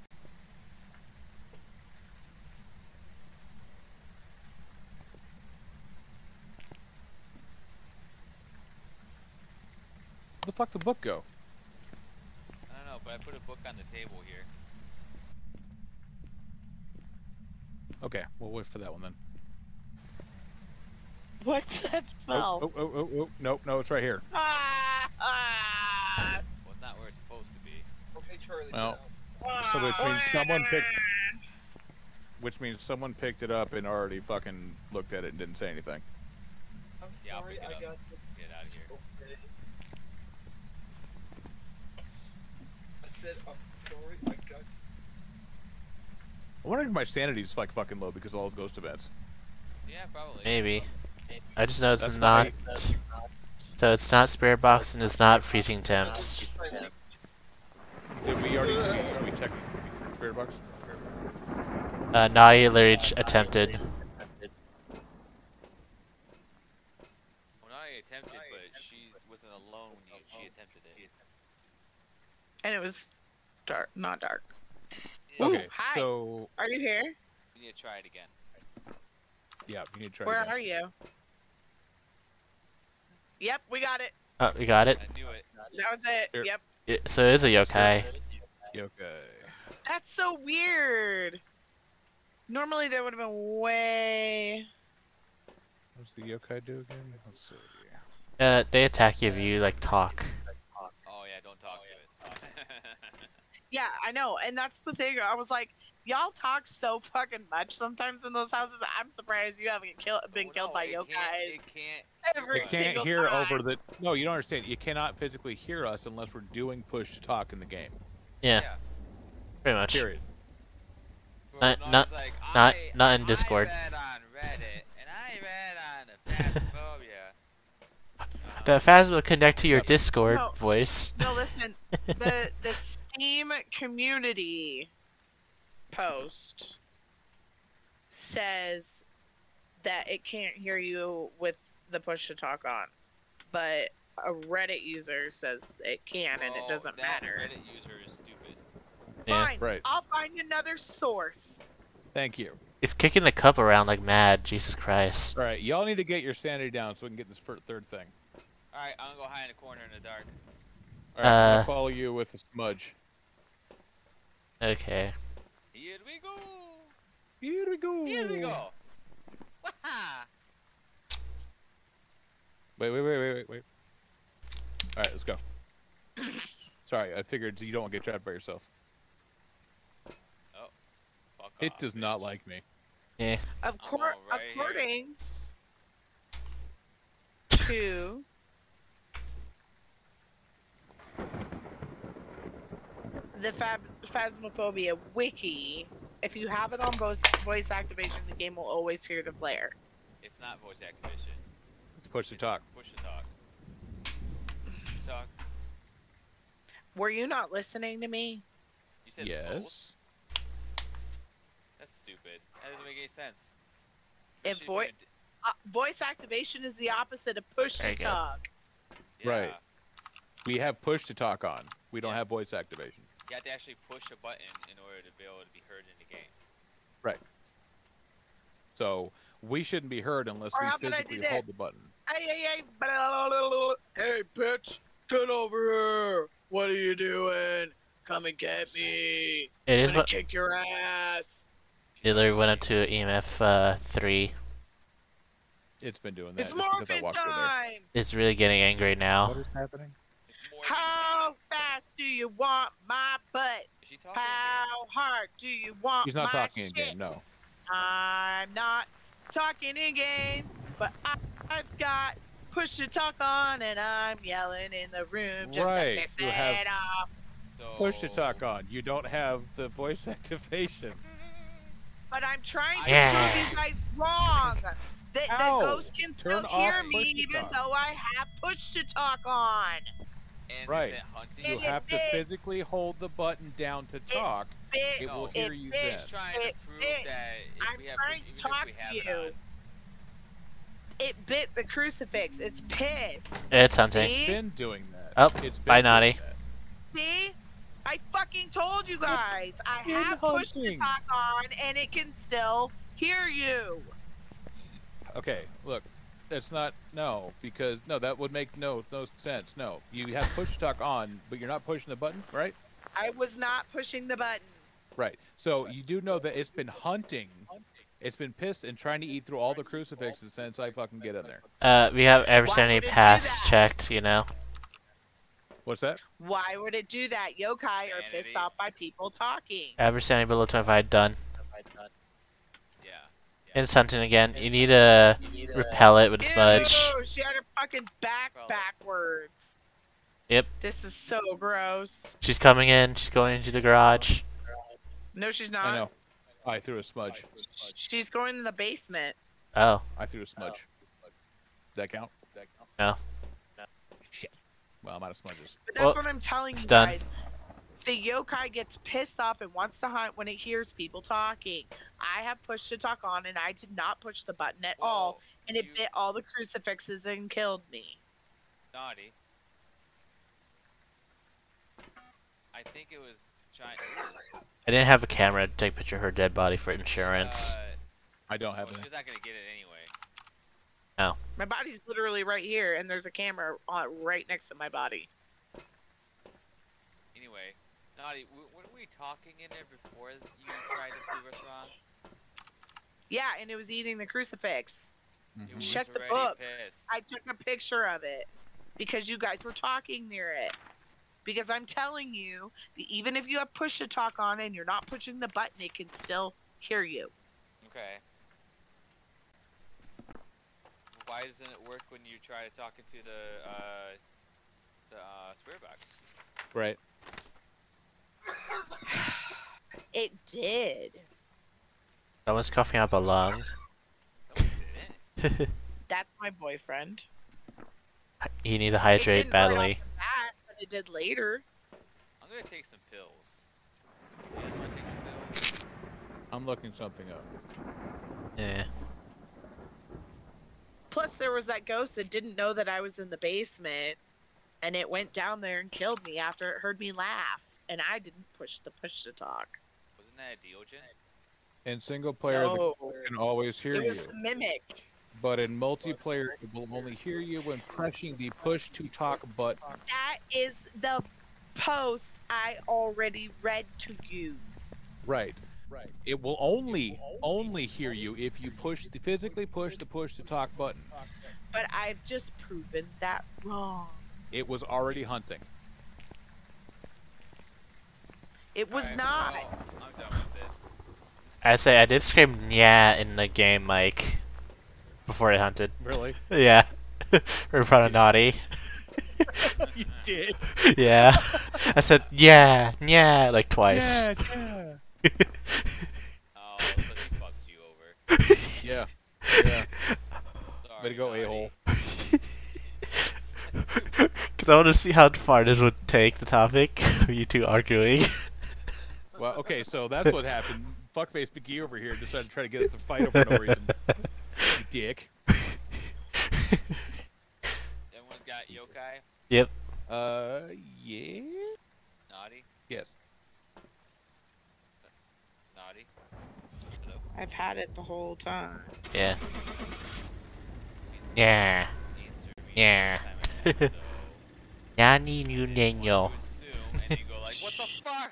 Where the fuck did the book go? I don't know, but I put a book on the table here. Okay, we'll wait for that one then. What's that smell? Oh, nope, no, it's right here. Ah, ah. Well, it's not where it's supposed to be. Okay, Charlie. Well, Ah, so which means someone picked, ah. which means someone picked it up and already fucking looked at it and didn't say anything. I'm Yeah, I'll sorry, pick it I up. got Get out of here. okay. I said I'm sorry, I got I wonder if my sanity's like fucking low because of all those ghost events. Yeah, probably. Maybe. I just know it's That's not. why- So it's not spirit box and it's not freezing temps. Did we already should we check spirit box? Nai literally attempted. Well, not I attempted, but she wasn't alone when she attempted it. And it was dark, not dark. Yeah, Okay, hi. so Are you here? You need to try it again. yeah, you need to try. Where it again. are you? Yep, we got it. Oh, we got it. I knew it. That was it. Here. Yep. So it is a yokai. Okay. That's so weird. Normally there would have been way. What's the yokai do again? Let's see. They attack you if you like talk. Oh yeah, don't talk to it. Yeah, I know, and that's the thing. I was like, y'all talk so fucking much sometimes in those houses. I'm surprised you haven't been Oh, killed no, by it yokai can't. It can't. every It can't single hear time. over the. No, you don't understand. You cannot physically hear us unless we're doing push to talk in the game. Yeah, pretty much. Period. Bro, Not- no, not- it's like, not in Discord. I read on Reddit, and I read on the Phasmophobia. The Phas will connect to your Discord No. voice. No, listen. The Steam community post says that it can't hear you with the push to talk on, but a Reddit user says it can, and it doesn't that matter. Reddit user is stupid. Yeah. Fine, Right. I'll find another source. Thank you. It's kicking the cup around like mad. Jesus Christ. All right, y'all need to get your sanity down so we can get this third thing. Alright, I'm gonna go hide in the corner in the dark. All right, I'm gonna follow you with a smudge. Okay. Here we go! Here we go. Here we go! Waha! Wait. All right, let's go. Sorry, I figured you don't want to get trapped by yourself. Fuck It off, does bitch. not like me. Yeah. Of I'm course, all right here. according to the Phasmophobia wiki, if you have it on voice activation, the game will always hear the player. It's not voice activation. Let's push to talk. Push to talk. Push to talk. Were you not listening to me? You said both? Yes. That's stupid. That doesn't make any sense. If Especially if voice activation is the opposite of push There to you go. talk. you're- Right. We have push to talk on. We don't have voice activation. You have to actually push a button in order to be able to be heard in the game. So we shouldn't be heard unless Or we how about I do physically hold this? the button. Hey, blah, blah, blah, blah. Hey, bitch, get over here. What are you doing? Come and get me. It is I'm gonna what kick your ass. it literally went up to EMF 3. It's been doing that. It's just because I morphin' walked over there. time. It's really getting angry now. What is happening? How fast do you want my butt? Is she talking How hard do you want He's not my talking shit? again. No. I'm not talking again, but I've got push to talk on, and I'm yelling in the room just Right, to piss you it have- off. Push to talk on. You don't have the voice activation. But I'm trying to Yeah. prove you guys wrong. The Ow! ghost can still Turn hear off me push to even talk. though I have push to talk on. And Right. is it hunting? You And have to it- physically hold the button down to talk. It will it hear you then. He's trying to prove that if I'm we have trying push, to even talk if we to have you. it on. It bit the crucifix. It's pissed. It's hunting. See? It's been doing that. Oh, It's been bye, doing Naughty. that. See? I fucking told you guys. I been have push to hunting. talk on, and it can still hear you. Okay, look. That's not because that would make no sense. No, you have push to talk on, but you're not pushing the button, right? I was not pushing the button. Right. So you do know that it's been hunting. It's been pissed and trying to eat through all the crucifixes since I fucking get in there. We have every Why sanity would it do pass that? checked, you know. What's that? Why would it do that? Yokai are pissed Vanity. off by people talking. Every sanity below 25 done. Yeah. It's hunting again. You need to repel it with a smudge. Ew, she had her fucking back Probably. backwards. Yep. This is so gross. She's coming in. She's going into the garage. No, she's not. I know. I threw a smudge. She's going in the basement. Oh. I threw a smudge. Does that count? No. Shit. Well, I'm out of smudges. But that's Well, what I'm telling it's you done. guys. The yokai gets pissed off and wants to hunt when it hears people talking. I have pushed to talk on, and I did not push the button at all, Well, and it you- bit all the crucifixes and killed me. Naughty. I think it was trying. I didn't have a camera to take a picture of her dead body for insurance. I don't have Well, any. she's not gonna get it anyway. My body's literally right here, and there's a camera right next to my body. Anyway, Naughty, were we talking in there before you tried to prove us wrong? Yeah, and it was eating the crucifix. It was Check the already book. pissed. I took a picture of it because you guys were talking near it. Because I'm telling you that even if you have push to talk on and you're not pushing the button, it can still hear you. Okay. Why doesn't it work when you try to talk into the spirit box? Right. It did. Someone's coughing up a lung. No, it didn't. That's my boyfriend. You need to It hydrate didn't right off badly. the bat, but it did later. I'm gonna take some pills. You guys wanna take some pills? I'm looking something up. Yeah. Plus, there was that ghost that didn't know that I was in the basement, and it went down there and killed me after it heard me laugh, and I didn't push the push to talk. Wasn't that a Deogen? In single player, No, the can always hear it was you, the mimic. but in multiplayer, it will only hear you when pressing the push to talk button. That is the post I already read to you. Right. Right. It will only hear you if you physically push the push to talk button. But I've just proven that wrong. It was already hunting. It was Alright, not. well, I'm done with this. I say I did scream yeah in the game, Mike, before I hunted. Really? Yeah. In front of Naughty. You did. Yeah. I said yeah, like twice. Yeah. Oh, so he fucked you over. Yeah. Yeah. Sorry, Way to go, Naughty. a-hole. Because I want to see how far this would take the topic of you two arguing. Well, okay, so that's what happened. Fuckface McGee over here decided to try to get us to fight over no reason. You dick. Everyone got yokai? Yep. Yeah? Naughty? Yes. Naughty? Hello? I've had it the whole time. Yeah. Yeah. Answer me Yeah. every time I ask, so Nani I nu didn't want neno. to assume, and you go like, what the fuck?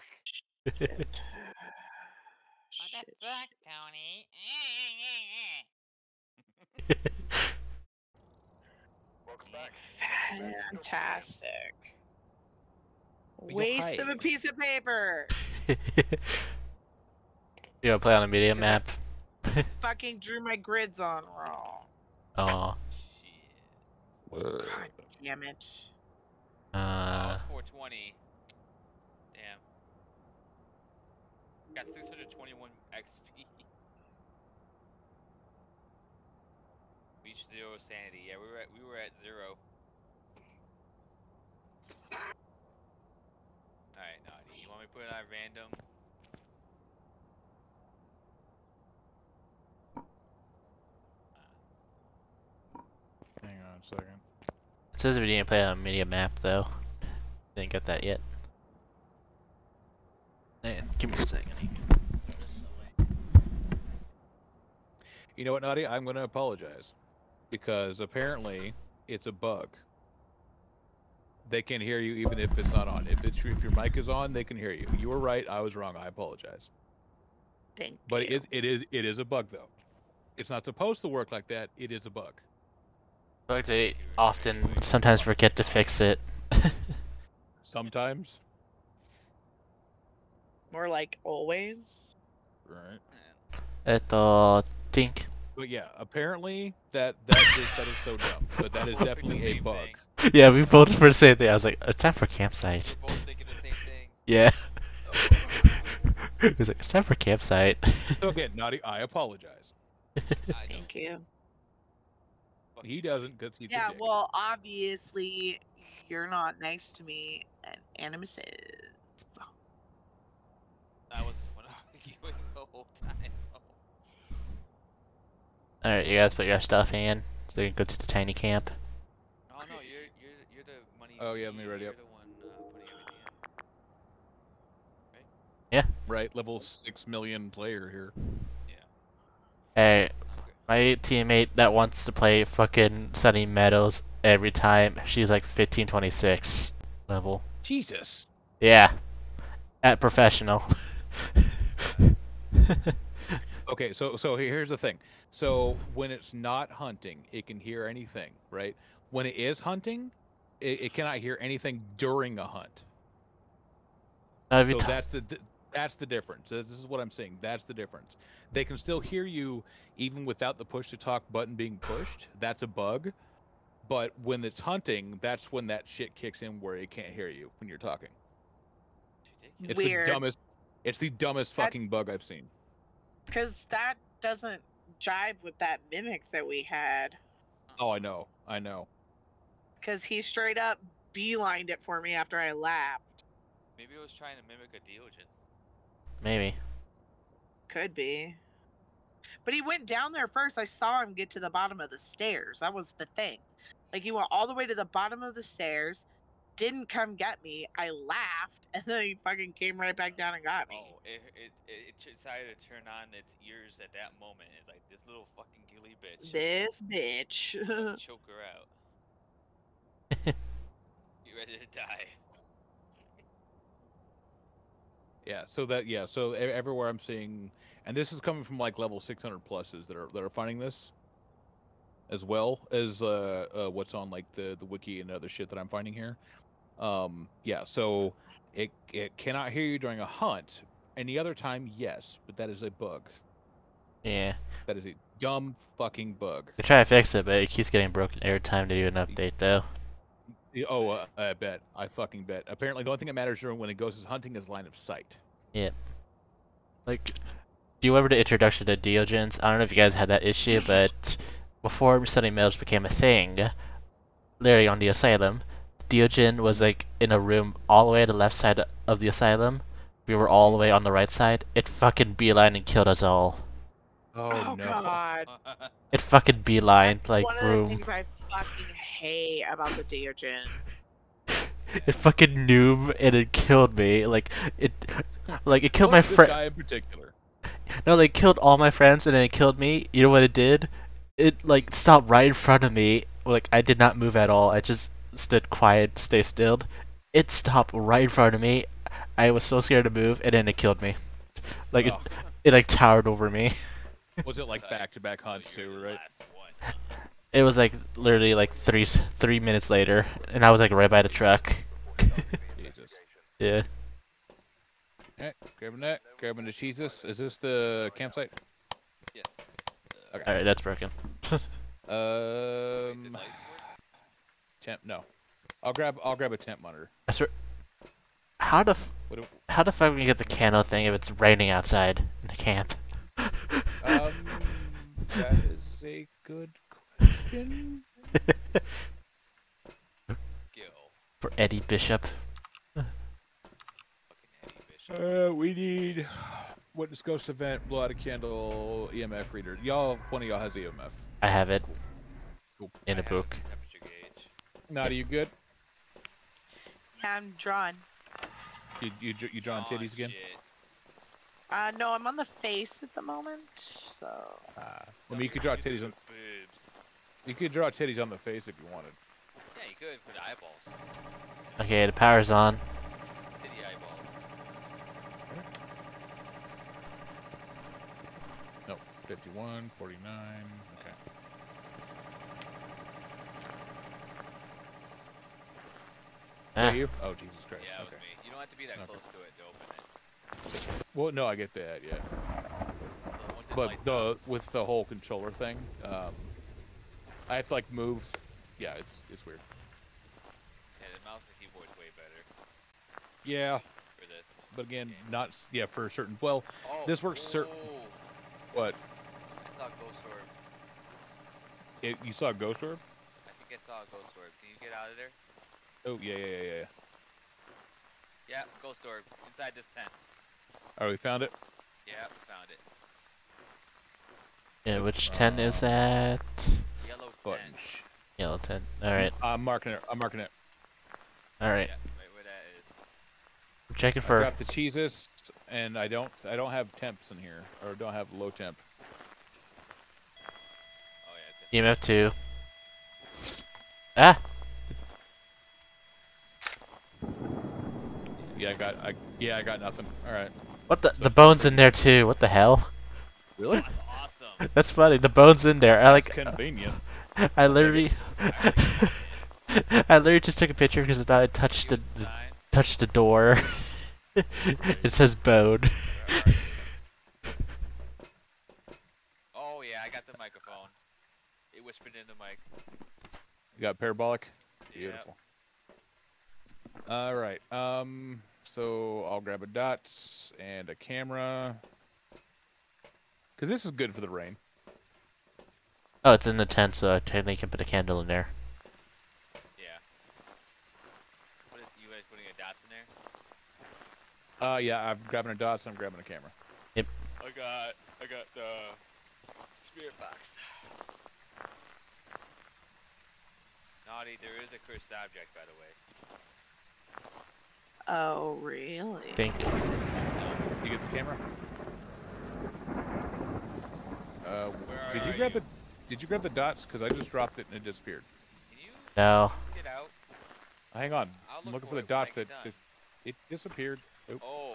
Shit. What the fuck, Tony? Welcome back. Fantastic. Yo, Waste hi. of a piece of paper. You wanna play on a medium 'Cause I- map? Fucking drew my grids on wrong. Oh. Shit. God damn it. Oh, it's 420. Damn. Got 621 XP. Reached 0 sanity. Yeah, we were at 0. Alright, Naughty. You want me to put it on random? Hang on a second. It says we didn't play on a medium map though. Didn't get that yet. Man, give me a second. You know what, Naughty? I'm going to apologize because apparently it's a bug. They can hear you even if it's not on. If your mic is on, they can hear you. You were right. I was wrong. I apologize. Thank But you. it is a bug though. It's not supposed to work like that. It is a bug. Like they often sometimes forget to fix it. Sometimes. More like always. Right. Think. But yeah, apparently that is so dumb. But that is definitely a bug. Yeah, we voted for the same thing. I was like, it's time for campsite. We're both thinking the same thing. Yeah. It was like, it's time for campsite. So again, Naughty, I apologize. Thank you. He doesn't because he's a Yeah, dick. well, obviously, you're not nice to me, and Animus is. I was the one arguing the whole time. Alright, you guys put your stuff in so you can go to the tiny camp. Oh no, you're the money. Oh yeah, let me ready you're up. the one putting everything in. Yeah. Right, level 6 million player here. Hey, my teammate that wants to play fucking Sunny Meadows every time, she's like 1526 level. Jesus. Yeah. At professional. Okay, so here's the thing. So when it's not hunting, it can hear anything, right? When it is hunting, it cannot hear anything during a hunt. So that's the difference. This is what I'm saying. That's the difference. They can still hear you even without the push to talk button being pushed. That's a bug. But when it's hunting, that's when that shit kicks in where it can't hear you when you're talking. It's Weird. It's the dumbest fucking bug I've seen. Because that doesn't jibe with that mimic that we had. Oh, I know. I know. Because he straight up beelined it for me after I laughed. Maybe I was trying to mimic a Deogen. Maybe. Could be. But he went down there first. I saw him get to the bottom of the stairs. That was the thing. Like, he went all the way to the bottom of the stairs, didn't come get me. I laughed, and then he fucking came right back down and got me. Oh, it decided to turn on its ears at that moment. It's like, this little fucking gilly bitch. This bitch. I'll choke her out. Get ready to die. Yeah, so everywhere I'm seeing, and this is coming from like level 600 pluses that are finding this, as well as what's on like the wiki and other shit that I'm finding here. Yeah, so it cannot hear you during a hunt. Any other time, yes, but that is a bug. Yeah. That is a dumb fucking bug. I try to fix it, but it keeps getting broken every time to do an update though. Oh, I bet. I fucking bet. Apparently, the only thing that matters during when it goes is hunting is line of sight. Yep. Like, do you remember the introduction to Deogens? I don't know if you guys had that issue, but before Sunny Meadows became a thing, literally on the asylum, Deogen was like in a room all the way to the left side of the asylum. We were all the way on the right side. It fucking beeline and killed us all. Oh no. God. It fucking beeline like one of room. the things I fucking hate about the Deogen. It fucking noob and it killed me. Like it killed my This friend. guy in particular. No, they killed all my friends and then it killed me. You know what it did? It like stopped right in front of me. Like I did not move at all. I just stood quiet, stay still. It stopped right in front of me. I was so scared to move, and then it killed me. Like Oh. it like towered over me. Was it like back-to-back hunts So you're too, the right? last one, huh? It was like literally like 3 minutes later, and I was like right by the truck. Jesus. Yeah. Alright, grabbing that. Grabbing the cheeses. Is this the campsite? Yes. Okay. All right, that's broken. Wait, did lights work? Temp. No. I'll grab a temp monitor. I swear. How the What do, how the fuck we get the candle thing if it's raining outside in the camp? that is a good question. Gil. For Eddie Bishop. Fucking Eddie Bishop. We need witness ghost event, blow out a candle, EMF reader. One of y'all has EMF. I have it Cool. in a I have book. temperature gauge. Nadi, you good? Yeah, I'm drawn. You drawing Oh, titties again? shit. No, I'm on the face at the moment, so. I mean, you could draw titties on. Boobs. You could draw titties on the face if you wanted. Yeah, you could for the eyeballs. Okay, the power's on. Titty eyeballs. No, 51, 49. Okay. Ah, You? Oh, Jesus Christ. Yeah, it was Okay. me. You don't have to be that Okay. close to it to open it. Well, no, I get that, yeah. So once it But lights up, with the whole controller thing, I have to like move. Yeah, it's weird. yeah, the mouse and keyboard's way better Yeah, for this. but again, game. not yeah for certain. Well, Oh, this works certain. oh, What? I saw a ghost orb. You saw a ghost orb? I think I saw a ghost orb. Can you get out of there? Oh yeah. Yeah, ghost orb. Inside this tent. Oh, we found it. Yeah, found it. yeah, which 10 is that? Yellow Button. tent. Yellow 10. Alright, I'm marking it. alright. Yeah, right where that is. I'm checking I for. dropped the cheeses, and I don't have temps in here, or don't have low temp. Oh yeah. EMF 2. Ah! Yeah, I got nothing. All right. What the? The bone's in there too. What the hell? Really? That's awesome. That's funny. The bone's in there. I like. Convenient. I literally. I literally just took a picture because I thought I touched You the sign? touched the door. It says bone. Where are you? Oh yeah, I got the microphone. It whispered in the mic. You got parabolic. Yep. Beautiful. All right. So I'll grab a dots and a camera. Cause this is good for the rain. Oh, it's in the tent, so I technically can put a candle in there. Yeah. What is you guys putting a dots in there? Yeah, I'm grabbing a dots and I'm grabbing a camera. I got the spirit box. Naughty, there is a cursed object, by the way. Oh, really? Think. You get the camera? Where Did you are grab you? the? Did you grab the dots? Cause I just dropped it and it disappeared. Can you No. get out? Hang on. I'll I'm look looking for for it the when I dots get that done. it disappeared. Oop. Oh.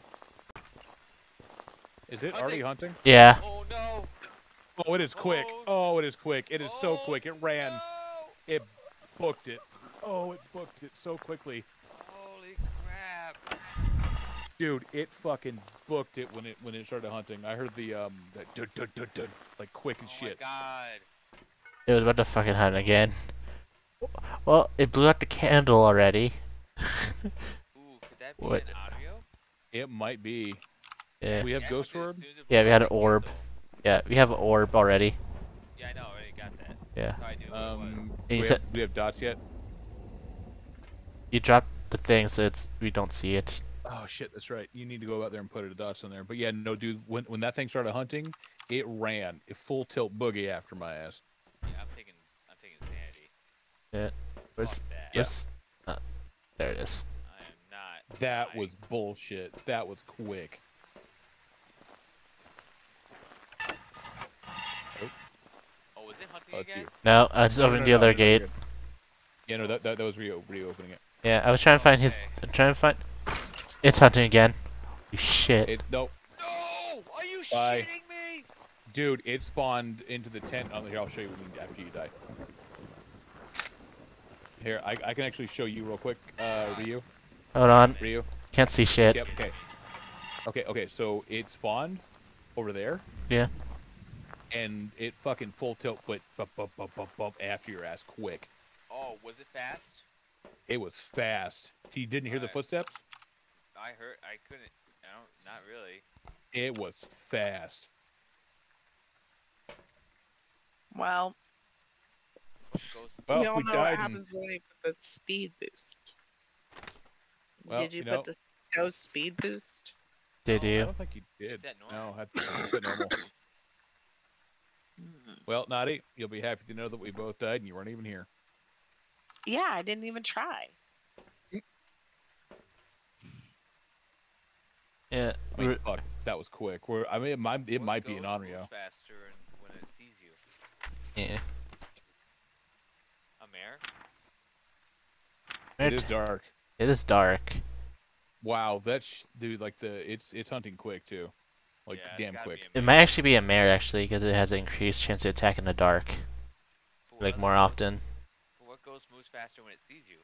Is it Hunting. already hunting? Yeah. Oh no. Oh, it is quick. Oh. Oh, it is quick. It is so Oh, quick. It ran. No. It booked it. Oh, it booked it so quickly. Holy crap. Dude, it fucking booked it when it started hunting. I heard the that dud, dud, dud, dud, like quick as Oh shit. my god. It was about to fucking hunt again. Well, it blew out the candle already. Ooh, could that be What? an audio? It might be. Yeah. We have Yeah, ghost but as orb. soon as it Yeah, we blew had up an the orb. candle- Yeah, we have an orb already. Yeah, I know. I already got that. Yeah. I knew what it was. And Do you we, said have, do we have dots yet? you dropped the thing, so we don't see it. Oh shit, that's right. You need to go out there and put a dots in there. But yeah, no, dude. When that thing started hunting, it ran. It full tilt boogie after my ass. Yeah, I'm taking sanity. Yeah. Where's, Fuck that. Yeah. where's, there it is. I am not. That dying. was bullshit. That was quick. Oh, was it hunting Oh, it's again? you. No, I just opened the other you're gate. good. Yeah, no, that was reopening it. Yeah, I was trying to find his. Okay. I'm trying to find. It's hunting again. You shit. Nope. No! Are you Bye. shitting me? Dude, it spawned into the tent. Here, I'll show you after you die. Here, I can actually show you real quick, Ryu. Hold on. Ryu. Can't see shit. Yep. Okay. So it spawned over there. Yeah. And it fucking full tilt went bump after your ass quick. Oh, was it fast? It was fast. You didn't hear the footsteps? I heard. I couldn't. I don't. Not really. It was fast. Well, Well, we all we know died what and- happens when you put the speed boost. Well, Did you put the ghost speed boost? Did I you? don't think you did. Is that normal? No, I said normal. Well, Naughty, you'll be happy to know that we both died and you weren't even here. Yeah, I didn't even try. Yeah. I mean, fuck, that was quick. I mean, it might be an Ghost Onryo. moves faster when it sees you. Yeah. A mare? It is dark. It is dark. Wow, dude. Like it's hunting quick too, like Yeah, it's damn gotta quick. be It might actually be a mare actually because it has an increased chance to attack in the dark, like more often. But what ghost moves faster when it sees you?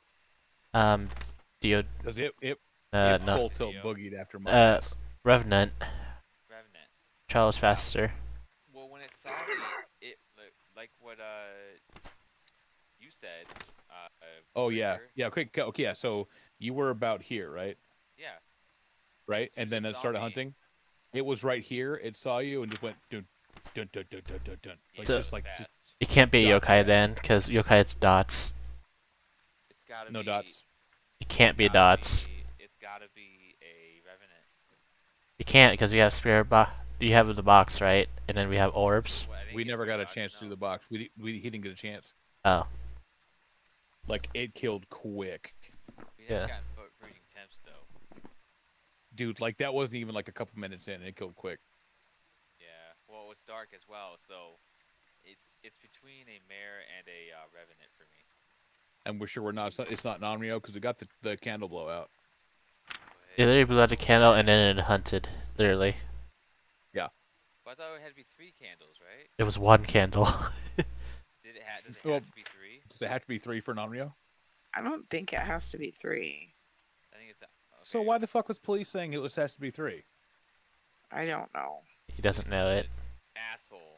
Dio. Because it No. full tilt boogied after my ass. Revenant. Revenant. Charles faster. Well, when it saw me, it like what you said. Oh yeah, earlier. yeah. Okay, yeah. So you were about here, right? Yeah. Right, As and soon as then it it saw started me- hunting. It was right here. It saw you and just went dun dun dun dun dun dun dun. Like So- just Fast. It can't be Dots, yokai yeah. then because yokai it's dots. It's gotta no be. dots. It can't be gotta dots. It's gotta be a revenant. You can't because we have spirit box. You have the box right, and then we have orbs. Well, I didn't We get never very got a much, chance to do no. the box. He didn't get a chance. Oh. Like it killed quick, We Yeah. haven't gotten freezing temps though. dude. Like that wasn't even like a couple minutes in, and it killed quick. Yeah. Well, it was dark as well, so it's between a mare and a revenant for me. And we're sure we're not. It's not non-Rio because we got the candle blowout. It literally blew out a candle and then it hunted. Literally, But I thought it had to be 3 candles, right? it was one candle. Does it have Well, to be 3? Does it have to be 3 for non-Rio? I don't think it has to be 3. I think it's. Okay. So why the fuck was police saying it has to be 3? I don't know. He doesn't know it. Asshole.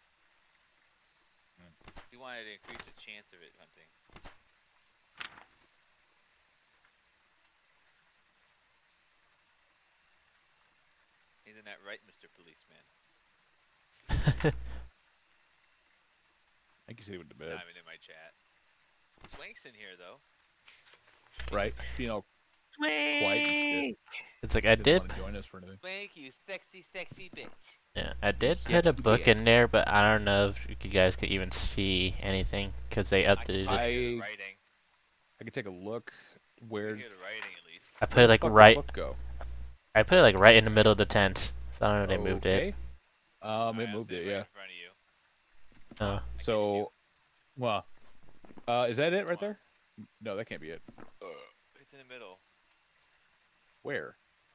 He wanted to increase the chance of it hunting. Isn't that right, Mr. Policeman? I can see it with the bed. I'm in my chat. Swank's in here though. Right? You know, quiet and shit. Wait. It's like I Didn't did. want to join us for anything. Swank, you sexy, sexy bitch. Yeah, I did Yes, put a you book did. in there, but I don't know if you guys could even see anything because they updated it. I can hear the writing. I can take a look. I Where can hear the writing at least. I put where it the like fuck did the right. book go? I put it like right in the middle of the tent. So I don't know if they moved it. Okay. Alright, It I'm moved sitting it. right Yeah. in front of you. Oh, So, well, is that it right there? No, that can't be it. It's in the middle. Where?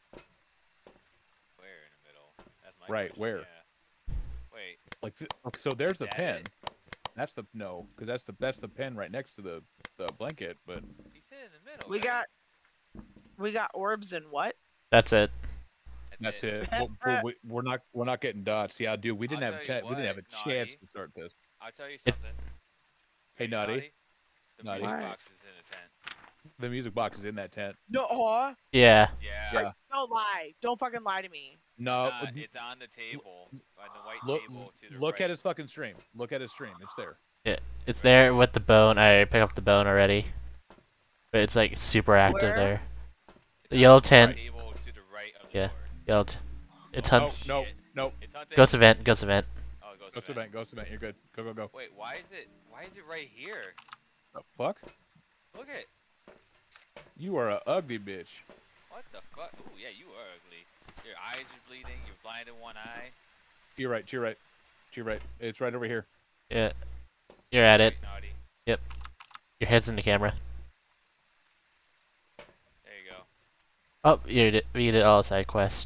Where in the middle? That's my Right, question, where? Yeah. Wait. Like, so there's the That pen. it? That's the no, because that's the pen right next to the blanket. But He said in the middle. We right? got orbs and what? that's it. that's it. We're not getting dots. Yeah, dude, we didn't I'll have a tell you we didn't have a what, chance Naughty. to start this. I'll tell you It- something. Hey, Ready, Naughty. The Naughty. music What? box is in the tent. The music box is in that tent. No, Yeah. Yeah. Yeah. don't lie. Don't fucking lie to me. No, It's on the table. On the white look table to the look right. at his fucking stream. Look at his stream. It's there. It's there with the bone. I picked up the bone already. But it's like super active Where? there. It's The on yellow the tent. table to the right of the Yeah. door. Yelled. It's Oh hunt. no, shit. no. It's hunting. Ghost event. Ghost event. Oh, it goes Ghost event. Ghost event. You're good. Go go go. Wait, why is it right here? The fuck? Look at it. You are a ugly bitch. What the fuck? Ooh, yeah, you are ugly. Your eyes are bleeding. You're blind in one eye. To your right. To your right. To your right. It's right over here. Yeah. You're at it. Right, naughty. Your head's in the camera. There you go. Oh, you did all side quests.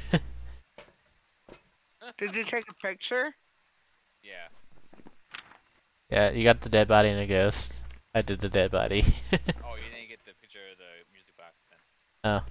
Did you take a picture? Yeah. Yeah, you got the dead body and a ghost. I did the dead body. Oh, you didn't get the picture of the music box then. Oh.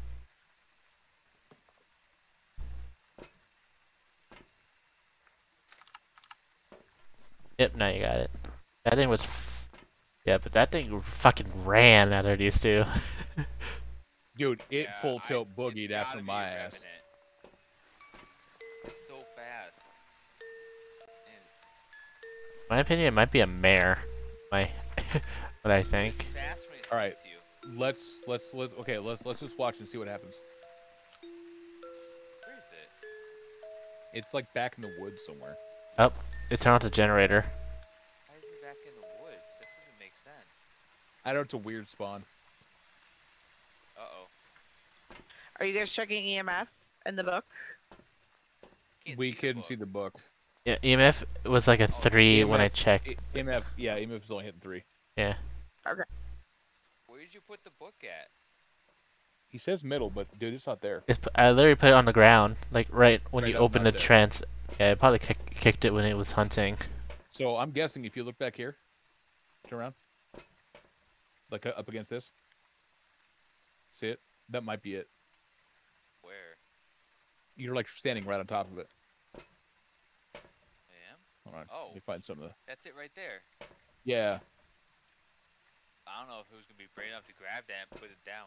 Yep, now you got it. That thing was... Yeah, but that thing fucking ran out of these two. Dude, it Yeah, full tilt it's boogied gotta after be my a ass. Revenant. It's so fast. And In my opinion, it might be a mare. What I think. it's fast when it All right. sees you. Let's just watch and see what happens. Where is it? It's like back in the woods somewhere. Oh, it turned off the generator. Why is he back in the woods? That doesn't make sense. I know it's a weird spawn. Uh-oh. Are you guys checking EMF in the book? We couldn't see the book. Yeah, EMF was like a 3 when I checked. EMF, yeah, EMF is only hitting 3. Yeah. Okay. Where did you put the book at? He says middle, but dude, it's not there. I literally put it on the ground, like right when Right you up, open not the there. trance. Yeah, I probably kicked it when it was hunting. So I'm guessing if you look back here, turn around, like up against this. See it? That might be it. Where? You're like standing right on top of it. I am? Hold on. Oh. Let me find something. That's it right there. Yeah. I don't know if who's gonna be brave enough to grab that and put it down.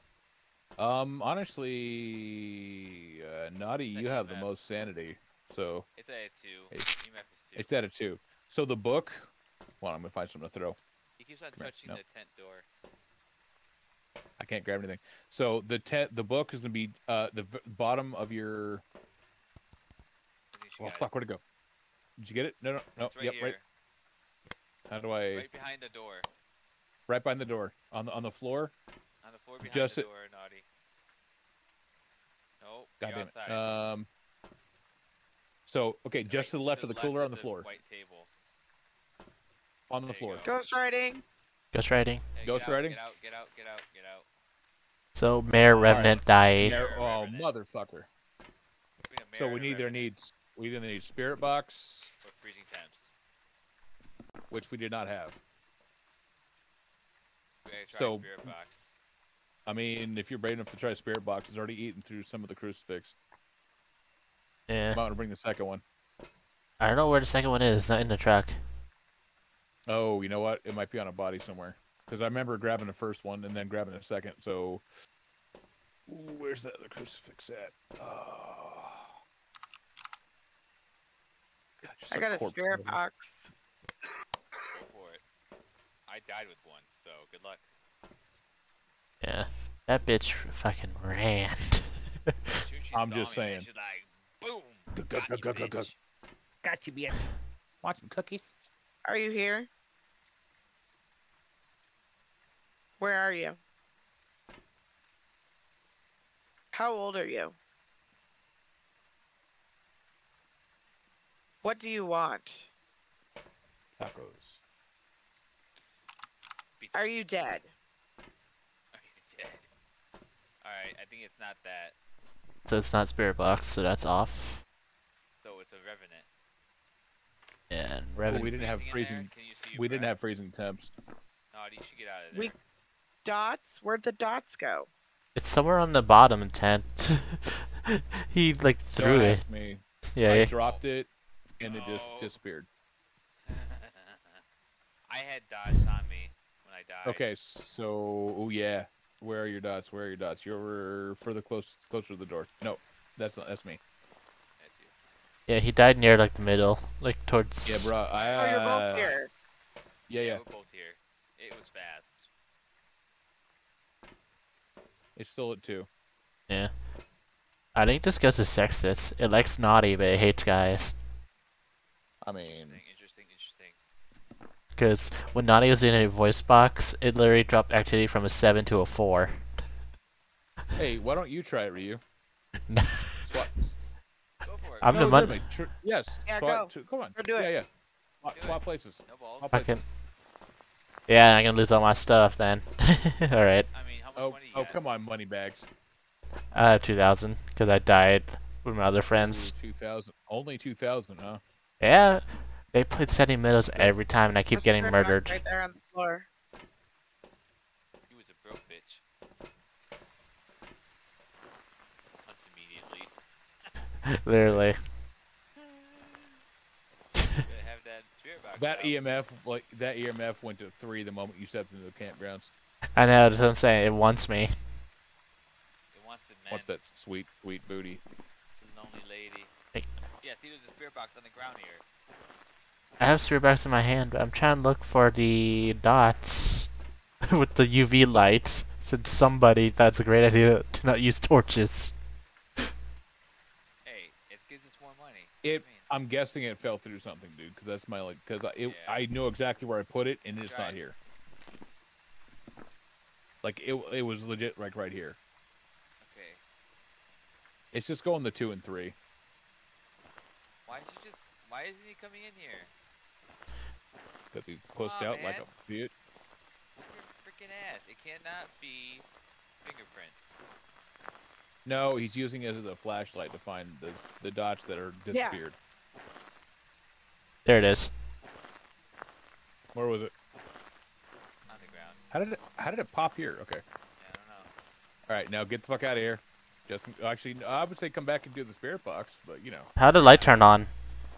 Honestly, Naughty, you have the most sanity, so It's at 2. It's- EMF is 2. it's at a 2. So the book. Well, I'm gonna find something to throw. He keeps on Come here. touching No. the tent door. I can't grab anything. So the book is gonna be the bottom of your. I think she Oh got fuck, where'd it go? Did you get it? No, no, it. no. It's right Yep, here. right. How do I? Right behind the door. Right behind the door, on the floor. On the floor behind Just the it- door, Naughty. Nope. God you're damn outside. it. So okay, just Right to the left of the cooler on the of floor. White table. On the There you floor. go. Ghost riding. Ghost riding. Hey, Ghost get out, riding? Get out, get out, get out, get out. So Mare Revenant died. There- Mare oh Revenant. motherfucker. Between a So mare we and a either revenant need spirit box, or freezing temps. which we did not have. We gotta try So- spirit box. I mean, if you're brave enough to try spirit box, it's already eaten through some of the crucifix. Yeah. I'm about to bring the second one. I don't know where the second one is. It's not in the truck. Oh, you know what? It might be on a body somewhere. Because I remember grabbing the first one and then grabbing the second. So, where's that other crucifix at? God, just I got a corpse spirit over. box. Go for it. I died with one, so good luck. Yeah. That bitch fucking ran. As soon as she I'm saw just me, man, saying. She's like, boom. Go, Got go, you, go, go, go. bitch. Got you, bitch. Want some cookies? Are you here? Where are you? How old are you? What do you want? Tacos. Are you dead? Are you dead? Alright, I think it's not that. So it's not Spirit Box, so that's off. So it's a revenant. And Oh, Revenant. we didn't have Freezing in freezing. there? Can you see your We didn't breath? have freezing temps. No, you should get out of We- there. Dots? Where'd the dots go? It's somewhere on the bottom in tent. He like threw Don't it. ask me. Yeah, I yeah. dropped it, and it just Oh. disappeared. I had dots on me when I died. Okay, so oh yeah, where are your dots? Where are your dots? You're further closer to the door. No, that's not. That's me. That's you. Yeah, he died near like the middle, like towards. Yeah, bro. Oh, you're both here. Yeah, yeah. We're both here. It was fast. It's still at 2. Yeah. I think this goes to Sextus. It likes naughty, but it hates guys. I mean, Interesting. Because when naughty was in a voice box, it literally dropped activity from a 7 to a 4. hey, why don't you try it, Ryu? No. Swap. Go for it. I'm No, the mon- legitimately, yes. Yeah, swap, go. Come on. Go do it. Yeah, yeah. Do it. Swap places. No balls. Swap Fucking. places. Yeah, I'm gonna lose all my stuff then. Alright. I mean, how much Oh, money you oh, got? come on, money bags. I have 2,000 because I died with my other friends. Ooh, 2,000. Only 2,000, huh? Yeah, they played Setting Meadows Okay. every time, and I keep That's getting spirit box murdered. right there on the floor. He was a broke bitch. Once immediately. Literally. Gonna have that spirit box That out. EMF went to 3 the moment you stepped into the campgrounds. I know, that's what I'm saying. It wants me. It wants the man. What's that sweet, sweet booty? Lonely lady. Hey. Yeah, see, there's a spirit box on the ground here. I have spirit box in my hand, but I'm trying to look for the dots with the UV light. Since somebody, that's a great idea to not use torches. Hey, it gives us more money. What do you mean? I'm guessing it fell through something, dude. Because that's my Yeah. I know exactly where I put it, and it's Try not it. here. Like it was legit like right here. Okay. It's just going to 2 and 3. Why isn't he coming in here? Because he pushed Come on, out like man. a bitch. Whoop your freaking ass. It cannot be fingerprints. No, he's using it as a flashlight to find the dots that are disappeared. There it is. Where was it? On the ground. How did it pop here? Okay. Yeah, I don't know. All right, now get the fuck out of here. Just actually, I would say come back and do the spirit box, but you know. How did the light turn on?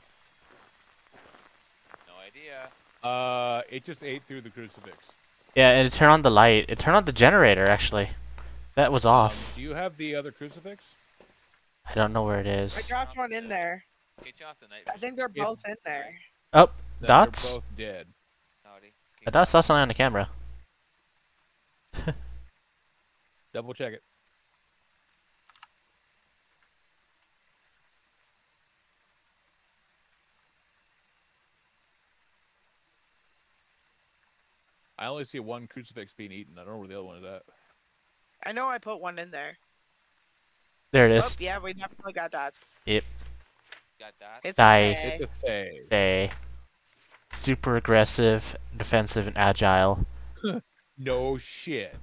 No idea. It just ate through the crucifix. Yeah, and it turned on the light. It turned on the generator, actually. That was off. Do you have the other crucifix? I don't know where it I is. dropped one in there. Okay, turn off the night I think vision. they're both in there. Oh, Then dots? They're both dead. Howdy. I thought I saw something on the camera. Double check it. I only see one crucifix being eaten. I don't know where the other one is at. I know I put one in there. There it Oh, is. yeah, we definitely got dots. Yep. Got that? It's Die. okay. It's a save. They super aggressive, defensive, and agile. No shit.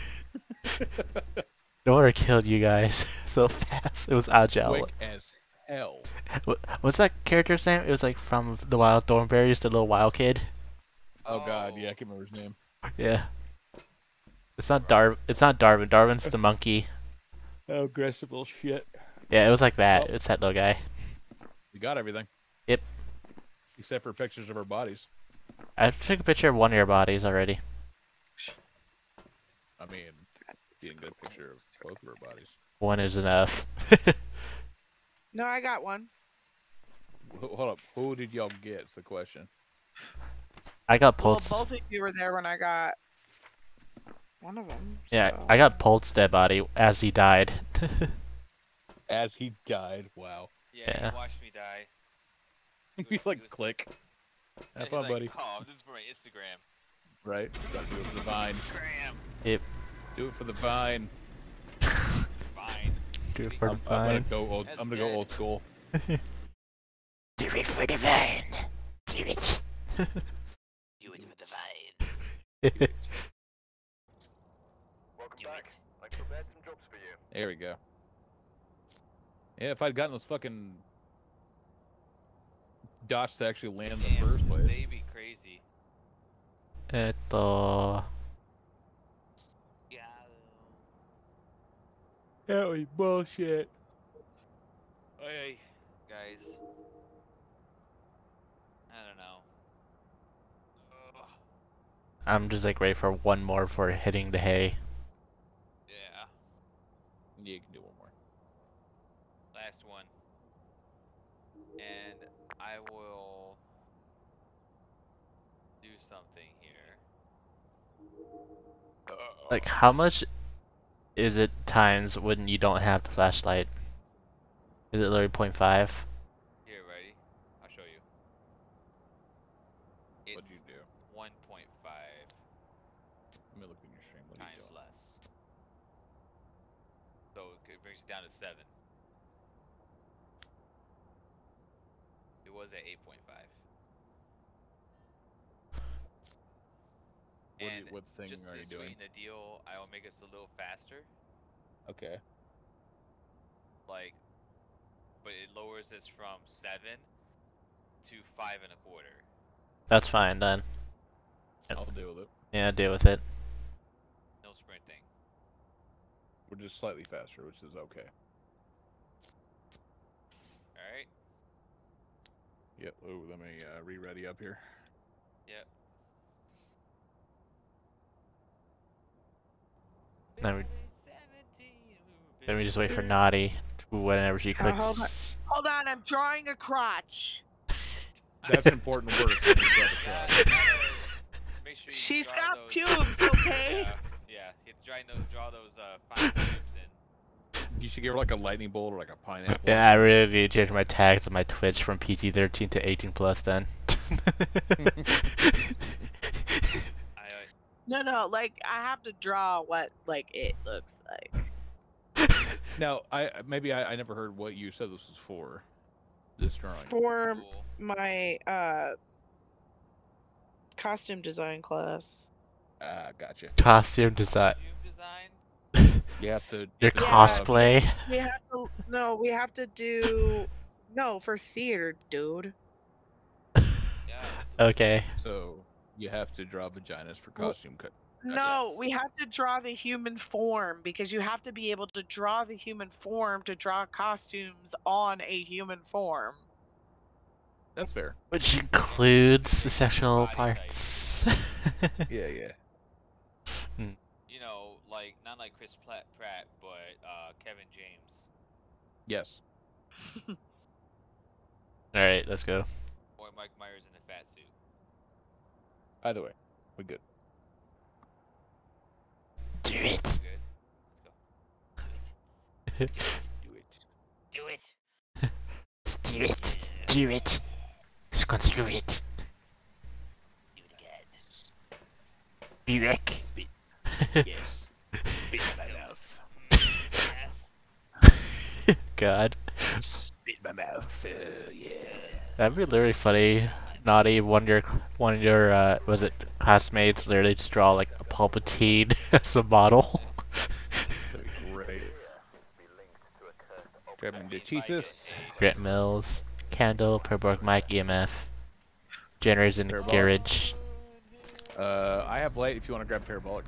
No wonder it killed you guys so fast. It was agile. Quick as hell. What's that character's name? It was like from the Wild Thornberries, the little wild kid. Oh god, yeah, I can't remember his name. Yeah. It's not Darwin. Darwin's the monkey. Oh, aggressive little shit. Yeah, it was like that. Oh. It's that little guy. We got everything. Yep. Except for pictures of our bodies. I took a picture of one of your bodies already. I mean, you didn't get a picture of both of our bodies. One is enough. No, I got one. Hold up. Who did y'all get? Is the question. I got Well, Polt's. both of you were there when I got one of them. Yeah, so- I got Polt's dead body as he died. As he died. Wow. Yeah, Yeah. he watched me die. We like he was- click. Yeah, Have he's fun, like, buddy. Oh, this is for my Instagram. Right? Gotta do it for the vine. Instagram. Yep. Do it for the vine. Fine. Do it for the I'm gonna vine. go old. That's I'm gonna go dead. old school. Do it for the vine. Do it. Do it for the vine. Welcome Do back. it. I prepared some jobs for you. There we go. Yeah, if I'd gotten those fucking dots to actually land in the Damn, first place. They be crazy. Yeah. That was bullshit. Hey, guys. I don't know. Ugh. I'm just like ready for one more for hitting the hay. Yeah. Yeah, you can do one more. Last one. And I will do something here. Like, how much is it times when you don't have the flashlight? Is it literally 0.5? Here, ready? I'll show you. It's What'd you do? 1.5 Let me look in your stream. What are you times doing? less. So it brings it down to 7. It was at 8.5. And What thing just are you to doing? sweeten the deal, I will make us a little faster. Okay. like, but it lowers this from 7 to 5 and a quarter. That's fine then. I'll deal with it. Yeah, deal with it. No sprinting. We're just slightly faster, which is okay. All right. Yep. Ooh, let me re-ready up here. Yep. Then we just wait for Naughty whenever she clicks. Hold on, I'm drawing a crotch. That's an important word. Make sure you She's draw got those, pubes, okay? Yeah. You have to draw those fine pubes in. You should give her like a lightning bolt or like a pineapple. Yeah, I really need to change my tags on my Twitch from PG-13 to 18 plus then. No, like I have to draw what like it looks like. Now, I never heard what you said this was for. This drawing. It's for my costume design class. Gotcha. Costume design. You have to. Your cosplay. We have to. No, we have to do. No, for theater, dude. Okay. So you have to draw vaginas for costume cut. No, we have to draw the human form because you have to be able to draw the human form to draw costumes on a human form. That's fair. Which includes the sexual parts. Yeah. You know, like not like Chris Pratt, but Kevin James. Yes. All right, let's go. Or Mike Myers in a fat suit. Either way, we're good. Do it. Good. Let's go. Do it. Do it. Do it. Just going to do it. Do it again. Be wreck. Yes. Spit in my mouth. God. Spit in my mouth. Yeah. That'd be literally funny. Naughty, one of your was it classmates literally just draw like a Palpatine as a model. That'd be great. Grabbing the Jesus. Grant Mills, Candle, Perborg, Mike, EMF, generators in the garage. I have light if you want to grab parabolic.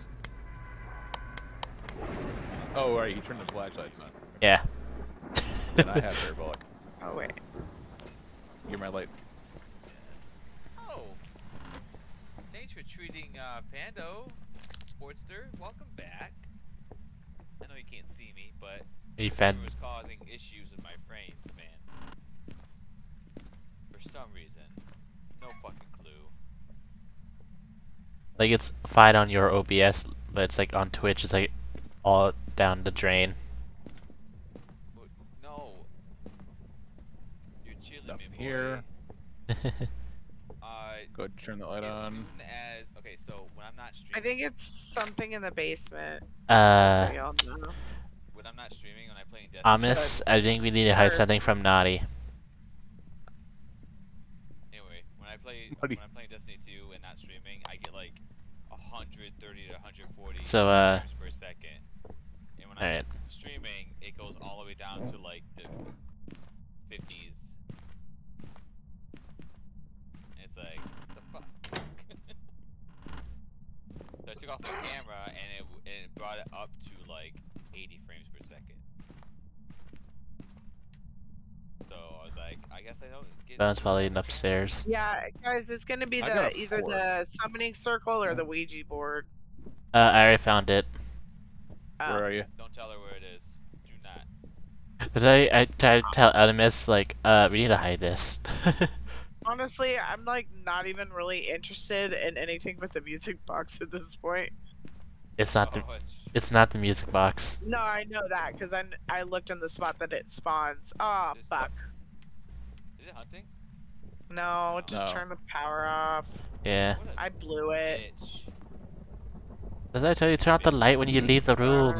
Oh, right, you turned the flashlights on. Yeah. And I have parabolic. Oh wait. You're my light. Oh. Thanks for treating Pando, Sportster. Welcome back. I know you can't see me, but You fed. was causing issues with my frames, man. For some reason. No fucking clue. Like it's fine on your OBS, but it's like on Twitch, it's like all down the drain. But no. You're chilling Nothing me, boy. here. Go ahead and turn the light as on. soon as okay, so when I'm not streaming, I think it's something in the basement. So y'all know. when I'm not streaming, when I play Destiny. Amos, I think we need to hide something from Naughty. Anyway, when I'm playing Destiny 2 and not streaming, I get like 130 to 140 So, frames per second. And when alright. I'm streaming, it goes all the way down to like the 50s. It's like, what the fuck? So I took off my camera and it brought it up to like 80 frames per second. So I was like, I guess I don't get. Bones probably upstairs. Yeah, guys, it's gonna be either the summoning circle or the Ouija board. I already found it. Where are you? Don't tell her where it is. Do not. Cause I tried to tell Adamus like, we need to hide this. Honestly, I'm like not even really interested in anything but the music box at this point. It's not it's not the music box. No, I know that because I looked in the spot that it spawns. Oh fuck. Is it hunting? No, just turn the power off. Yeah. I blew it. Did I tell you turn off the light when you leave the room?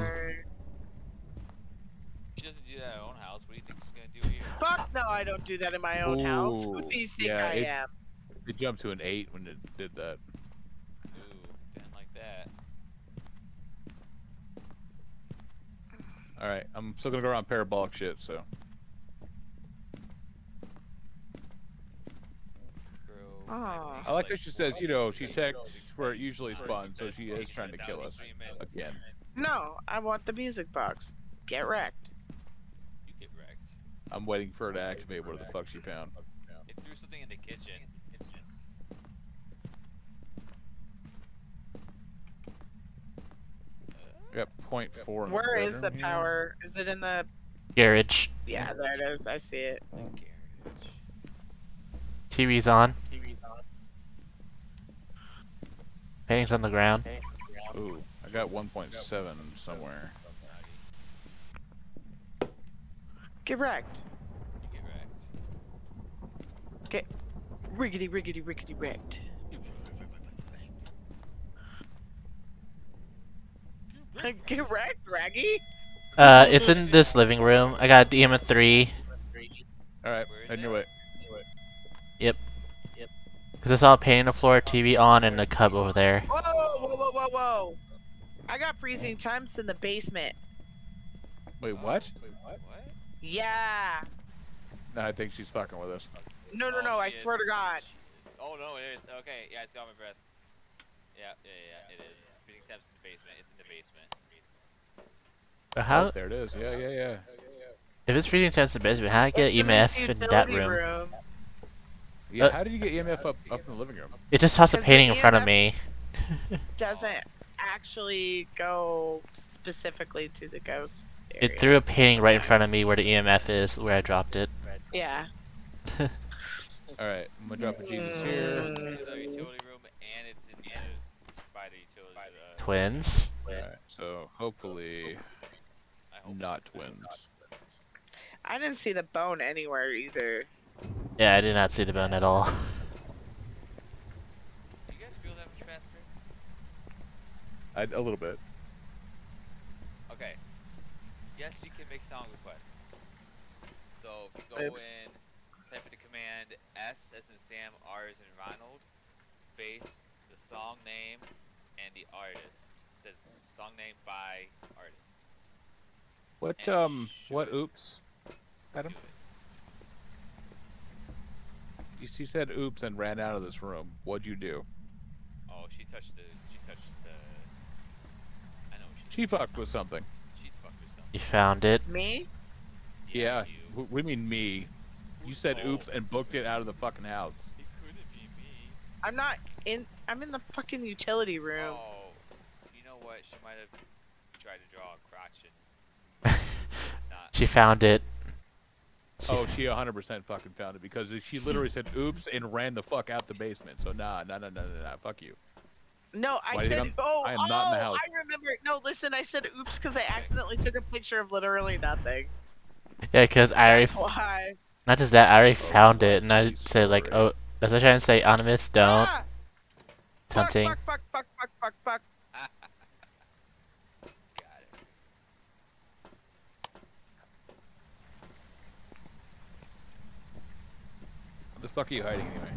She doesn't do that at her own house. What do you think she's gonna do here? Fuck no, I don't do that in my own house. Who do you think I am? It jumped to an 8 when it did that. Ooh, didn't like that. All right, I'm still gonna go around parabolic shit. So Bro, Aw. I like how she says, you know, she checked where it usually spawns, so she is trying to kill us again. No, I want the music box. Get wrecked. You get wrecked. I'm waiting for her to activate what the fuck she found. It threw something in the kitchen. I got 0.4 in the Where is the bedroom here. power? Is it in the? Garage. Yeah, there it is. I see it. The garage. TV's on. Painting's on the ground. Ooh, I got 1.7 somewhere. Get wrecked. You get wrecked. Get riggedy, riggedy, riggedy wrecked. Get wrecked, Raggy. It's in this living room. I got DM at 3. All right, Where is head it? your way. Cause I saw a painting on the floor, TV on, and a cub over there. Whoa, whoa, whoa, whoa, whoa! I got freezing temps in the basement. Wait, what? What? Yeah. No, I think she's fucking with us. No, no, Oh, no! I she is. swear to God. She is. Oh no, it is. Okay, yeah, it's got my breath. Yeah, it is. Feeding temps in the basement. It's in the basement. But how? Oh, there it is. Yeah. If it's freezing temps in the basement, how do I get It's in this EMF in that utility room? Yeah, how did you get EMF up in the living room? It just tossed a 'Cause the painting in front of EMF me. Doesn't actually go specifically to the ghost area. It threw a painting right in front of me where the EMF is, where I dropped it. Yeah. All right, I'm gonna drop a Jesus here. It's in the utility room and it's in the by the utility. Twins. Alright, so hopefully I hope not twins. I didn't see the bone anywhere either. Yeah, I did not see the bone at all. Do you guys feel that much faster? A little bit. Okay. Yes, you can make song requests. So if you go Oops. in, type in the command S as in Sam, R as in Ronald, space, the song name, and the artist. It says song name by artist. What oops? Adam? Do it. She said oops and ran out of this room. What'd you do? Oh, she touched the. I know what She fucked with something. She fucked with something. You found it. Me? Yeah. You. What do you mean me? You said Oh. oops and booked it out of the fucking house. It couldn't be me. I'm not in. I'm in the fucking utility room. Oh, you know what? She might have tried to draw a crotch and not. She found it. Oh, she 100% fucking found it because she literally said oops and ran the fuck out the basement. So nah, fuck you. No, Why I do you said. think Oh, I am not in the oh, house. I remember. No, listen. I said oops because I accidentally took a picture of literally nothing. Yeah, cause I already, That's why. not just that, I already Oh, found it, and I geez, said like, sorry. oh, I was trying to say anonymous, don't. Ah! It's hunting. Fuck. Got it. What the fuck are you hiding anyway?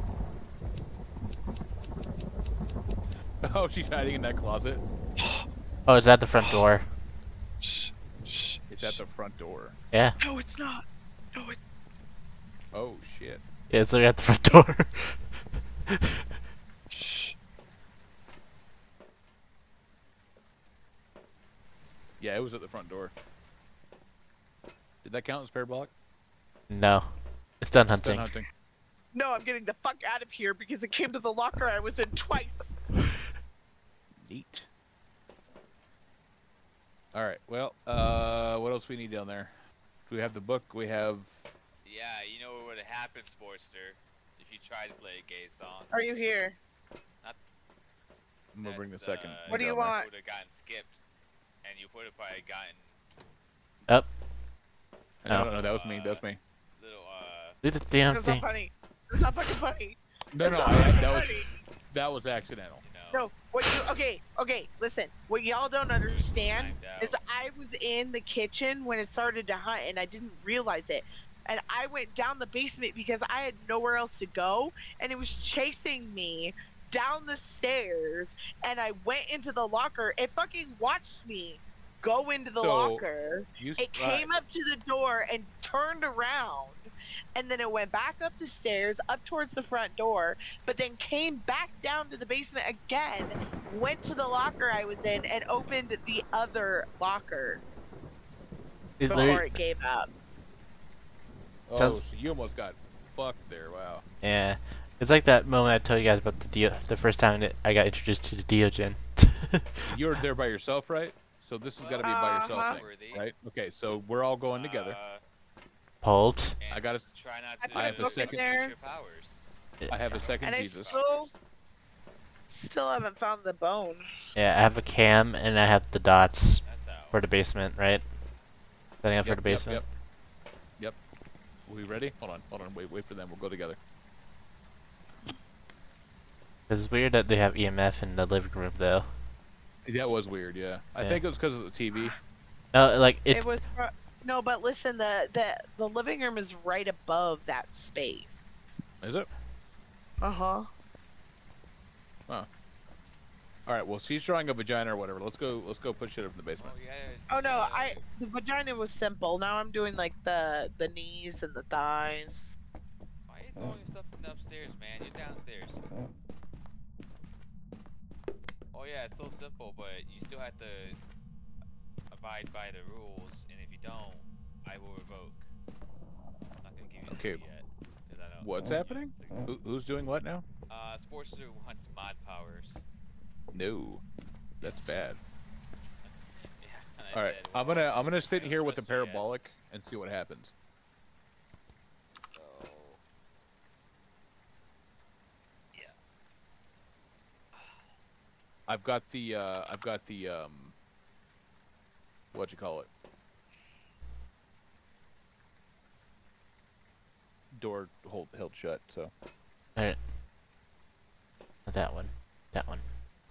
Oh, she's hiding in that closet. Oh, it's at the front door. It's at the front door. Yeah. No, it's not. No, it's. Oh shit. Yeah, it's literally at the front door. Yeah, it was at the front door. Did that count as parabolic? No. It's done Done hunting. hunting. No, I'm getting the fuck out of here because it came to the locker I was in twice. Neat. All right. Well, what else we need down there? Do we have the book? We have. Yeah, you know what would have happened, Sportster, if you tried to play a gay song. Are you here? I'm gonna bring the That's, second. What do you down there. want? Would have gotten skipped, and you would have probably gotten Up. No, that was me. That was me. little Do the damn That's thing. not funny. That's not fucking funny. No, That's no, not fucking that was funny. that was accidental. you know. No, what you okay, listen. What y'all don't understand timed out. is I was in the kitchen when it started to hunt and I didn't realize it. And I went down the basement because I had nowhere else to go and it was chasing me down the stairs and I went into the locker. It fucking watched me go into the So, locker. You, It came up to the door and turned around, and then it went back up the stairs, up towards the front door, but then came back down to the basement again, went to the locker I was in, and opened the other locker It before literally- it gave up. Oh, Sounds- so you almost got fucked there. Wow. Yeah, it's like that moment I told you guys about the first time that I got introduced to the Deogen. You're there by yourself, right? So this has got to be a by yourself Uh-huh. thing, Worthy. right? Okay, so we're all going together. Hold. And I gotta- try not I to put a use second- your powers. I have a second And I Jesus. still haven't found the bone. Yeah, I have a cam and I have the dots That's how. for the basement, right? Setting up for the basement. Yep. We ready? Hold on. Wait for them. We'll go together. It's weird that they have EMF in the living room, though. That was weird. Yeah. I Yeah. think it was because of the TV. No, like It was no, but listen, the living room is right above that space. Is it? Uh-huh. All right. Well, she's drawing a vagina or whatever. Let's go put shit up in the basement. Oh, yeah, Oh no, yeah, the vagina was simple. Now I'm doing like the knees and the thighs. Why are you throwing stuff from the upstairs, man? You're downstairs. Oh yeah, it's so simple, but you still have to abide by the rules, and if you don't, I will revoke. I'm not gonna give you the Okay. city yet, 'cause I don't. What's happening? Who's doing what now? Sportster wants mod powers. No. That's bad. Yeah. and I All right. said, I'm well, gonna sit I don't here with the trust you yet. parabolic and see what happens. So, yeah. I've got the what you call it? Door held shut, so. Alright. That one. That one.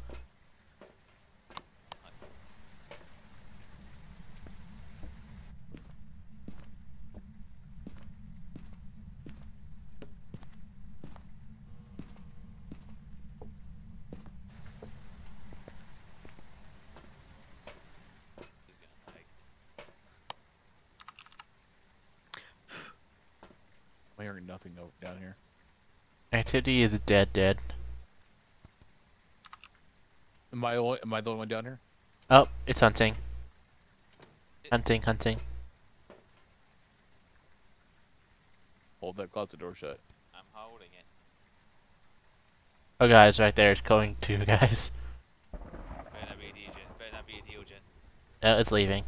He's gonna like. I'm hearing nothing down here. Activity is dead. Am I the only one down here? Oh, it's hunting. Hunting. Hold that closet door shut. I'm holding it. Oh, guys, right there. It's going to, guys. Better not be a Deogen. Better not be a Deogen. No, it's leaving.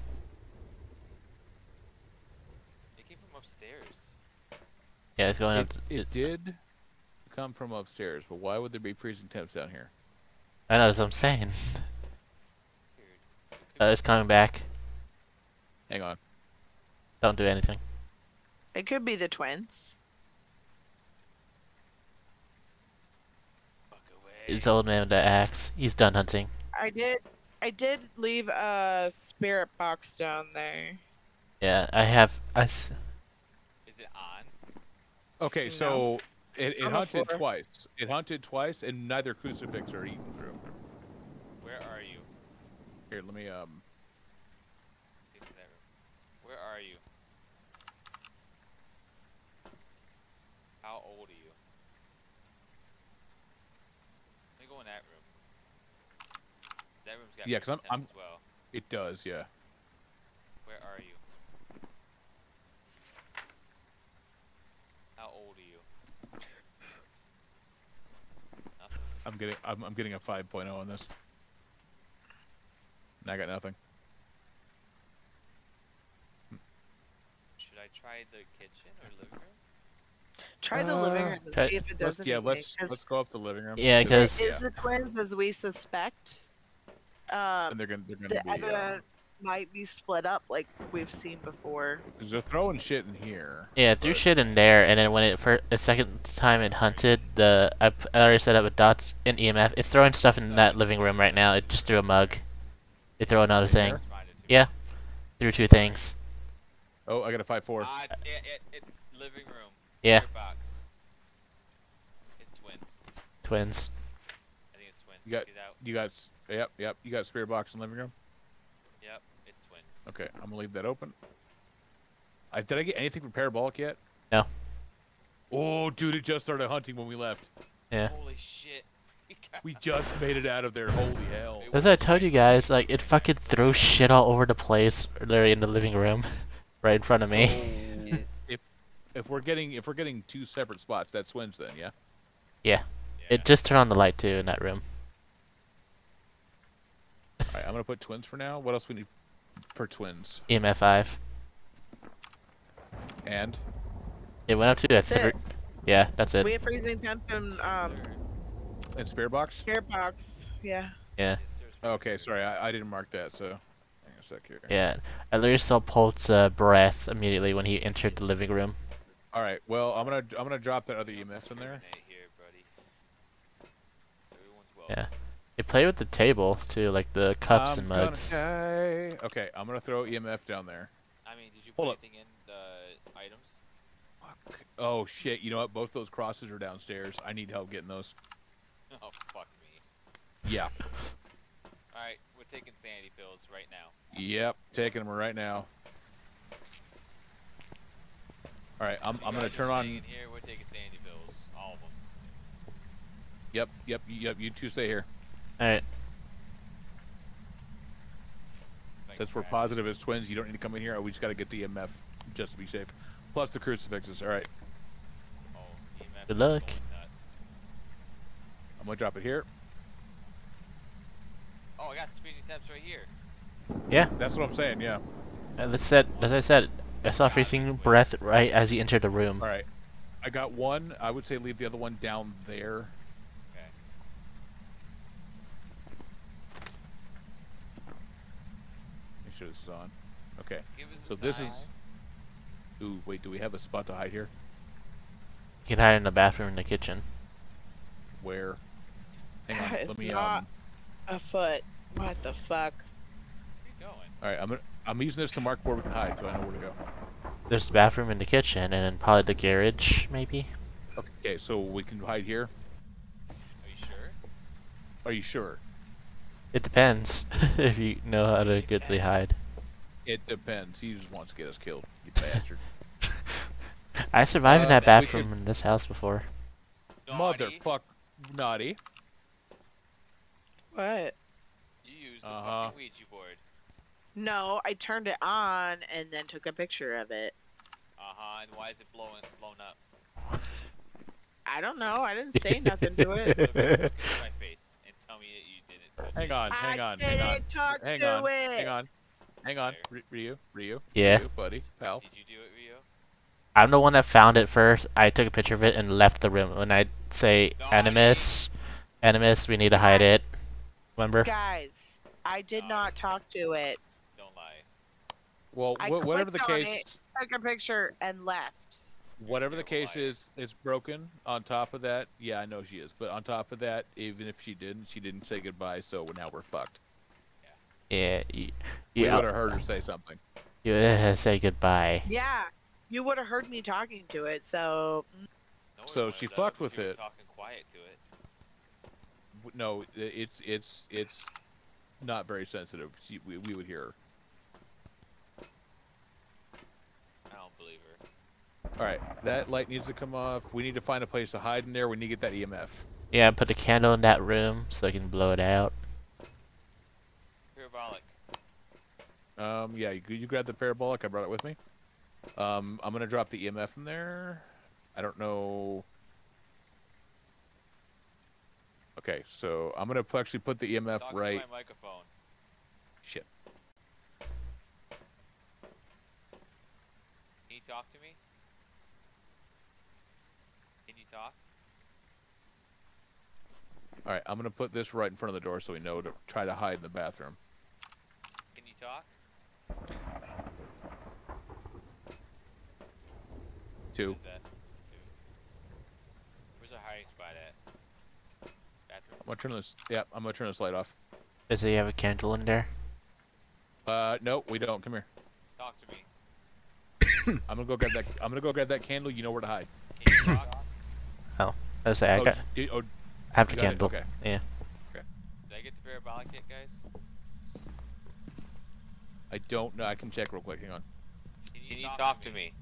It came from upstairs. Yeah, it's going up. It did come from upstairs, but why would there be freezing temps down here? I know, that's what I'm saying. Weird. It could It's coming back. Hang on. Don't do anything. It could be the twins. fuck away. It's the old man with the axe. He's done hunting. I did leave a spirit box down there. Yeah, I have. Is it on? Okay, No. so it On the hunted floor. twice. It hunted twice, and neither crucifix are eaten through. Where are you? Here, let me Get to that room. Where are you? How old are you? Let me go in that room. That room's got Yeah, 'cause freezing I'm- temps as well. It does, yeah. Where are you? How old are you? Nothing. I'm getting a 5.0 on this. And I got nothing. Should I try the kitchen or living room? Try the living room and Okay. see if it does anything. Let's go up the living room. Yeah, If it 'cause- is the twins as we suspect, And they're gonna the be. evidence might be split up like we've seen before. They're throwing shit in here. Yeah, it threw but- shit in there, and then when it for the second time it hunted, I already set up with dots and EMF. It's throwing stuff in that living room right now. It just threw a mug. It threw another In thing. there? Responded to me. Yeah. Threw two things. Oh, I got a 5.4. It's living room. Yeah. Spirit box. It's twins. Twins. I think it's twins. You got- Get out. You got, yep. You got spirit box in living room. Yep. It's Okay, I'm gonna leave that open. Did I get anything from parabolic yet? No. Oh, dude, it just started hunting when we left. Yeah. Holy shit. We just made it out of there. Holy hell. As I told you guys, like it fucking throws shit all over the place literally in the living room, right in front of me. So, if we're getting two separate spots, that's twins then, yeah. Yeah. It just turned on the light too in that room. All right, I'm gonna put twins for now. What else we need for twins? EMF 5. And It went up to That's it. Yeah, that's it. We have freezing temps and spirit box. spirit box. Yeah. Yeah. Okay, sorry, I didn't mark that. So, hang on a sec here. Yeah. I literally saw Polt's breath immediately when he entered the living room. All right, well, I'm gonna drop that other EMF in there. Yeah. They play with the table too, like the cups and mugs. Okay, I'm gonna throw EMF down there. I mean, did you put anything in the items? Fuck. Oh shit! You know what? Both those crosses are downstairs. I need help getting those. Oh, fuck me. Yeah. Alright, we're taking sanity pills right now. Yep, taking them right now. All right, I'm gonna turn on. In here, we're taking sanity pills, all of them. Yep. You two stay here. All right. Since we're positive as twins, you don't need to come in here. We just gotta get the EMF just to be safe. Plus the crucifixes. All right. Oh, EMF Good luck. I'm gonna drop it here. Oh, I got freezing temps right here. Yeah. That's what I'm saying. Yeah. As I said, I saw freezing breath right as he entered the room. All right. I got one. I would say leave the other one down there. Okay. Make sure this is on. Okay. Give us So a this sign. is. Ooh, wait. Do we have a spot to hide here? You can hide in the bathroom in the kitchen. Where? Hang on. It's Let me. not a foot. What the fuck? Where you going? All right. I'm using this to mark where we can hide, so I know where to go. There's the bathroom in the kitchen, and then probably the garage, maybe. Okay. So we can hide here. Are you sure? Are you sure? It depends if you know how to goodly hide. It depends. He just wants to get us killed. You bastard. I survived in that then we bathroom in this house before. Naughty. Motherfuck. Naughty. What? You used the fucking Ouija board. No, I turned it on and then took a picture of it. And why is it blown up? I don't know. I didn't say nothing to it. Look at my face and tell me that you didn't. Hang on. Hang on. I Hang on. didn't talk Hang to on. it. Hang on. Hang on. Ryu. Yeah. Ryu, buddy. Pal. Did you do it, Rio? I'm the one that found it first. I took a picture of it and left the room. When I say Animus, we need to hide it. Remember? Guys, I did not talk to it. Don't lie. Well, I whatever the clicked on case, it, took a picture, and left. whatever the case is, it's broken. On top of that, yeah, I know she is. But on top of that, even if she didn't say goodbye. So now we're fucked. Yeah. We would have heard her say something. You say goodbye. Yeah, you would have heard me talking to it. So No, So we she would've, fucked but with you were it. Talking quiet to it. No, it's not very sensitive. We would hear her. I don't believe her. All right, that light needs to come off. We need to find a place to hide in there. We need to get that EMF. Yeah, put the candle in that room so I can blow it out. Parabolic. Yeah, you grab the parabolic. I brought it with me. I'm gonna drop the EMF in there. I don't know. Okay, so I'm gonna actually put the EMF Talk right. to my microphone. Shit. Can you talk to me? Can you talk? All right, I'm gonna put this right in front of the door so we know to try to hide in the bathroom. Can you talk? Two. What is that? Two. Where's our hiding spot at? Bathroom? I'm gonna turn this. Yeah, I'm gonna turn this light off. Does he have a candle in there? No, we don't. Come here. Talk to me. I'm gonna go grab that. I'm gonna go grab that candle. You know where to hide. Can you talk? I say I got. I have the you got it, candle. okay. Yeah. Did I get the parabolic yet, guys? I don't know. I can check real quick. Hang on. Can you talk to me?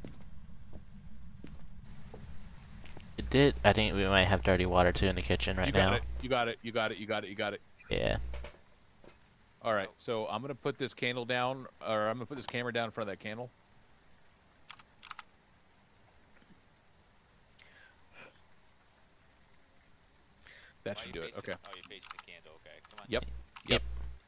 It did. I think we might have dirty water too in the kitchen right You got now. it. You got it. You got it. You got it. You got it. Yeah. All right. So I'm gonna put this candle down, or I'm gonna put this camera down in front of that candle. That Why should you do it. facing- Okay. Oh, you're facing the candle. Okay, come on. Yep. Yep.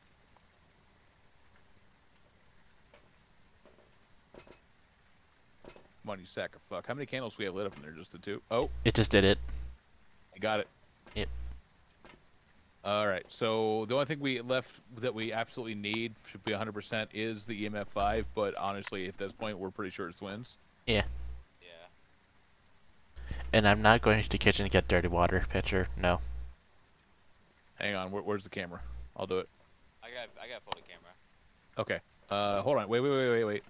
Come on, you sack of fuck. How many candles we have lit up in there? Just the two? Oh, It just did it. you got it. Yep. All right. So the only thing we left that we absolutely need should be 100% is the EMF 5. But honestly, at this point, we're pretty sure it's twins. Yeah. Yeah. And I'm not going to the kitchen to get dirty water pitcher. No. Hang on. Where's the camera? I'll do it. I got pull the camera. Okay. Hold on. Wait.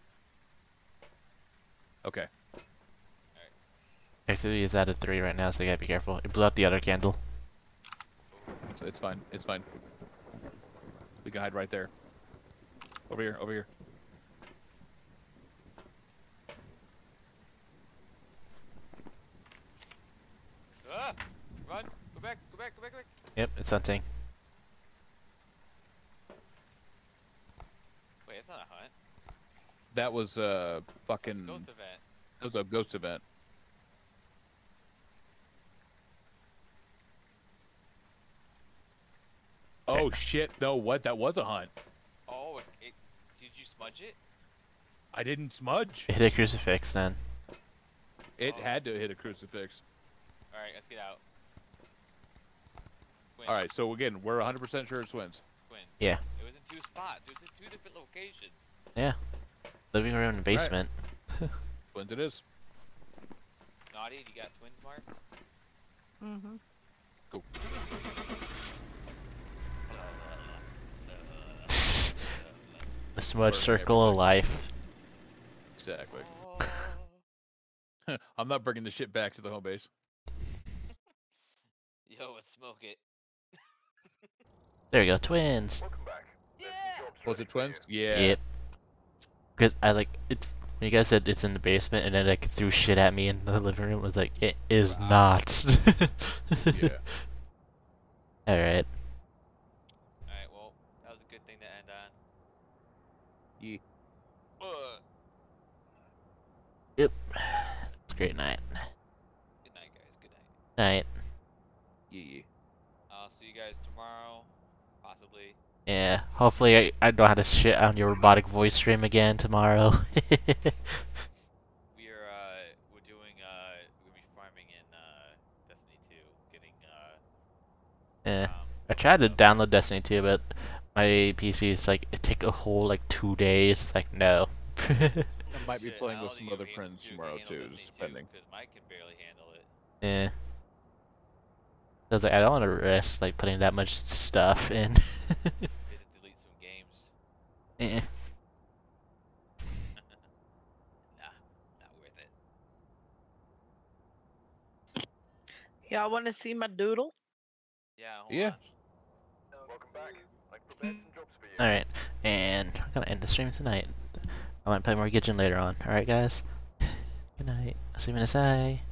Okay. Activity is at a 3 right now, so you gotta be careful. It blew out the other candle. It's fine. It's fine. We can hide right there. Over here. Over here. Ah! Run! Go back! Go back! Go back! Go back! Yep, it's hunting. Wait, it's not a hunt. That was fucking. Ghost event. That was a ghost event. Oh shit! No, what? That was a hunt. Oh, did you smudge it? I didn't smudge. It hit a crucifix then. It Oh. had to hit a crucifix. All right, let's get out. Twins. All right, so again, we're 100% sure it's twins. Twins. Yeah. It was in 2 spots. It was in 2 different locations. Yeah. Living room and basement. Twins it is. Naughty, you got twins marked? Mm-hmm. Cool. The smudge Burning circle of life. Exactly. Oh. I'm not bringing the shit back to the home base. Yo, let's smoke it. There we go, twins. Welcome back. Yeah! Was it twins? Yeah. Yep. Because I like it's when you guys said it's in the basement, and then like threw shit at me in the living room. It was like it is Wow. not. Yeah. All right. Alright, well, that was a good thing to end on. Yeah. Yep. It's a great night. Good night, guys. Good night. Night. Yeah. I'll see you guys tomorrow. Possibly. Yeah. Hopefully I don't have to shit on your robotic voice stream again tomorrow. We're doing, we're gonna be farming in, Destiny 2. Getting, Yeah. I tried to download Destiny 2, but my PC is like it take a whole like 2 days. It's like no. I might be shit, playing I with don't some think other you'll be able friends to tomorrow handle too, Destiny just 2, depending. Because Mike can barely handle it. Yeah. I was like, I don't want to risk like putting that much stuff in. We had to delete some games. Eh. Nah, not worth it. Y'all want to see my doodle? Yeah, hold Yeah. on. Welcome back. I've prepared some jobs for you. All right, and I'm gonna end the stream tonight. I might play more Gidgeon later on. All right, guys. Good night. I'll see you in a say.